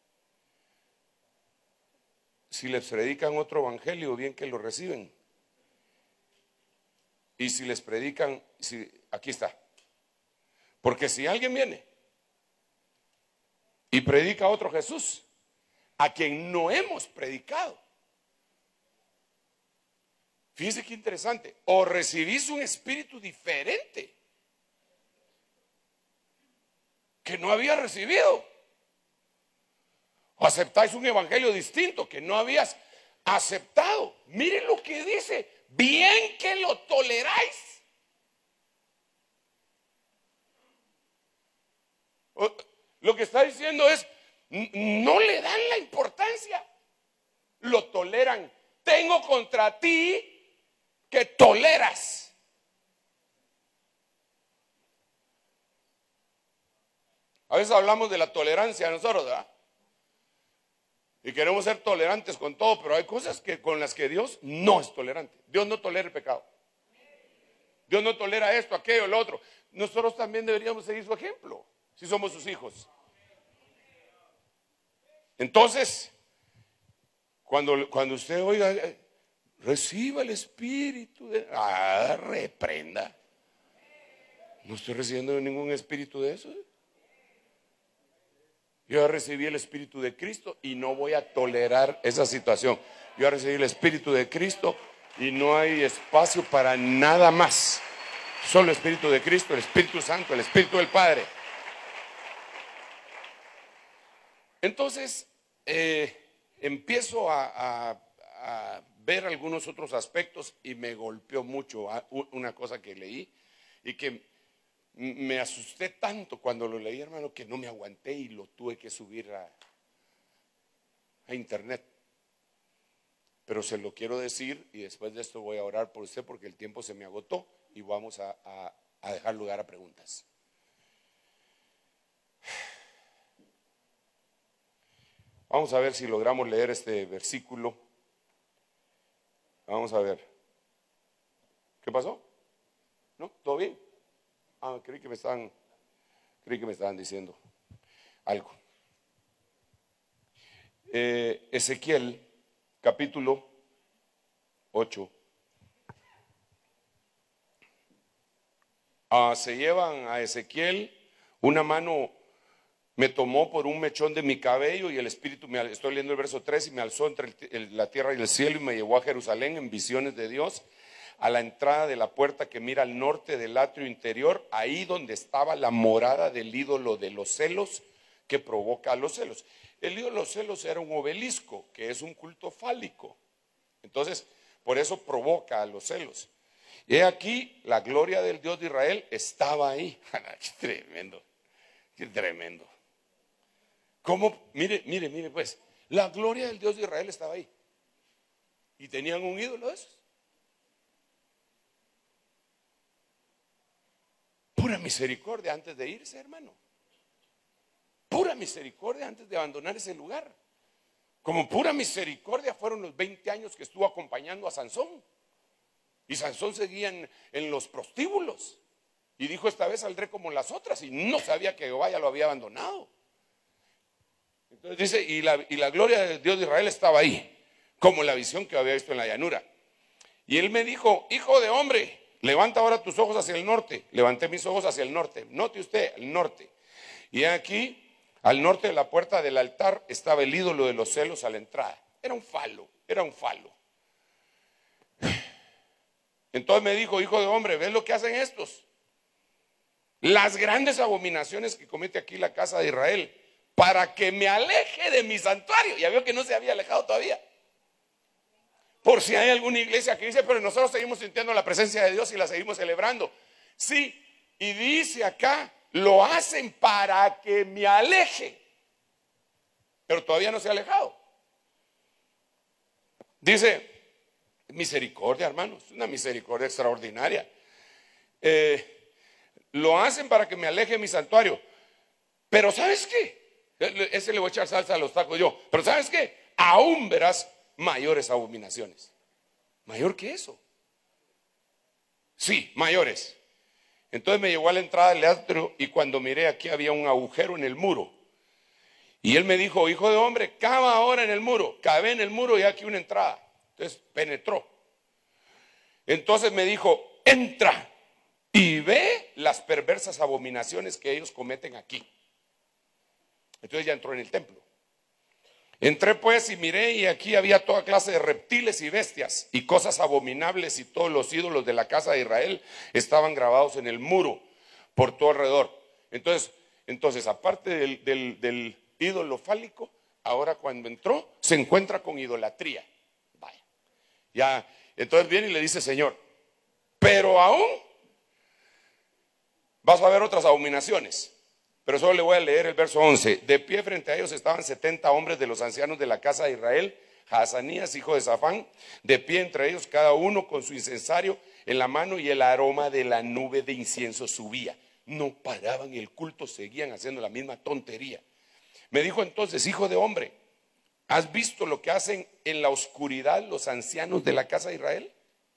si les predican otro evangelio, bien que lo reciben. Y si les predican, si, aquí está. Porque si alguien viene y predica a otro Jesús, a quien no hemos predicado, fíjese qué interesante, o recibís un espíritu diferente que no había recibido, o aceptáis un evangelio distinto que no habías aceptado. Miren lo que dice, bien que lo toleráis. Lo que está diciendo es, no le dan la importancia, lo toleran. Tengo contra ti que toleras. A veces hablamos de la tolerancia nosotros, ¿verdad? Y queremos ser tolerantes con todo, pero hay cosas que, con las que Dios no es tolerante. Dios no tolera el pecado. Dios no tolera esto, aquello, lo otro. Nosotros también deberíamos seguir su ejemplo, si somos sus hijos. Entonces, cuando, cuando usted oiga, reciba el espíritu de... Ah, reprenda. No estoy recibiendo ningún espíritu de eso. Yo recibí el espíritu de Cristo y no voy a tolerar esa situación. Yo recibí el espíritu de Cristo y no hay espacio para nada más. Solo el espíritu de Cristo, el Espíritu Santo, el Espíritu del Padre. Entonces, eh, empiezo a, a, a ver algunos otros aspectos y me golpeó mucho una cosa que leí y que me asusté tanto cuando lo leí, hermano, que no me aguanté y lo tuve que subir a, a internet. pero se lo quiero decir y después de esto voy a orar por usted porque el tiempo se me agotó y vamos a, a, a dejar lugar a preguntas. Vamos a ver si logramos leer este versículo. Vamos a ver. ¿Qué pasó? ¿No? ¿Todo bien? Ah, creí que me estaban, creí que me estaban diciendo algo. Eh, Ezequiel, capítulo ocho. Ah, se llevan a Ezequiel, una mano me tomó por un mechón de mi cabello y el Espíritu, me, estoy leyendo el verso tres, y me alzó entre el, el, la tierra y el cielo y me llevó a Jerusalén en visiones de Dios, a la entrada de la puerta que mira al norte del atrio interior, ahí donde estaba la morada del ídolo de los celos que provoca a los celos. El ídolo de los celos era un obelisco, que es un culto fálico. Entonces, por eso provoca a los celos. Y aquí la gloria del Dios de Israel estaba ahí. Qué tremendo, qué tremendo. ¿Cómo? Mire, mire, mire pues, la gloria del Dios de Israel estaba ahí. Y tenían un ídolo de esos. Pura misericordia antes de irse, hermano. Pura misericordia antes de abandonar ese lugar. Como pura misericordia fueron los veinte años que estuvo acompañando a Sansón. Y Sansón seguía en, en los prostíbulos. Y dijo, esta vez saldré como las otras. Y no sabía que Jehová ya lo había abandonado. Entonces dice, y la, y la gloria del Dios de Israel estaba ahí, como la visión que había visto en la llanura. Y él me dijo, hijo de hombre, levanta ahora tus ojos hacia el norte. Levanté mis ojos hacia el norte. Note usted, el norte. Y aquí, al norte de la puerta del altar, estaba el ídolo de los celos a la entrada. Era un falo, era un falo. Entonces me dijo, hijo de hombre, ¿ves lo que hacen estos? Las grandes abominaciones que comete aquí la casa de Israel, para que me aleje de mi santuario. Ya veo que no se había alejado todavía. Por si hay alguna iglesia que dice, pero nosotros seguimos sintiendo la presencia de Dios y la seguimos celebrando. Sí, y dice acá, lo hacen para que me aleje. Pero todavía no se ha alejado. Dice, misericordia, hermanos, una misericordia extraordinaria. Eh, lo hacen para que me aleje de mi santuario. Pero ¿sabes qué? Ese le voy a echar salsa a los tacos yo. Pero ¿sabes qué? Aún verás mayores abominaciones. ¿Mayor que eso? Sí, mayores. Entonces me llevó a la entrada del atrio y cuando miré aquí había un agujero en el muro. Y él me dijo, hijo de hombre, cava ahora en el muro. Cavé en el muro y aquí una entrada. Entonces penetró. Entonces me dijo, entra y ve las perversas abominaciones que ellos cometen aquí. Entonces ya entró en el templo. Entré pues y miré y aquí había toda clase de reptiles y bestias y cosas abominables, y todos los ídolos de la casa de Israel estaban grabados en el muro por todo alrededor. Entonces, entonces aparte del, del, del ídolo fálico, ahora cuando entró se encuentra con idolatría. Vaya. Ya, entonces viene y le dice, Señor, pero aún vas a ver otras abominaciones. Pero solo le voy a leer el verso once. De pie frente a ellos estaban setenta hombres de los ancianos de la casa de Israel, Hazanías, hijo de Safán, de pie entre ellos, cada uno con su incensario en la mano, y el aroma de la nube de incienso subía. No paraban el culto, seguían haciendo la misma tontería. Me dijo entonces, hijo de hombre, ¿has visto lo que hacen en la oscuridad los ancianos de la casa de Israel?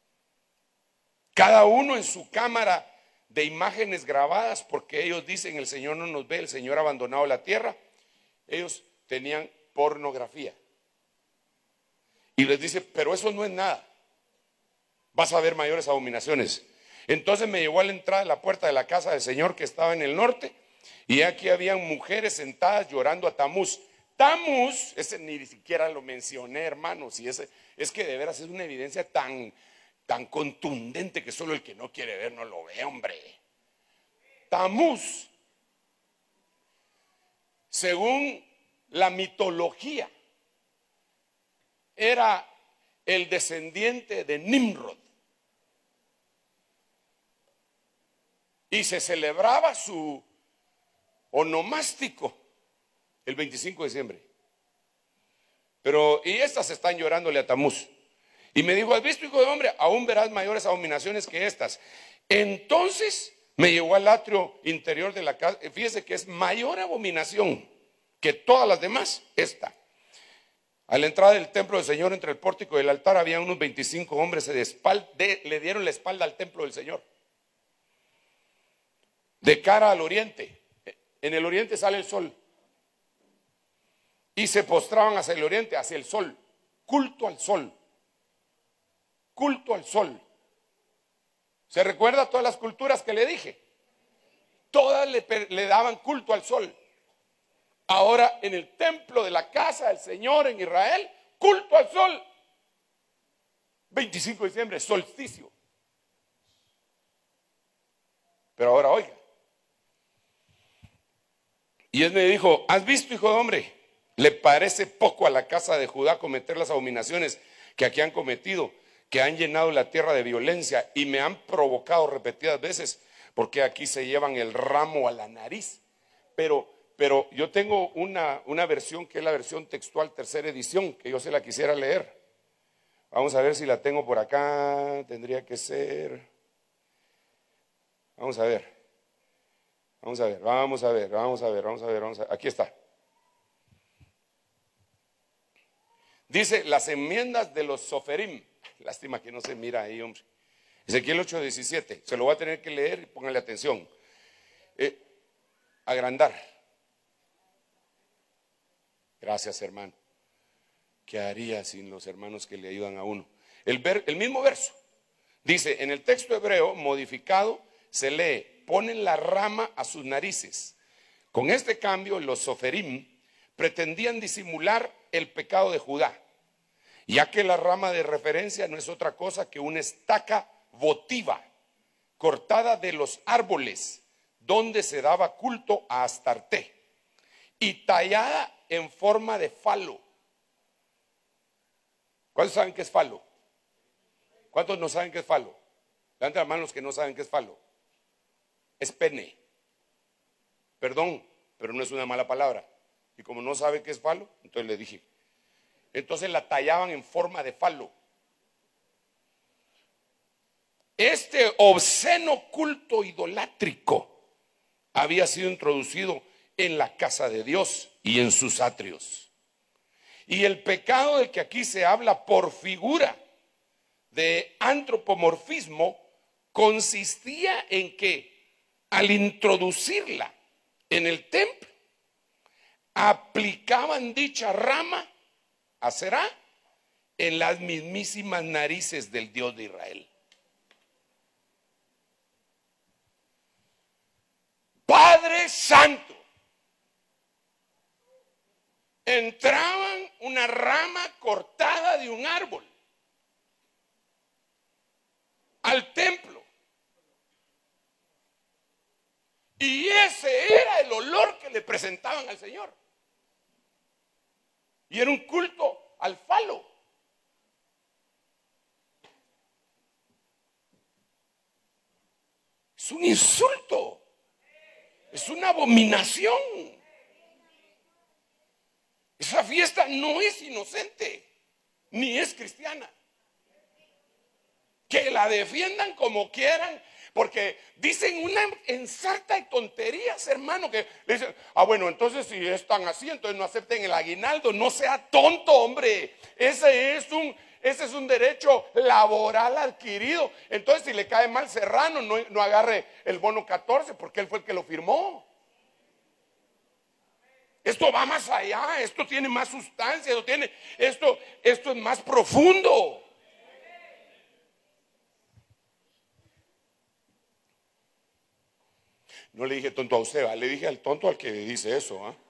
Cada uno en su cámara de imágenes grabadas, porque ellos dicen, el Señor no nos ve, el Señor ha abandonado la tierra. Ellos tenían pornografía. Y les dice, pero eso no es nada. Vas a ver mayores abominaciones. Entonces me llevó a la entrada de la puerta de la casa del Señor que estaba en el norte, y aquí habían mujeres sentadas llorando a Tamuz. Tamuz, ese ni siquiera lo mencioné, hermanos, y ese es que de veras es una evidencia tan tan contundente que solo el que no quiere ver no lo ve, hombre. Tamuz, según la mitología, era el descendiente de Nimrod. Y se celebraba su onomástico el veinticinco de diciembre. Pero, y estas están llorándole a Tamuz. Y me dijo, ¿has visto, hijo de hombre? Aún verás mayores abominaciones que estas. Entonces me llevó al atrio interior de la casa. Fíjese que es mayor abominación que todas las demás, esta. A la entrada del templo del Señor, entre el pórtico y el altar, había unos veinticinco hombres de espalda, de, le dieron la espalda al templo del Señor, de cara al oriente. En el oriente sale el sol. Y se postraban hacia el oriente, hacia el sol. Culto al sol. Culto al sol. ¿Se recuerda todas las culturas que le dije? Todas le, le daban culto al sol. Ahora en el templo de la casa del Señor en Israel, culto al sol. veinticinco de diciembre, solsticio. Pero ahora oiga. Y él me dijo, ¿has visto, hijo de hombre? ¿Le parece poco a la casa de Judá cometer las abominaciones que aquí han cometido, que han llenado la tierra de violencia y me han provocado repetidas veces? Porque aquí se llevan el ramo a la nariz. Pero, pero yo tengo una, una versión que es la versión textual, tercera edición, que yo se la quisiera leer. Vamos a ver si la tengo por acá. Tendría que ser. Vamos a ver. Vamos a ver, vamos a ver, vamos a ver, vamos a ver, vamos a ver. Aquí está. Dice las enmiendas de los Soferim. Lástima que no se mira ahí, hombre. Ezequiel ocho diecisiete. Se lo voy a tener que leer y póngale atención. Eh, agrandar. Gracias, hermano. ¿Qué haría sin los hermanos que le ayudan a uno? El, ver, el mismo verso. Dice, en el texto hebreo modificado se lee, ponen la rama a sus narices. Con este cambio, los Soferim pretendían disimular el pecado de Judá, ya que la rama de referencia no es otra cosa que una estaca votiva cortada de los árboles donde se daba culto a Astarte y tallada en forma de falo. ¿Cuántos saben qué es falo? ¿Cuántos no saben qué es falo? Levanten las manos los que no saben qué es falo. Es pene. Perdón, pero no es una mala palabra. Y como no sabe qué es falo, entonces le dije. Entonces la tallaban en forma de falo. Este obsceno culto idolátrico había sido introducido en la casa de Dios y en sus atrios. Y el pecado del que aquí se habla por figura de antropomorfismo consistía en que al introducirla en el templo, aplicaban dicha rama, Aserá, en las mismísimas narices del Dios de Israel. Padre Santo, entraban una rama cortada de un árbol al templo. Y ese era el olor que le presentaban al Señor. Y era un culto al falo. Es un insulto. Es una abominación. Esa fiesta no es inocente, ni es cristiana. Que la defiendan como quieran. Porque dicen una ensarta de tonterías, hermano, que le dicen, ah, bueno, entonces si están así, entonces no acepten el aguinaldo. No sea tonto, hombre. Ese es un, ese es un derecho laboral adquirido. Entonces si le cae mal Serrano, no, no agarre el bono catorce, porque él fue el que lo firmó. Esto va más allá, esto tiene más sustancia, esto, tiene, esto, esto es más profundo. No le dije tonto a usted, ¿va? Le dije al tonto al que dice eso. ¿eh?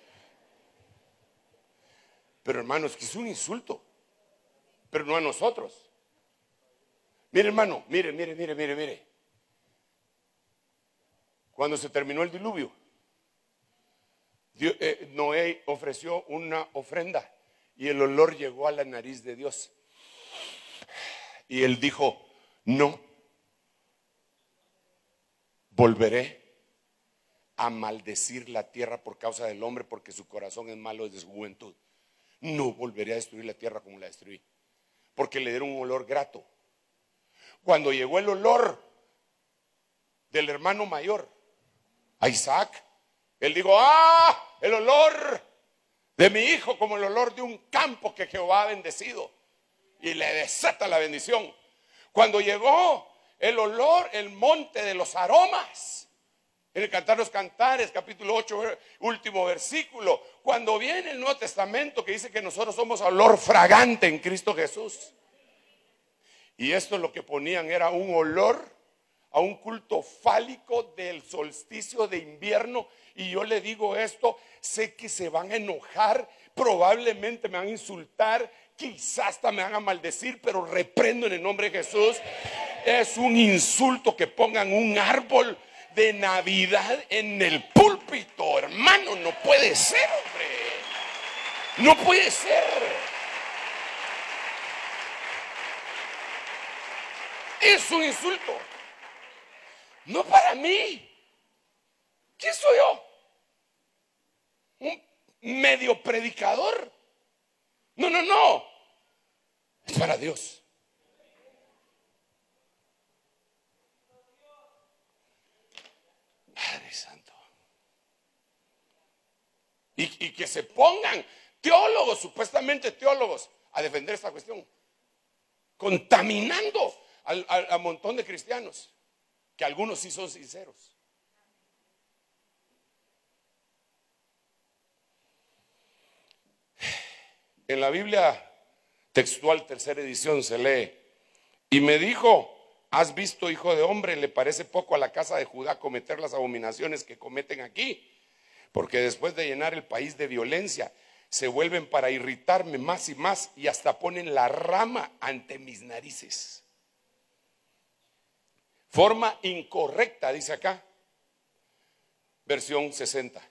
Pero hermano, es que es un insulto. Pero no a nosotros. Mire hermano, mire, mire, mire, mire, mire. Cuando se terminó el diluvio, Dios, eh, Noé ofreció una ofrenda y el olor llegó a la nariz de Dios. Y él dijo, no, volveré a maldecir la tierra por causa del hombre, porque su corazón es malo desde su juventud. No volveré a destruir la tierra como la destruí. porque le dieron un olor grato. Cuando llegó el olor del hermano mayor a Isaac, él dijo: ah, el olor de mi hijo como el olor de un campo que Jehová ha bendecido, y le desata la bendición. Cuando llegó el olor, el monte de los aromas, en el Cantar de los Cantares, capítulo ocho, último versículo, cuando viene el Nuevo Testamento que dice que nosotros somos olor fragante en Cristo Jesús. Y esto lo que ponían era un olor a un culto fálico del solsticio de invierno. Y yo le digo esto, sé que se van a enojar, probablemente me van a insultar, quizás hasta me van a maldecir, pero reprendo en el nombre de Jesús. Es un insulto que pongan un árbol de Navidad en el púlpito, hermano. No puede ser, hombre. No puede ser. Es un insulto. No para mí. ¿Quién soy yo? ¿Un medio predicador? No, no, no. Es para Dios. Padre Santo. Y, y que se pongan teólogos, supuestamente teólogos, a defender esta cuestión, contaminando al, al, al montón de cristianos, que algunos sí son sinceros. En la Biblia textual, tercera edición, se lee: y me dijo: ¿has visto, hijo de hombre, le parece poco a la casa de Judá cometer las abominaciones que cometen aquí? Porque después de llenar el país de violencia, se vuelven para irritarme más y más, y hasta ponen la rama ante mis narices. Forma incorrecta, dice acá, versión sesenta.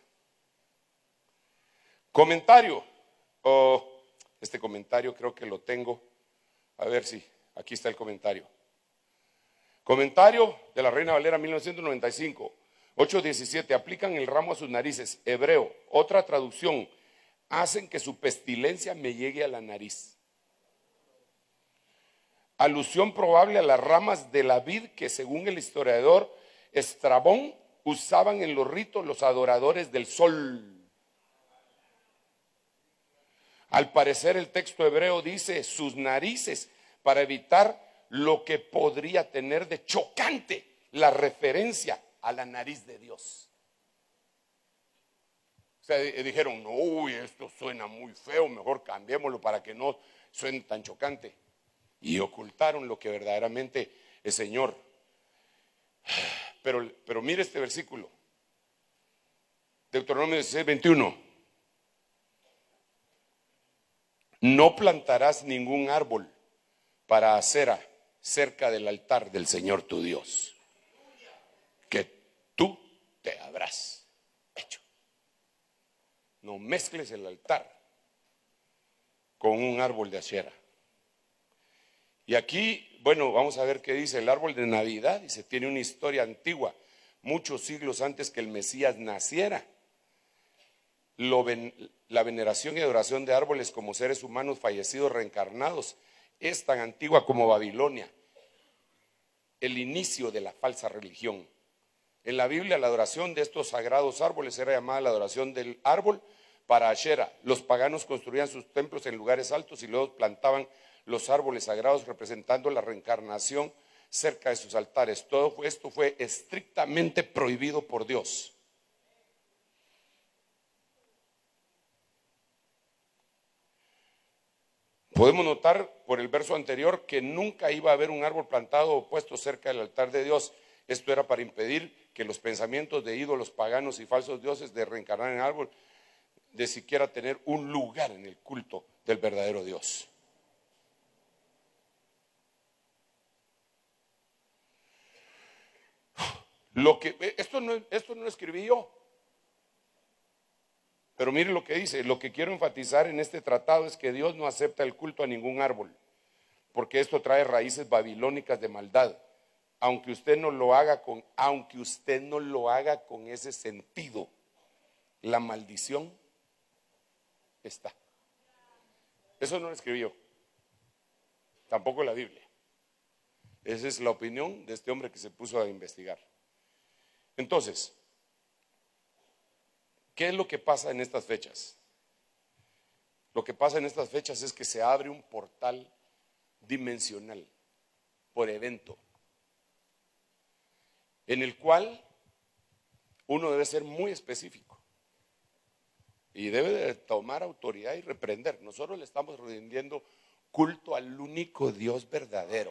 Comentario. Oh, este comentario creo que lo tengo. A ver si, aquí está el comentario. Comentario de la Reina Valera mil novecientos noventa y cinco, ocho diecisiete. Aplican el ramo a sus narices. Hebreo, otra traducción: hacen que su pestilencia me llegue a la nariz. Alusión probable a las ramas de la vid que, según el historiador Estrabón, usaban en los ritos los adoradores del sol. Al parecer el texto hebreo dice sus narices para evitar lo que podría tener de chocante la referencia a la nariz de Dios. O sea, dijeron: no, uy, esto suena muy feo, mejor cambiémoslo para que no suene tan chocante. Y ocultaron lo que verdaderamente es Señor. Pero, pero mire este versículo, Deuteronomio dieciséis, veintiuno. No plantarás ningún árbol para acera cerca del altar del Señor tu Dios, que tú te habrás hecho. No mezcles el altar con un árbol de acera. Y aquí, bueno, vamos a ver qué dice el árbol de Navidad. Dice, tiene una historia antigua, muchos siglos antes que el Mesías naciera. Lo ven, la veneración y adoración de árboles como seres humanos fallecidos reencarnados es tan antigua como Babilonia, el inicio de la falsa religión. En la Biblia la adoración de estos sagrados árboles era llamada la adoración del árbol para Ashera. Los paganos construían sus templos en lugares altos y luego plantaban los árboles sagrados representando la reencarnación cerca de sus altares. Todo esto fue estrictamente prohibido por Dios. Podemos notar por el verso anterior que nunca iba a haber un árbol plantado o puesto cerca del altar de Dios. Esto era para impedir que los pensamientos de ídolos paganos y falsos dioses de reencarnar en árbol, de siquiera tener un lugar en el culto del verdadero Dios. Lo que, esto, no, esto no lo escribí yo. Pero mire lo que dice, lo que quiero enfatizar en este tratado es que Dios no acepta el culto a ningún árbol, porque esto trae raíces babilónicas de maldad, aunque usted no lo haga con, aunque usted no lo haga con ese sentido, la maldición está. Eso no lo escribí yo. tampoco la Biblia. Esa es la opinión de este hombre que se puso a investigar. Entonces, ¿qué es lo que pasa en estas fechas? Lo que pasa en estas fechas es que se abre un portal dimensional por evento, en el cual uno debe ser muy específico y debe de tomar autoridad y reprender. Nosotros le estamos rindiendo culto al único Dios verdadero,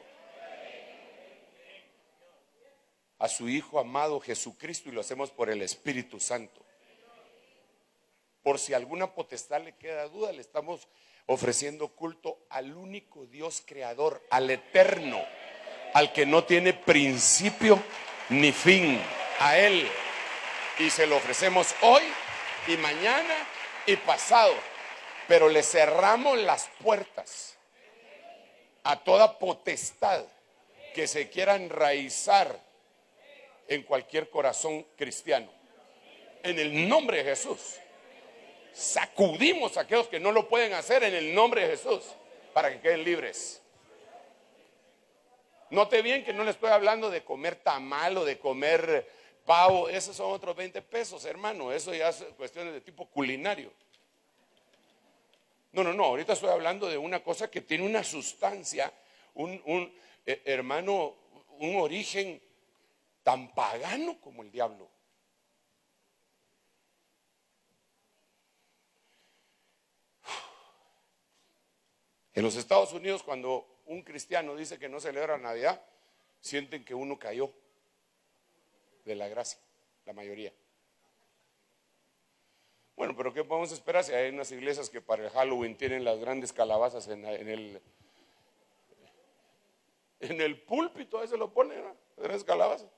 a su Hijo amado Jesucristo, y lo hacemos por el Espíritu Santo. Por si alguna potestad le queda duda, le estamos ofreciendo culto al único Dios creador, al eterno, al que no tiene principio ni fin, a Él. Y se lo ofrecemos hoy y mañana y pasado, pero le cerramos las puertas a toda potestad que se quiera enraizar en cualquier corazón cristiano. En el nombre de Jesús, sacudimos a aquellos que no lo pueden hacer en el nombre de Jesús, para que queden libres. Note bien que no le estoy hablando de comer tamal o de comer pavo. Esos son otros veinte pesos, hermano. Eso ya es cuestiones de tipo culinario. No, no, no. Ahorita estoy hablando de una cosa que tiene una sustancia, un, un eh, hermano, un origen tan pagano como el diablo. En los Estados Unidos, cuando un cristiano dice que no celebra Navidad, sienten que uno cayó de la gracia, la mayoría. Bueno, pero ¿qué podemos esperar si hay unas iglesias que para el Halloween tienen las grandes calabazas en, en el en el púlpito? Ahí se lo ponen, ¿no? Las grandes calabazas.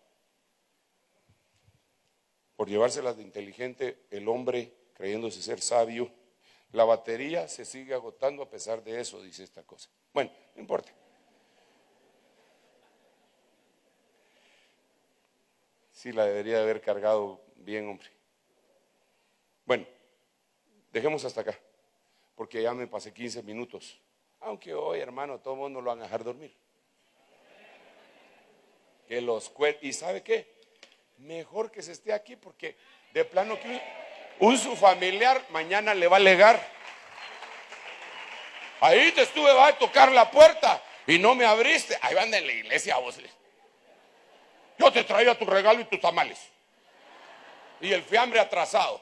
Por llevárselas de inteligente, el hombre, creyéndose ser sabio, la batería se sigue agotando a pesar de eso, dice esta cosa. Bueno, no importa. Sí, la debería de haber cargado bien, hombre. Bueno, dejemos hasta acá, porque ya me pasé quince minutos. Aunque hoy, hermano, todo el mundo lo van a dejar dormir. Que los cue- ¿Y sabe qué? Mejor que se esté aquí, porque de plano que un su familiar mañana le va a alegar: ahí te estuve, va a tocar la puerta y no me abriste. Ahí van de la iglesia vos. Yo te traía tu regalo y tus tamales y el fiambre atrasado.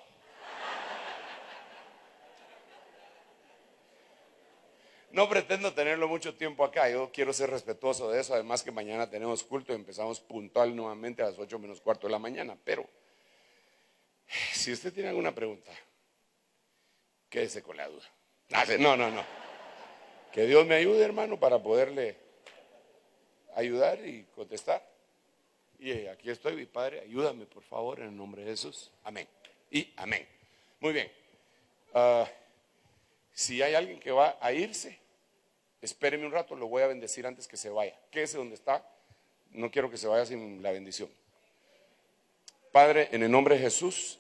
No pretendo tenerlo mucho tiempo acá, yo quiero ser respetuoso de eso. Además que mañana tenemos culto y empezamos puntual nuevamente a las ocho menos cuarto de la mañana. Pero si usted tiene alguna pregunta, quédese con la duda. No, no, no. Que Dios me ayude, hermano, para poderle ayudar y contestar. Y aquí estoy, mi Padre, ayúdame por favor en el nombre de Jesús. Amén y amén. Muy bien. Uh, si hay alguien que va a irse, espéreme un rato, lo voy a bendecir antes que se vaya. Quédese donde está, no quiero que se vaya sin la bendición. Padre, en el nombre de Jesús,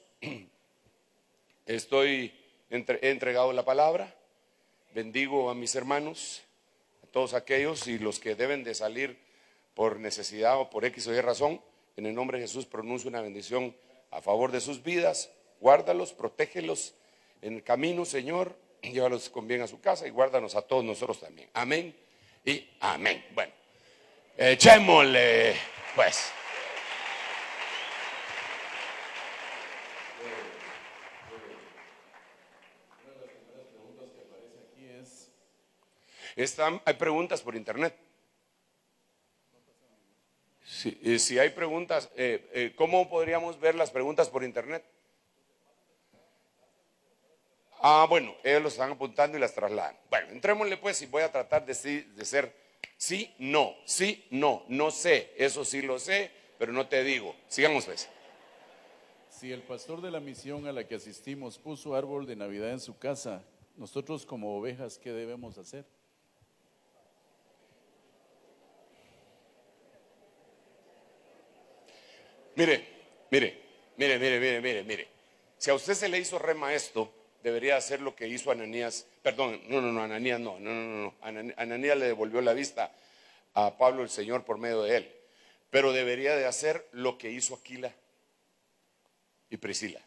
estoy entre, he entregado la palabra. Bendigo a mis hermanos, a todos aquellos y los que deben de salir por necesidad o por X o Y razón. En el nombre de Jesús pronuncio una bendición a favor de sus vidas. Guárdalos, protégelos en el camino, Señor. Llévalos con bien a su casa y guárdanos a todos nosotros también. Amén y amén. Bueno, echémosle pues. Están, hay preguntas por internet. Si, si hay preguntas, eh, eh, ¿cómo podríamos ver las preguntas por internet? Ah, bueno, ellos los están apuntando y las trasladan. Bueno, entrémosle pues y voy a tratar de, de ser sí, no, sí, no, no sé, eso sí lo sé, pero no te digo. Sigamos pues. Si el pastor de la misión a la que asistimos puso árbol de Navidad en su casa, nosotros como ovejas, ¿qué debemos hacer? Mire, mire, mire, mire, mire, mire, mire. Si a usted se le hizo rema esto, debería hacer lo que hizo Ananías. Perdón, no, no, no, Ananías no, no, no, no. Anan- Ananías le devolvió la vista a Pablo el Señor por medio de él. Pero debería de hacer lo que hizo Aquila y Priscila.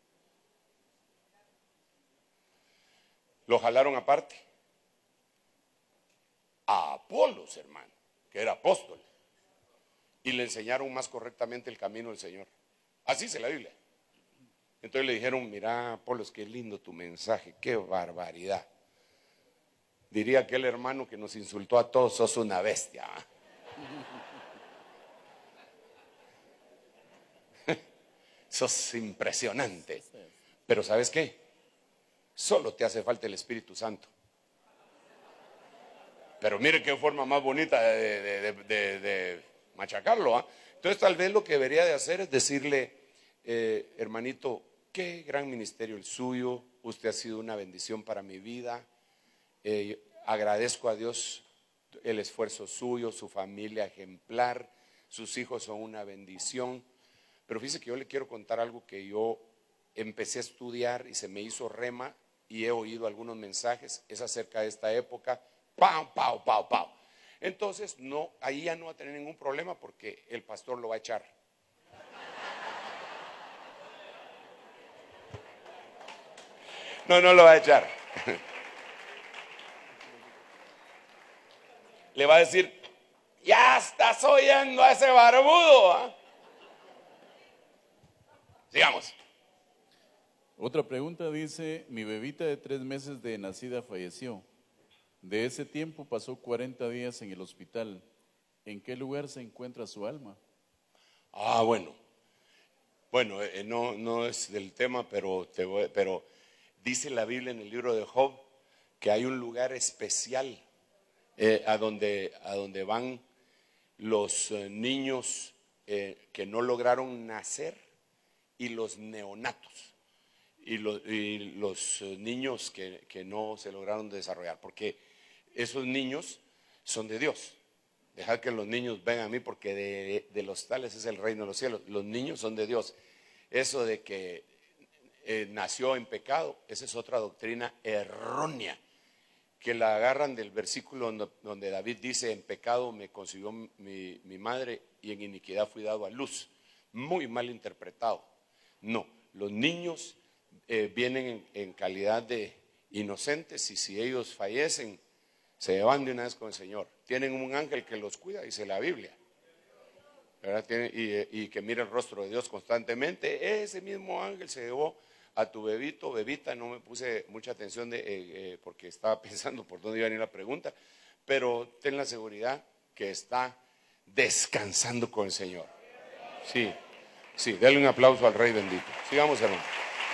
Lo jalaron aparte a Apolos, hermano, que era apóstol, y le enseñaron más correctamente el camino del Señor. Así dice la Biblia. Entonces le dijeron: mira, Apolos, qué lindo tu mensaje, qué barbaridad. Diría aquel hermano que nos insultó a todos: sos una bestia. Sos impresionante. Pero ¿sabes qué? Solo te hace falta el Espíritu Santo. Pero mire qué forma más bonita de, de, de, de, de machacarlo, ¿ah? Entonces tal vez lo que debería de hacer es decirle: eh, hermanito, qué gran ministerio el suyo, usted ha sido una bendición para mi vida, eh, agradezco a Dios el esfuerzo suyo, su familia ejemplar, sus hijos son una bendición. Pero fíjese que yo le quiero contar algo que yo empecé a estudiar y se me hizo rema, y he oído algunos mensajes, es acerca de esta época. Pau, pau, pau, pau. Entonces, no, ahí ya no va a tener ningún problema porque el pastor lo va a echar. No, no lo va a echar. Le va a decir: ya estás oyendo a ese barbudo, ¿ah? Sigamos. Otra pregunta dice: mi bebita de tres meses de nacida falleció. De ese tiempo pasó cuarenta días en el hospital. ¿En qué lugar se encuentra su alma? Ah, bueno. Bueno, eh, no, no es del tema, pero, te voy, pero dice la Biblia en el libro de Job que hay un lugar especial eh, a, donde, a donde van los eh, niños eh, que no lograron nacer, y los neonatos, y, lo, y los eh, niños que, que no se lograron desarrollar, porque esos niños son de Dios. Dejad que los niños vengan a mí, porque de, de los tales es el reino de los cielos. Los niños son de Dios. Eso de que eh, nació en pecado, esa es otra doctrina errónea, que la agarran del versículo donde, donde David dice: en pecado me concibió mi, mi madre, y en iniquidad fui dado a luz. Muy mal interpretado. No, los niños eh, vienen en, en calidad de inocentes, y si ellos fallecen, se van de una vez con el Señor. Tienen un ángel que los cuida, dice la Biblia, ¿verdad? Tienen, y, y que mira el rostro de Dios constantemente. Ese mismo ángel se llevó a tu bebito, bebita. No me puse mucha atención de, eh, eh, porque estaba pensando por dónde iba a venir la pregunta, pero ten la seguridad que está descansando con el Señor. Sí. Sí, denle un aplauso al Rey bendito. Sigamos, hermano.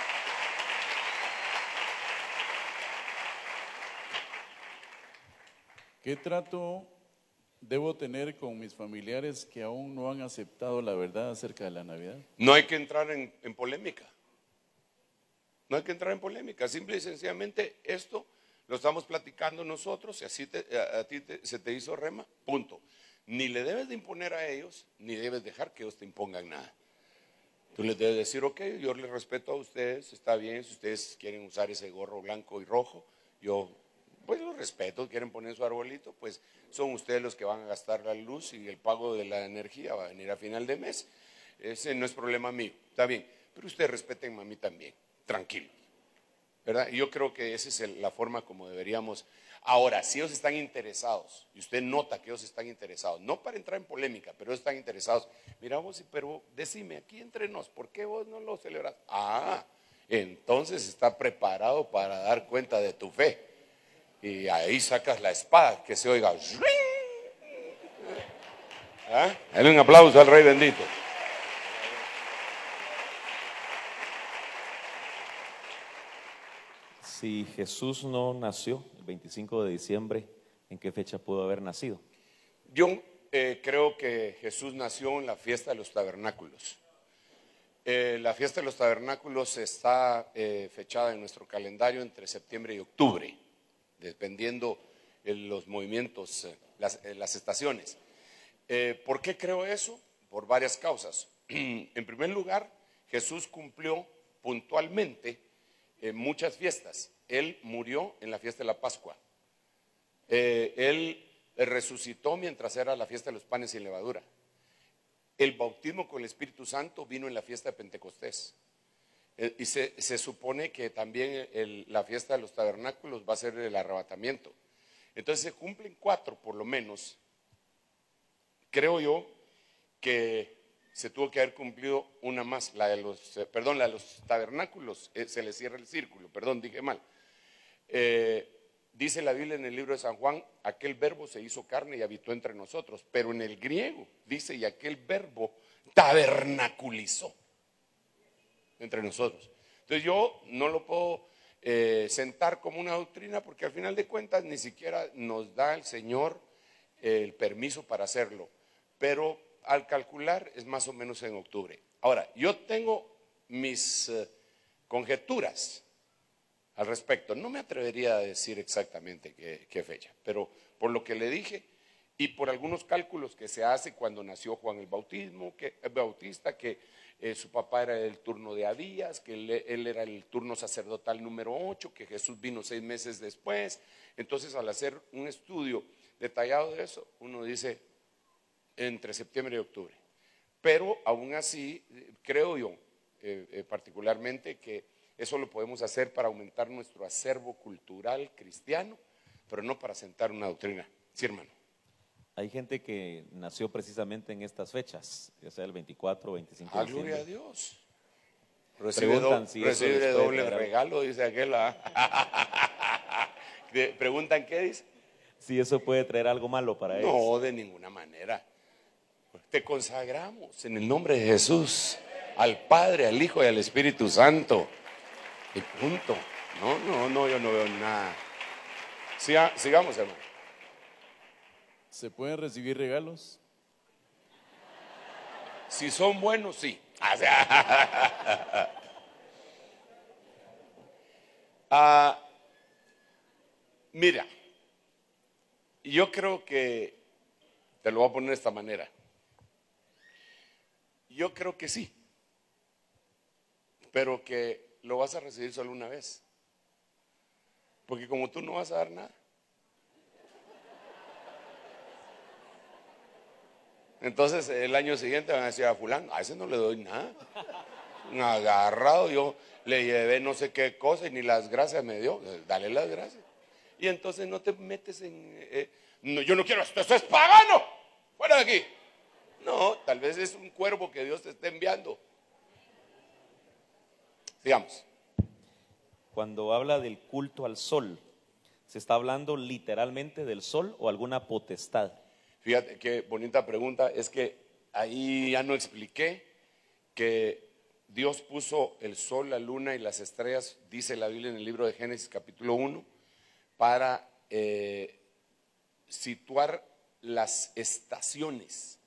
¿Qué trato debo tener con mis familiares que aún no han aceptado la verdad acerca de la Navidad? No hay que entrar en, en polémica. No hay que entrar en polémica. Simple y sencillamente esto lo estamos platicando nosotros, y así te, a, a ti te, se te hizo rema, punto. Ni le debes de imponer a ellos, ni debes dejar que ellos te impongan nada. Tú les debes decir: ok, yo les respeto a ustedes, está bien, si ustedes quieren usar ese gorro blanco y rojo, yo pues los respeto. Quieren poner su arbolito, pues son ustedes los que van a gastar la luz, y el pago de la energía va a venir a final de mes. Ese no es problema mío, está bien, pero ustedes respeten a mí también, tranquilo, ¿verdad? Y yo creo que esa es el, la forma como deberíamos. Ahora, si ellos están interesados, y usted nota que ellos están interesados, no para entrar en polémica, pero ellos están interesados: mira vos, pero decime, aquí entre nos, ¿por qué vos no lo celebras? Ah, entonces está preparado para dar cuenta de tu fe, y ahí sacas la espada, que se oiga. ¿Ah? Dale un aplauso al Rey bendito. Si Jesús no nació el veinticinco de diciembre, ¿en qué fecha pudo haber nacido? Yo eh, creo que Jesús nació en la fiesta de los tabernáculos. Eh, la fiesta de los tabernáculos está eh, fechada en nuestro calendario entre septiembre y octubre, dependiendo de los movimientos, eh, las, eh, las estaciones. Eh, ¿Por qué creo eso? Por varias causas. En primer lugar, Jesús cumplió puntualmente eh, muchas fiestas. Él murió en la fiesta de la Pascua. Eh, él resucitó mientras era la fiesta de los panes sin levadura. El bautismo con el Espíritu Santo vino en la fiesta de Pentecostés. Eh, y se, se supone que también el, la fiesta de los tabernáculos va a ser el arrebatamiento. Entonces se cumplen cuatro por lo menos. Creo yo que se tuvo que haber cumplido una más, la de los, eh, perdón, la de los tabernáculos, eh, se le cierra el círculo, perdón, dije mal. Eh, dice la Biblia en el libro de San Juan, aquel verbo se hizo carne y habitó entre nosotros, pero en el griego dice, y aquel verbo tabernaculizó entre nosotros. Entonces yo no lo puedo eh, sentar como una doctrina, porque al final de cuentas ni siquiera nos da el Señor eh, el permiso para hacerlo, pero al calcular es más o menos en octubre. Ahora, yo tengo mis eh, conjeturas al respecto. No me atrevería a decir exactamente qué, qué fecha, pero por lo que le dije y por algunos cálculos que se hace cuando nació Juan el Bautismo, que, el Bautista, que eh, su papá era el turno de Abías, que él, él era el turno sacerdotal número ocho, que Jesús vino seis meses después. Entonces, al hacer un estudio detallado de eso, uno dice entre septiembre y octubre. Pero aún así, creo yo eh, eh, particularmente que eso lo podemos hacer para aumentar nuestro acervo cultural cristiano, pero no para sentar una doctrina. Sí, hermano. Hay gente que nació precisamente en estas fechas, ya sea el veinticuatro, veinticinco Ah, de diciembre. gloria a Dios. Recibe, Preguntan do, si eso recibe les puede doble traer- regalo, dice aquel. ¿ah? De- ¿Preguntan qué dice? Si eso puede traer algo malo para ellos. No, de ninguna manera. Te consagramos en el nombre de Jesús al Padre, al Hijo y al Espíritu Santo. Y punto. No, no, no, yo no veo nada. Siga- sigamos, hermano. ¿Se pueden recibir regalos? Si son buenos, sí. O sea, ah, mira, yo creo que, te lo voy a poner de esta manera, yo creo que sí, pero que lo vas a recibir solo una vez, porque como tú no vas a dar nada, entonces el año siguiente van a decir a fulano, a ese no le doy nada. Un agarrado, yo le llevé no sé qué cosa y ni las gracias me dio. Dale las gracias. Y entonces no te metes en, eh, no, yo no quiero esto, esto es pagano, fuera de aquí. No, tal vez es un cuervo que Dios te está enviando. Sigamos. Cuando habla del culto al sol, ¿se está hablando literalmente del sol o alguna potestad? Fíjate qué bonita pregunta, es que ahí ya no expliqué que Dios puso el sol, la luna y las estrellas, dice la Biblia en el libro de Génesis capítulo uno, para eh, situar las estaciones.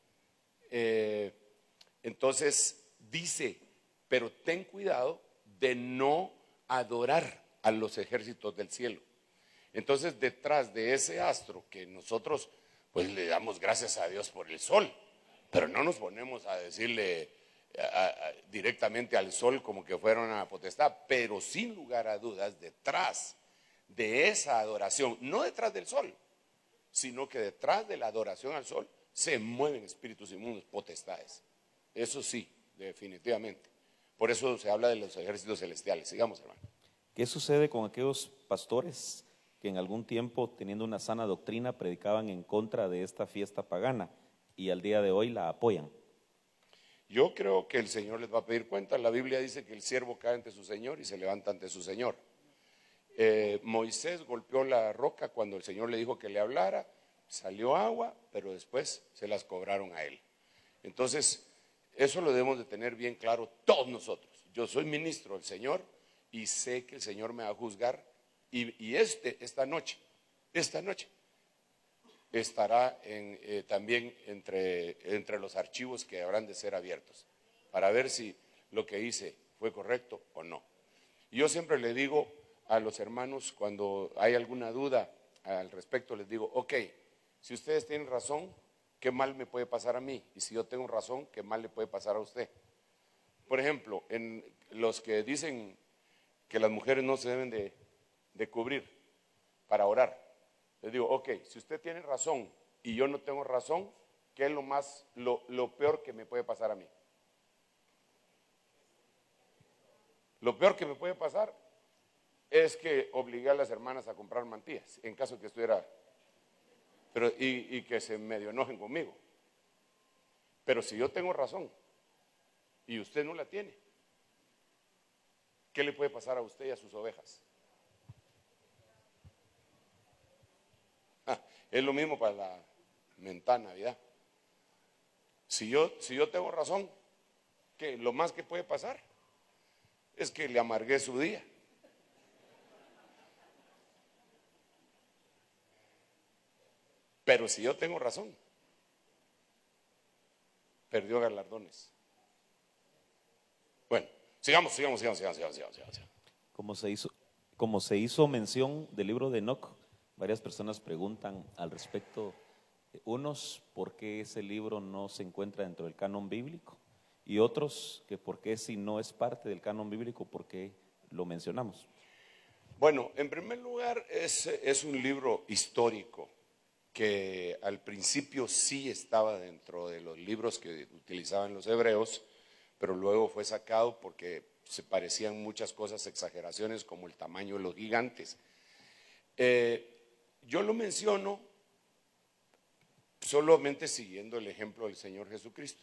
Eh, entonces dice, pero ten cuidado de no adorar a los ejércitos del cielo. Entonces detrás de ese astro que nosotros pues le damos gracias a Dios por el sol, pero no nos ponemos a decirle a, a, directamente al sol como que fuera una potestad, pero sin lugar a dudas detrás de esa adoración, no detrás del sol, sino que detrás de la adoración al sol se mueven espíritus inmundos, potestades. Eso sí, definitivamente. Por eso se habla de los ejércitos celestiales. Sigamos, hermano. ¿Qué sucede con aquellos pastores que en algún tiempo, teniendo una sana doctrina, predicaban en contra de esta fiesta pagana y al día de hoy la apoyan? Yo creo que el Señor les va a pedir cuenta. La Biblia dice que el siervo cae ante su Señor y se levanta ante su Señor. Eh, Moisés golpeó la roca cuando el Señor le dijo que le hablara, salió agua, pero después se las cobraron a él. Entonces, eso lo debemos de tener bien claro todos nosotros. Yo soy ministro del Señor y sé que el Señor me va a juzgar. Y, y este, esta noche, esta noche, estará en, eh, también entre, entre los archivos que habrán de ser abiertos, para ver si lo que hice fue correcto o no. Y yo siempre le digo a los hermanos, cuando hay alguna duda al respecto, les digo, ok, si ustedes tienen razón, ¿qué mal me puede pasar a mí? Y si yo tengo razón, ¿qué mal le puede pasar a usted? Por ejemplo, en los que dicen que las mujeres no se deben de, de cubrir para orar. Les digo, ok, si usted tiene razón y yo no tengo razón, ¿qué es lo más, lo, lo peor que me puede pasar a mí? Lo peor que me puede pasar es que obligué a las hermanas a comprar mantillas, en caso que estuviera, pero, y, y que se medio enojen conmigo. Pero si yo tengo razón y usted no la tiene, ¿qué le puede pasar a usted y a sus ovejas? Ah, es lo mismo para la mentada Navidad. Si yo, si yo tengo razón, ¿qué? Lo más que puede pasar es que le amargué su día. Pero si yo tengo razón, perdió galardones. Bueno, sigamos, sigamos, sigamos, sigamos, sigamos, sigamos, sigamos. Como se hizo, como se hizo mención del libro de Enoc, varias personas preguntan al respecto. Unos, ¿por qué ese libro no se encuentra dentro del canon bíblico? Y otros, que por qué si no es parte del canon bíblico, ¿por qué lo mencionamos? Bueno, en primer lugar, es, es un libro histórico que al principio sí estaba dentro de los libros que utilizaban los hebreos, pero luego fue sacado porque se parecían muchas cosas, exageraciones como el tamaño de los gigantes. Eh, yo lo menciono solamente siguiendo el ejemplo del Señor Jesucristo,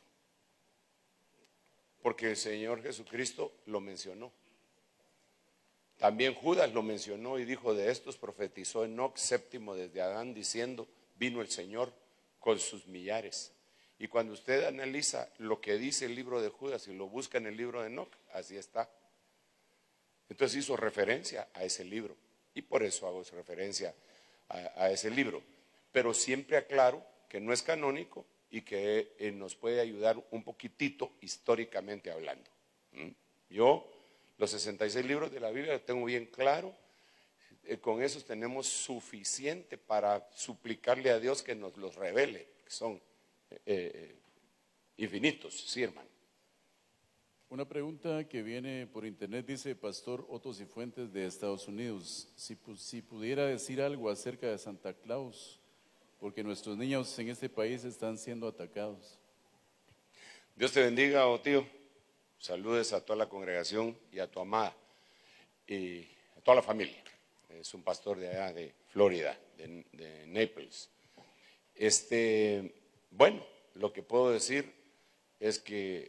porque el Señor Jesucristo lo mencionó. También Judas lo mencionó y dijo: de estos profetizó Enoc, séptimo desde Adán, diciendo: vino el Señor con sus millares. Y cuando usted analiza lo que dice el libro de Judas y lo busca en el libro de Enoc, así está. Entonces hizo referencia a ese libro y por eso hago referencia a, a ese libro. Pero siempre aclaro que no es canónico y que eh, nos puede ayudar un poquitito históricamente hablando. ¿Mm? Yo los sesenta y seis libros de la Biblia los tengo bien claro. Eh, con esos tenemos suficiente para suplicarle a Dios que nos los revele, que son eh, eh, infinitos, sí, hermano. Una pregunta que viene por internet dice Pastor Otto Cifuentes de Estados Unidos: si, si pudiera decir algo acerca de Santa Claus, porque nuestros niños en este país están siendo atacados. Dios te bendiga, oh tío. Saludes a toda la congregación y a tu amada y a toda la familia. Es un pastor de allá de Florida, de, de Naples. Este, bueno, lo que puedo decir es que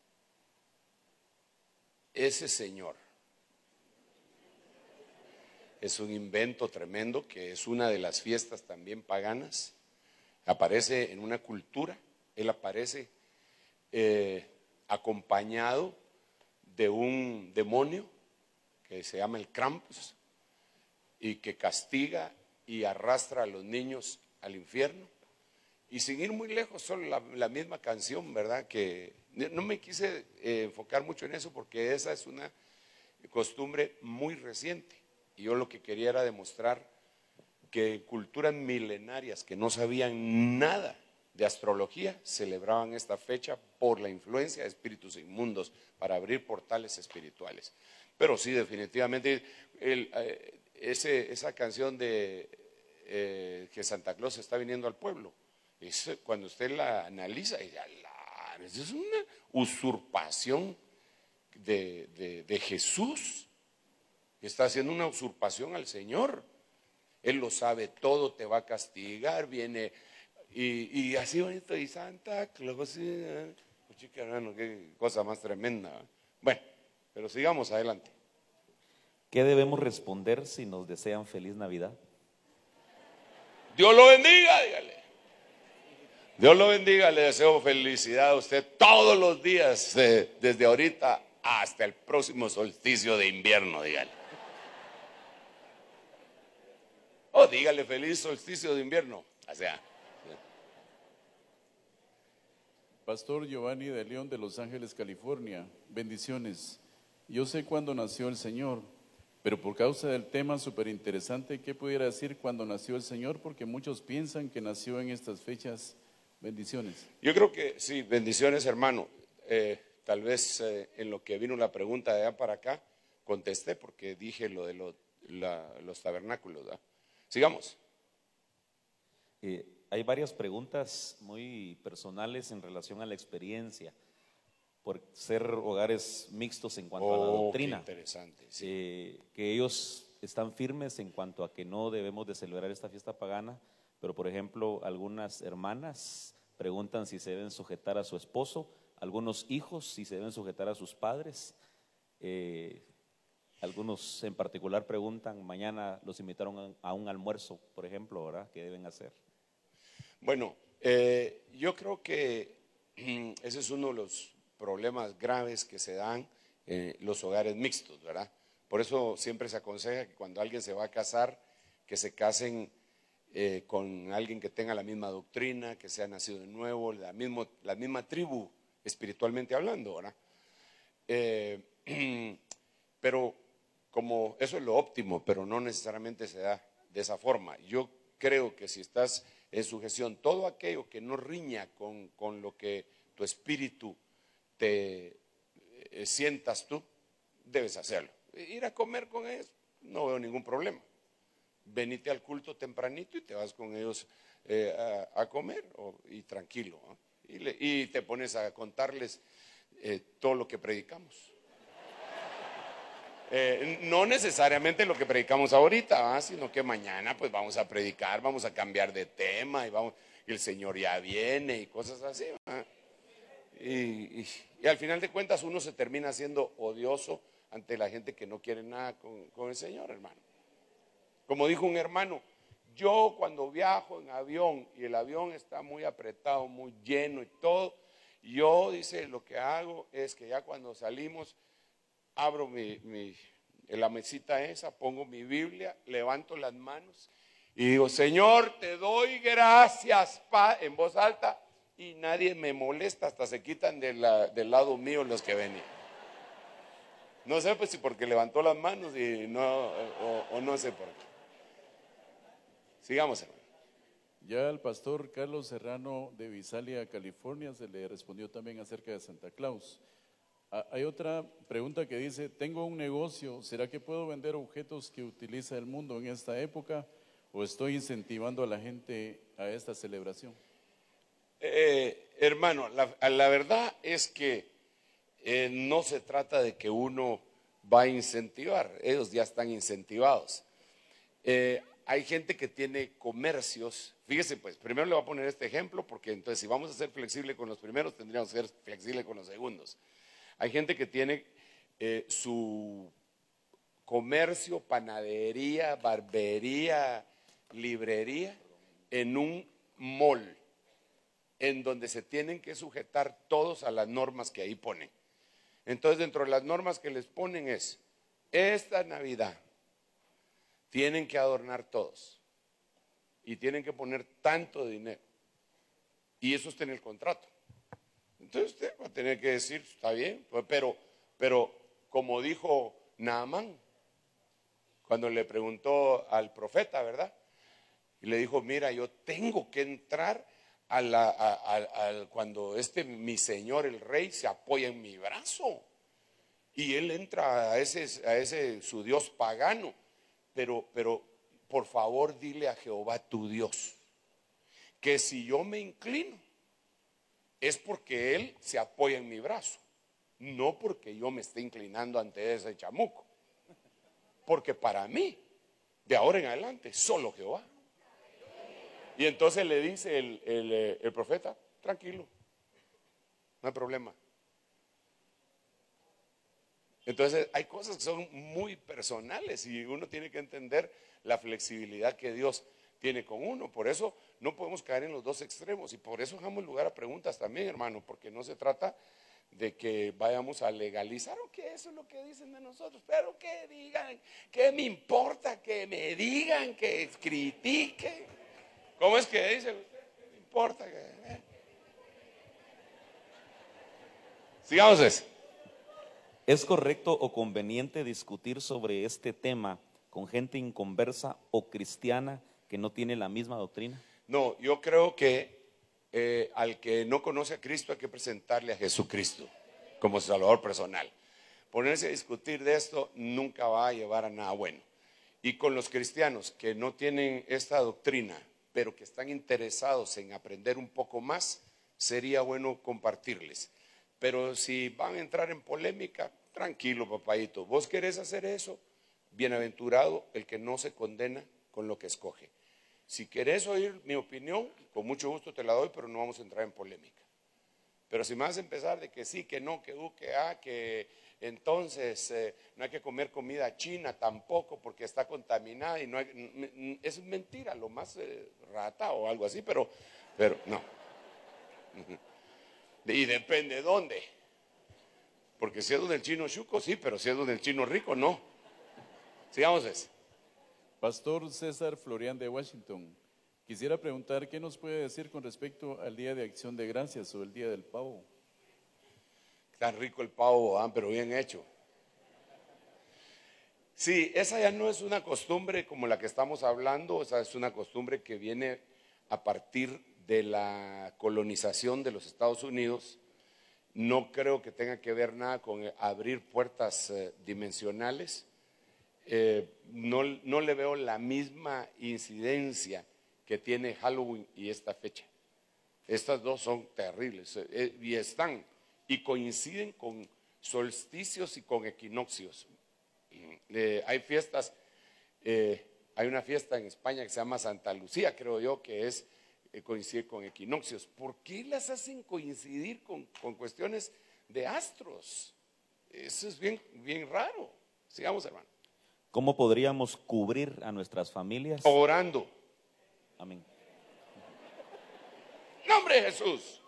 ese señor es un invento tremendo, que es una de las fiestas también paganas. Aparece en una cultura, él aparece eh, acompañado de un demonio que se llama el Krampus y que castiga y arrastra a los niños al infierno. Y sin ir muy lejos, solo la, la misma canción, ¿verdad? Que no me quise eh, enfocar mucho en eso porque esa es una costumbre muy reciente. Y yo lo que quería era demostrar que culturas milenarias que no sabían nada de astrología celebraban esta fecha por la influencia de espíritus inmundos para abrir portales espirituales. Pero sí, definitivamente, el, eh, ese, esa canción de eh, que Santa Claus está viniendo al pueblo, es, cuando usted la analiza, es una usurpación de, de, de Jesús. Está haciendo una usurpación al Señor. Él lo sabe todo, te va a castigar, viene y, y así bonito, y Santa Claus, eh, chica, hermano, qué cosa más tremenda. Bueno, pero sigamos adelante. ¿Qué debemos responder si nos desean feliz Navidad? Dios lo bendiga, dígale. Dios lo bendiga, le deseo felicidad a usted todos los días, eh, desde ahorita hasta el próximo solsticio de invierno, dígale. Oh, dígale feliz solsticio de invierno. O sea. Pastor Giovanni de León de Los Ángeles, California. Bendiciones. Yo sé cuándo nació el Señor, pero por causa del tema súper interesante, ¿qué pudiera decir cuándo nació el Señor? Porque muchos piensan que nació en estas fechas. Bendiciones. Yo creo que sí, bendiciones, hermano. Eh, tal vez eh, en lo que vino la pregunta de allá para acá, contesté porque dije lo de lo- la- los tabernáculos, ¿verdad? Sigamos. Eh, hay varias preguntas muy personales en relación a la experiencia, por ser hogares mixtos en cuanto a la Oh, qué doctrina. interesante. Sí. Eh, que ellos están firmes en cuanto a que no debemos de celebrar esta fiesta pagana, pero por ejemplo algunas hermanas preguntan si se deben sujetar a su esposo, algunos hijos si se deben sujetar a sus padres, eh, algunos en particular preguntan, mañana los invitaron a, a un almuerzo, por ejemplo, ¿verdad? ¿Qué deben hacer? Bueno, eh, yo creo que ese es uno de los problemas graves que se dan en los hogares mixtos, ¿verdad? Por eso siempre se aconseja que cuando alguien se va a casar, que se casen eh, con alguien que tenga la misma doctrina, que sea nacido de nuevo, la, mismo, la misma tribu espiritualmente hablando, ¿verdad? Eh, pero como eso es lo óptimo, pero no necesariamente se da de esa forma. Yo creo que si estás en sujeción, todo aquello que no riña con, con lo que tu espíritu te eh, sientas tú, debes hacerlo. Ir a comer con ellos, no veo ningún problema. Venite al culto tempranito y te vas con ellos eh, a, a comer o- y tranquilo, ¿no? y, le- y te pones a contarles eh, todo lo que predicamos. Eh, no necesariamente lo que predicamos ahorita, ¿va? Sino que mañana pues vamos a predicar, vamos a cambiar de tema y, vamos, y el Señor ya viene y cosas así, ¿va? Y, y- y al final de cuentas uno se termina siendo odioso ante la gente que no quiere nada con, con el Señor, hermano. Como dijo un hermano, yo cuando viajo en avión y el avión está muy apretado, muy lleno y todo, yo, dice, lo que hago es que ya cuando salimos, abro mi, mi- la mesita esa, pongo mi Biblia, levanto las manos y digo, Señor, te doy gracias, pa, en voz alta, y nadie me molesta, hasta se quitan de la- del lado mío los que venían. No sé pues si porque levantó las manos y no, o, o no sé por qué. Sigamos, hermano. Ya al pastor Carlos Serrano de Visalia, California, se le respondió también acerca de Santa Claus. Ah, hay otra pregunta que dice, tengo un negocio, ¿será que puedo vender objetos que utiliza el mundo en esta época o estoy incentivando a la gente a esta celebración? Eh, hermano, la, la verdad es que eh, no se trata de que uno va a incentivar, ellos ya están incentivados. Eh, hay gente que tiene comercios, fíjese pues, primero le voy a poner este ejemplo porque entonces si vamos a ser flexibles con los primeros, tendríamos que ser flexibles con los segundos. Hay gente que tiene eh, su comercio, panadería, barbería, librería en un mall, en donde se tienen que sujetar todos a las normas que ahí ponen. Entonces, dentro de las normas que les ponen es, esta Navidad tienen que adornar todos y tienen que poner tanto dinero. Y eso está en el contrato. Entonces usted va a tener que decir, está bien, pues, pero, pero como dijo Naamán, cuando le preguntó al profeta, ¿verdad? Y le dijo, mira, yo tengo que entrar a la, a- a- a- cuando este mi señor, el rey, se apoya en mi brazo. Y él entra a ese, a ese su Dios pagano. Pero, pero, por favor, dile a Jehová tu Dios, que si yo me inclino, es porque Él se apoya en mi brazo, no porque yo me esté inclinando ante ese chamuco. Porque para mí, de ahora en adelante, solo Jehová. Y entonces le dice el, el, eh, el profeta, tranquilo, no hay problema. Entonces hay cosas que son muy personales y uno tiene que entender la flexibilidad que Dios tiene con uno. Por eso no podemos caer en los dos extremos y por eso dejamos lugar a preguntas también, hermano, porque no se trata de que vayamos a legalizar o que eso es lo que dicen de nosotros, pero que digan, que me importa, que me digan, que critiquen. ¿Cómo es que dice usted? ¿Qué me importa? Que, eh? Sigamos eso. ¿Es correcto o conveniente discutir sobre este tema con gente inconversa o cristiana que no tiene la misma doctrina? No, yo creo que eh, al que no conoce a Cristo hay que presentarle a Jesucristo como su Salvador personal. ponerse a discutir de esto nunca va a llevar a nada bueno. Y con los cristianos que no tienen esta doctrina, pero que están interesados en aprender un poco más, sería bueno compartirles. Pero si van a entrar en polémica, tranquilo, papayito. ¿Vos querés hacer eso? Bienaventurado el que no se condena con lo que escoge. Si querés oír mi opinión, con mucho gusto te la doy, pero no vamos a entrar en polémica. Pero si me vas a empezar de que sí, que no, que u, que ah, que entonces eh, no hay que comer comida china tampoco porque está contaminada y no hay, es mentira, lo más eh, rata o algo así, pero, pero no. Y depende de dónde. Porque si es donde el chino chuco, sí, pero si es donde el chino rico, no. Sigamos eso. Pastor César Florian de Washington, quisiera preguntar qué nos puede decir con respecto al Día de Acción de Gracias o el Día del Pavo. Tan rico el pavo, ¿ah? Pero bien hecho. Sí, esa ya no es una costumbre como la que estamos hablando, esa es una costumbre que viene a partir de la colonización de los Estados Unidos. No creo que tenga que ver nada con abrir puertas eh, dimensionales. Eh, no, no le veo la misma incidencia que tiene Halloween y esta fecha. Estas dos son terribles eh, y están y coinciden con solsticios y con equinoccios. Eh, hay fiestas, eh, hay una fiesta en España que se llama Santa Lucía, creo yo, que es eh, coincide con equinoccios. ¿Por qué las hacen coincidir con, con cuestiones de astros? Eso es bien, bien raro. Sigamos, hermano. ¿Cómo podríamos cubrir a nuestras familias? Orando. Amén. Nombre de Jesús.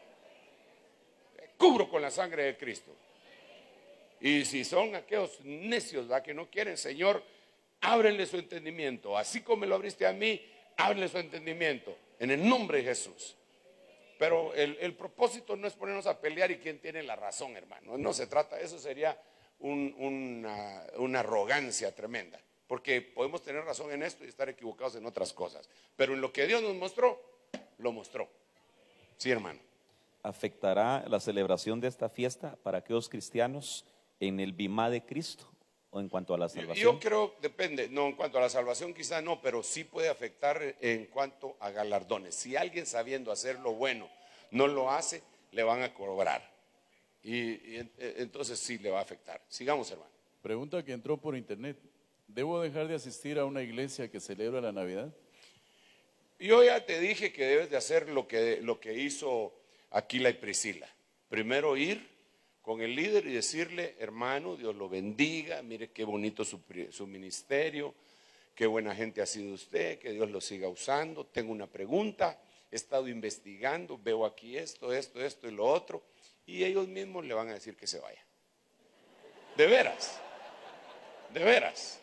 Cubro con la sangre de Cristo. Y si son aquellos necios, ¿verdad?, que no quieren, Señor, ábrenle su entendimiento. Así como me lo abriste a mí, ábrenle su entendimiento. En el nombre de Jesús. Pero el, el propósito no es ponernos a pelear y quién tiene la razón, hermano. No se trata, eso sería un, una, una arrogancia tremenda. Porque podemos tener razón en esto y estar equivocados en otras cosas. Pero en lo que Dios nos mostró, lo mostró. Sí, hermano. ¿Afectará la celebración de esta fiesta para aquellos cristianos en el bimá de Cristo o en cuanto a la salvación? Yo creo, depende, no, en cuanto a la salvación quizá no, pero sí puede afectar en cuanto a galardones. Si alguien sabiendo hacer lo bueno no lo hace, le van a cobrar. Y, y entonces sí le va a afectar. Sigamos, hermano. Pregunta que entró por internet. ¿Debo dejar de asistir a una iglesia que celebra la Navidad? Yo ya te dije que debes de hacer lo que, lo que hizo Aquila y Priscila. Primero ir con el líder y decirle, hermano, Dios lo bendiga, mire qué bonito su, su ministerio, qué buena gente ha sido usted, que Dios lo siga usando. Tengo una pregunta, he estado investigando, veo aquí esto, esto, esto y lo otro, y ellos mismos le van a decir que se vaya. De veras, de veras.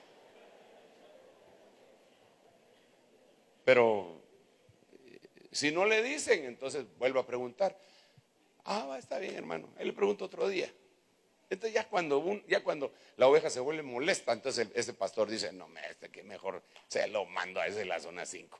Pero si no le dicen, entonces vuelvo a preguntar. Ah, va, está bien, hermano. Ahí le pregunto otro día. Entonces ya cuando, un, ya cuando la oveja se vuelve molesta, entonces el, ese pastor dice, no, este que mejor se lo mando a ese de la zona cinco.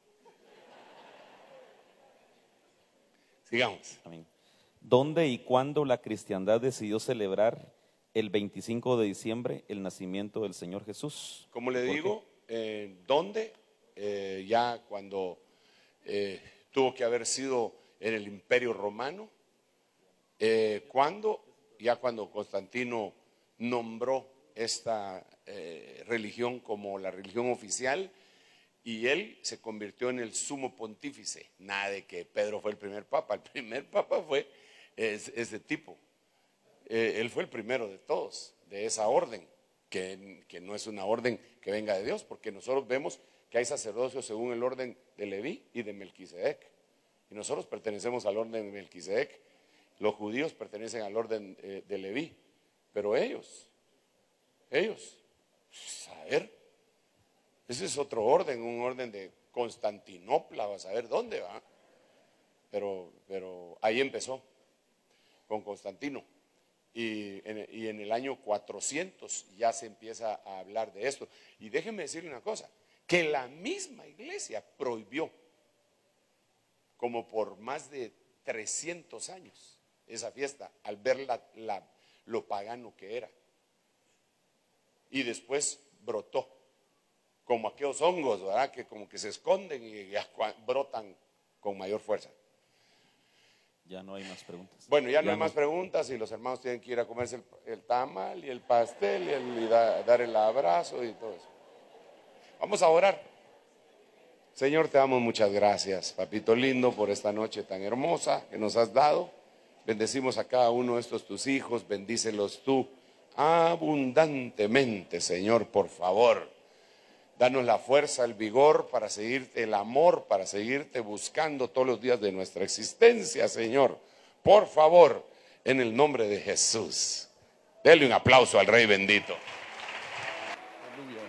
Sigamos. Amén. ¿Dónde y cuándo la cristiandad decidió celebrar el veinticinco de diciembre el nacimiento del Señor Jesús? Como le digo, eh, ¿dónde? Eh, ya cuando eh, tuvo que haber sido en el Imperio Romano. Eh, ¿Cuándo? Ya cuando Constantino nombró esta eh, religión como la religión oficial y él se convirtió en el sumo pontífice. Nada de que Pedro fue el primer papa. El primer papa fue ese, ese tipo. Eh, él fue el primero de todos, de esa orden, que, que no es una orden que venga de Dios, porque nosotros vemos que hay sacerdocio según el orden de Leví y de Melquisedec. Y nosotros pertenecemos al orden de Melquisedec. Los judíos pertenecen al orden eh, de Leví. Pero ellos, ellos, a ver, ese es otro orden, un orden de Constantinopla, vas a ver dónde va. Pero, pero ahí empezó, con Constantino. Y en, y en el año cuatrocientos ya se empieza a hablar de esto. Y déjenme decirle una cosa, que la misma iglesia prohibió, como por más de trescientos años, esa fiesta, al ver la, la, lo pagano que era. y después brotó, como aquellos hongos, ¿verdad? Que como que se esconden y ya brotan con mayor fuerza. Ya no hay más preguntas. Bueno, ya no hay más preguntas y los hermanos tienen que ir a comerse el, el tamal y el pastel y, el, y da, dar el abrazo y todo eso. Vamos a orar. Señor, te damos muchas gracias, papito lindo, por esta noche tan hermosa que nos has dado. Bendecimos a cada uno de estos tus hijos, bendícelos tú abundantemente, Señor, por favor. Danos la fuerza, el vigor para seguirte, el amor para seguirte buscando todos los días de nuestra existencia, Señor. Por favor, en el nombre de Jesús. Dele un aplauso al Rey bendito. Aleluya.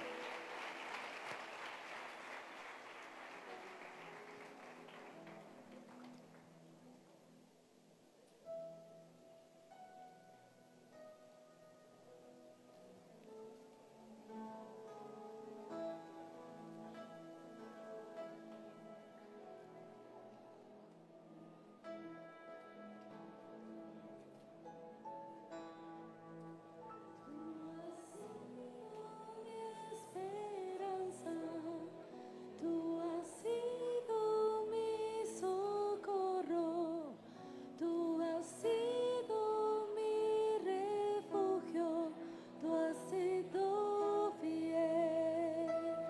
Esperanza, tú has sido mi socorro, tú has sido mi refugio, tú has sido fiel.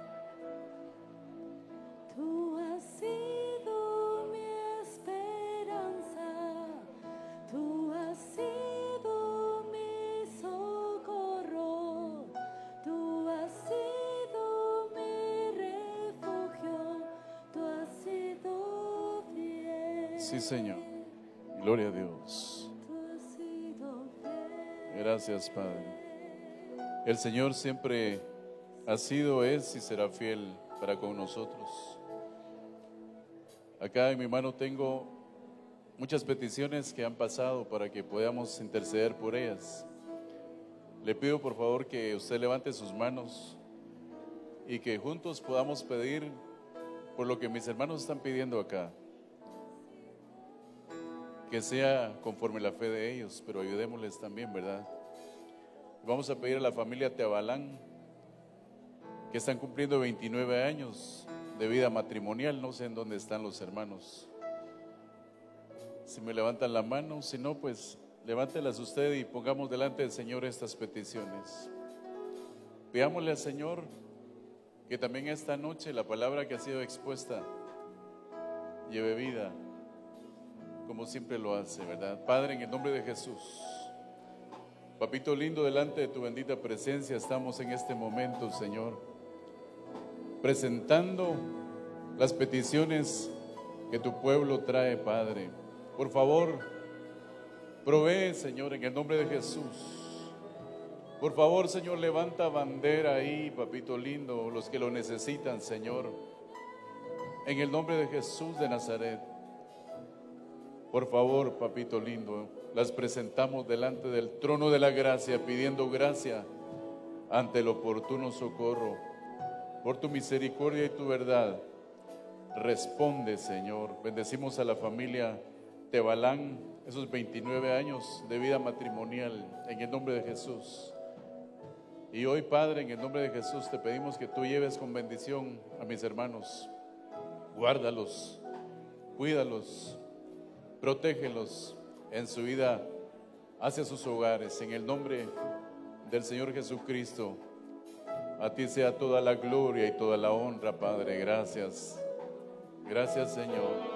Tú has sido mi esperanza, tú has sido mi socorro, tú has sido mi refugio, tú has sido fiel. Sí, Señor. Gloria a Dios. Tú has sido fiel. Gracias, Padre. El Señor siempre ha sido, es y será fiel para con nosotros. Acá en mi mano tengo muchas peticiones que han pasado para que podamos interceder por ellas. Le pido por favor que usted levante sus manos y que juntos podamos pedir por lo que mis hermanos están pidiendo acá. Que sea conforme la fe de ellos, pero ayudémosles también, ¿verdad? Vamos a pedir a la familia Teabalán, que están cumpliendo veintinueve años de vida matrimonial. No sé en dónde están los hermanos. Si me levantan la mano, si no, pues levántelas usted y pongamos delante del Señor estas peticiones. Pidámosle al Señor que también esta noche la palabra que ha sido expuesta lleve vida, como siempre lo hace, ¿verdad? Padre, en el nombre de Jesús, papito lindo, delante de tu bendita presencia estamos en este momento, Señor, presentando las peticiones que tu pueblo trae, Padre. Por favor, provee, Señor, en el nombre de Jesús. Por favor, Señor, levanta bandera ahí, papito lindo, los que lo necesitan, Señor, en el nombre de Jesús de Nazaret. Por favor, papito lindo, las presentamos delante del trono de la gracia, pidiendo gracia ante el oportuno socorro. Por tu misericordia y tu verdad, responde, Señor. Bendecimos a la familia Teabalán, esos veintinueve años de vida matrimonial, en el nombre de Jesús. Y hoy, Padre, en el nombre de Jesús, te pedimos que tú lleves con bendición a mis hermanos. Guárdalos, cuídalos, protégelos en su vida hacia sus hogares. En el nombre del Señor Jesucristo, a ti sea toda la gloria y toda la honra, Padre. Gracias. Gracias, Señor.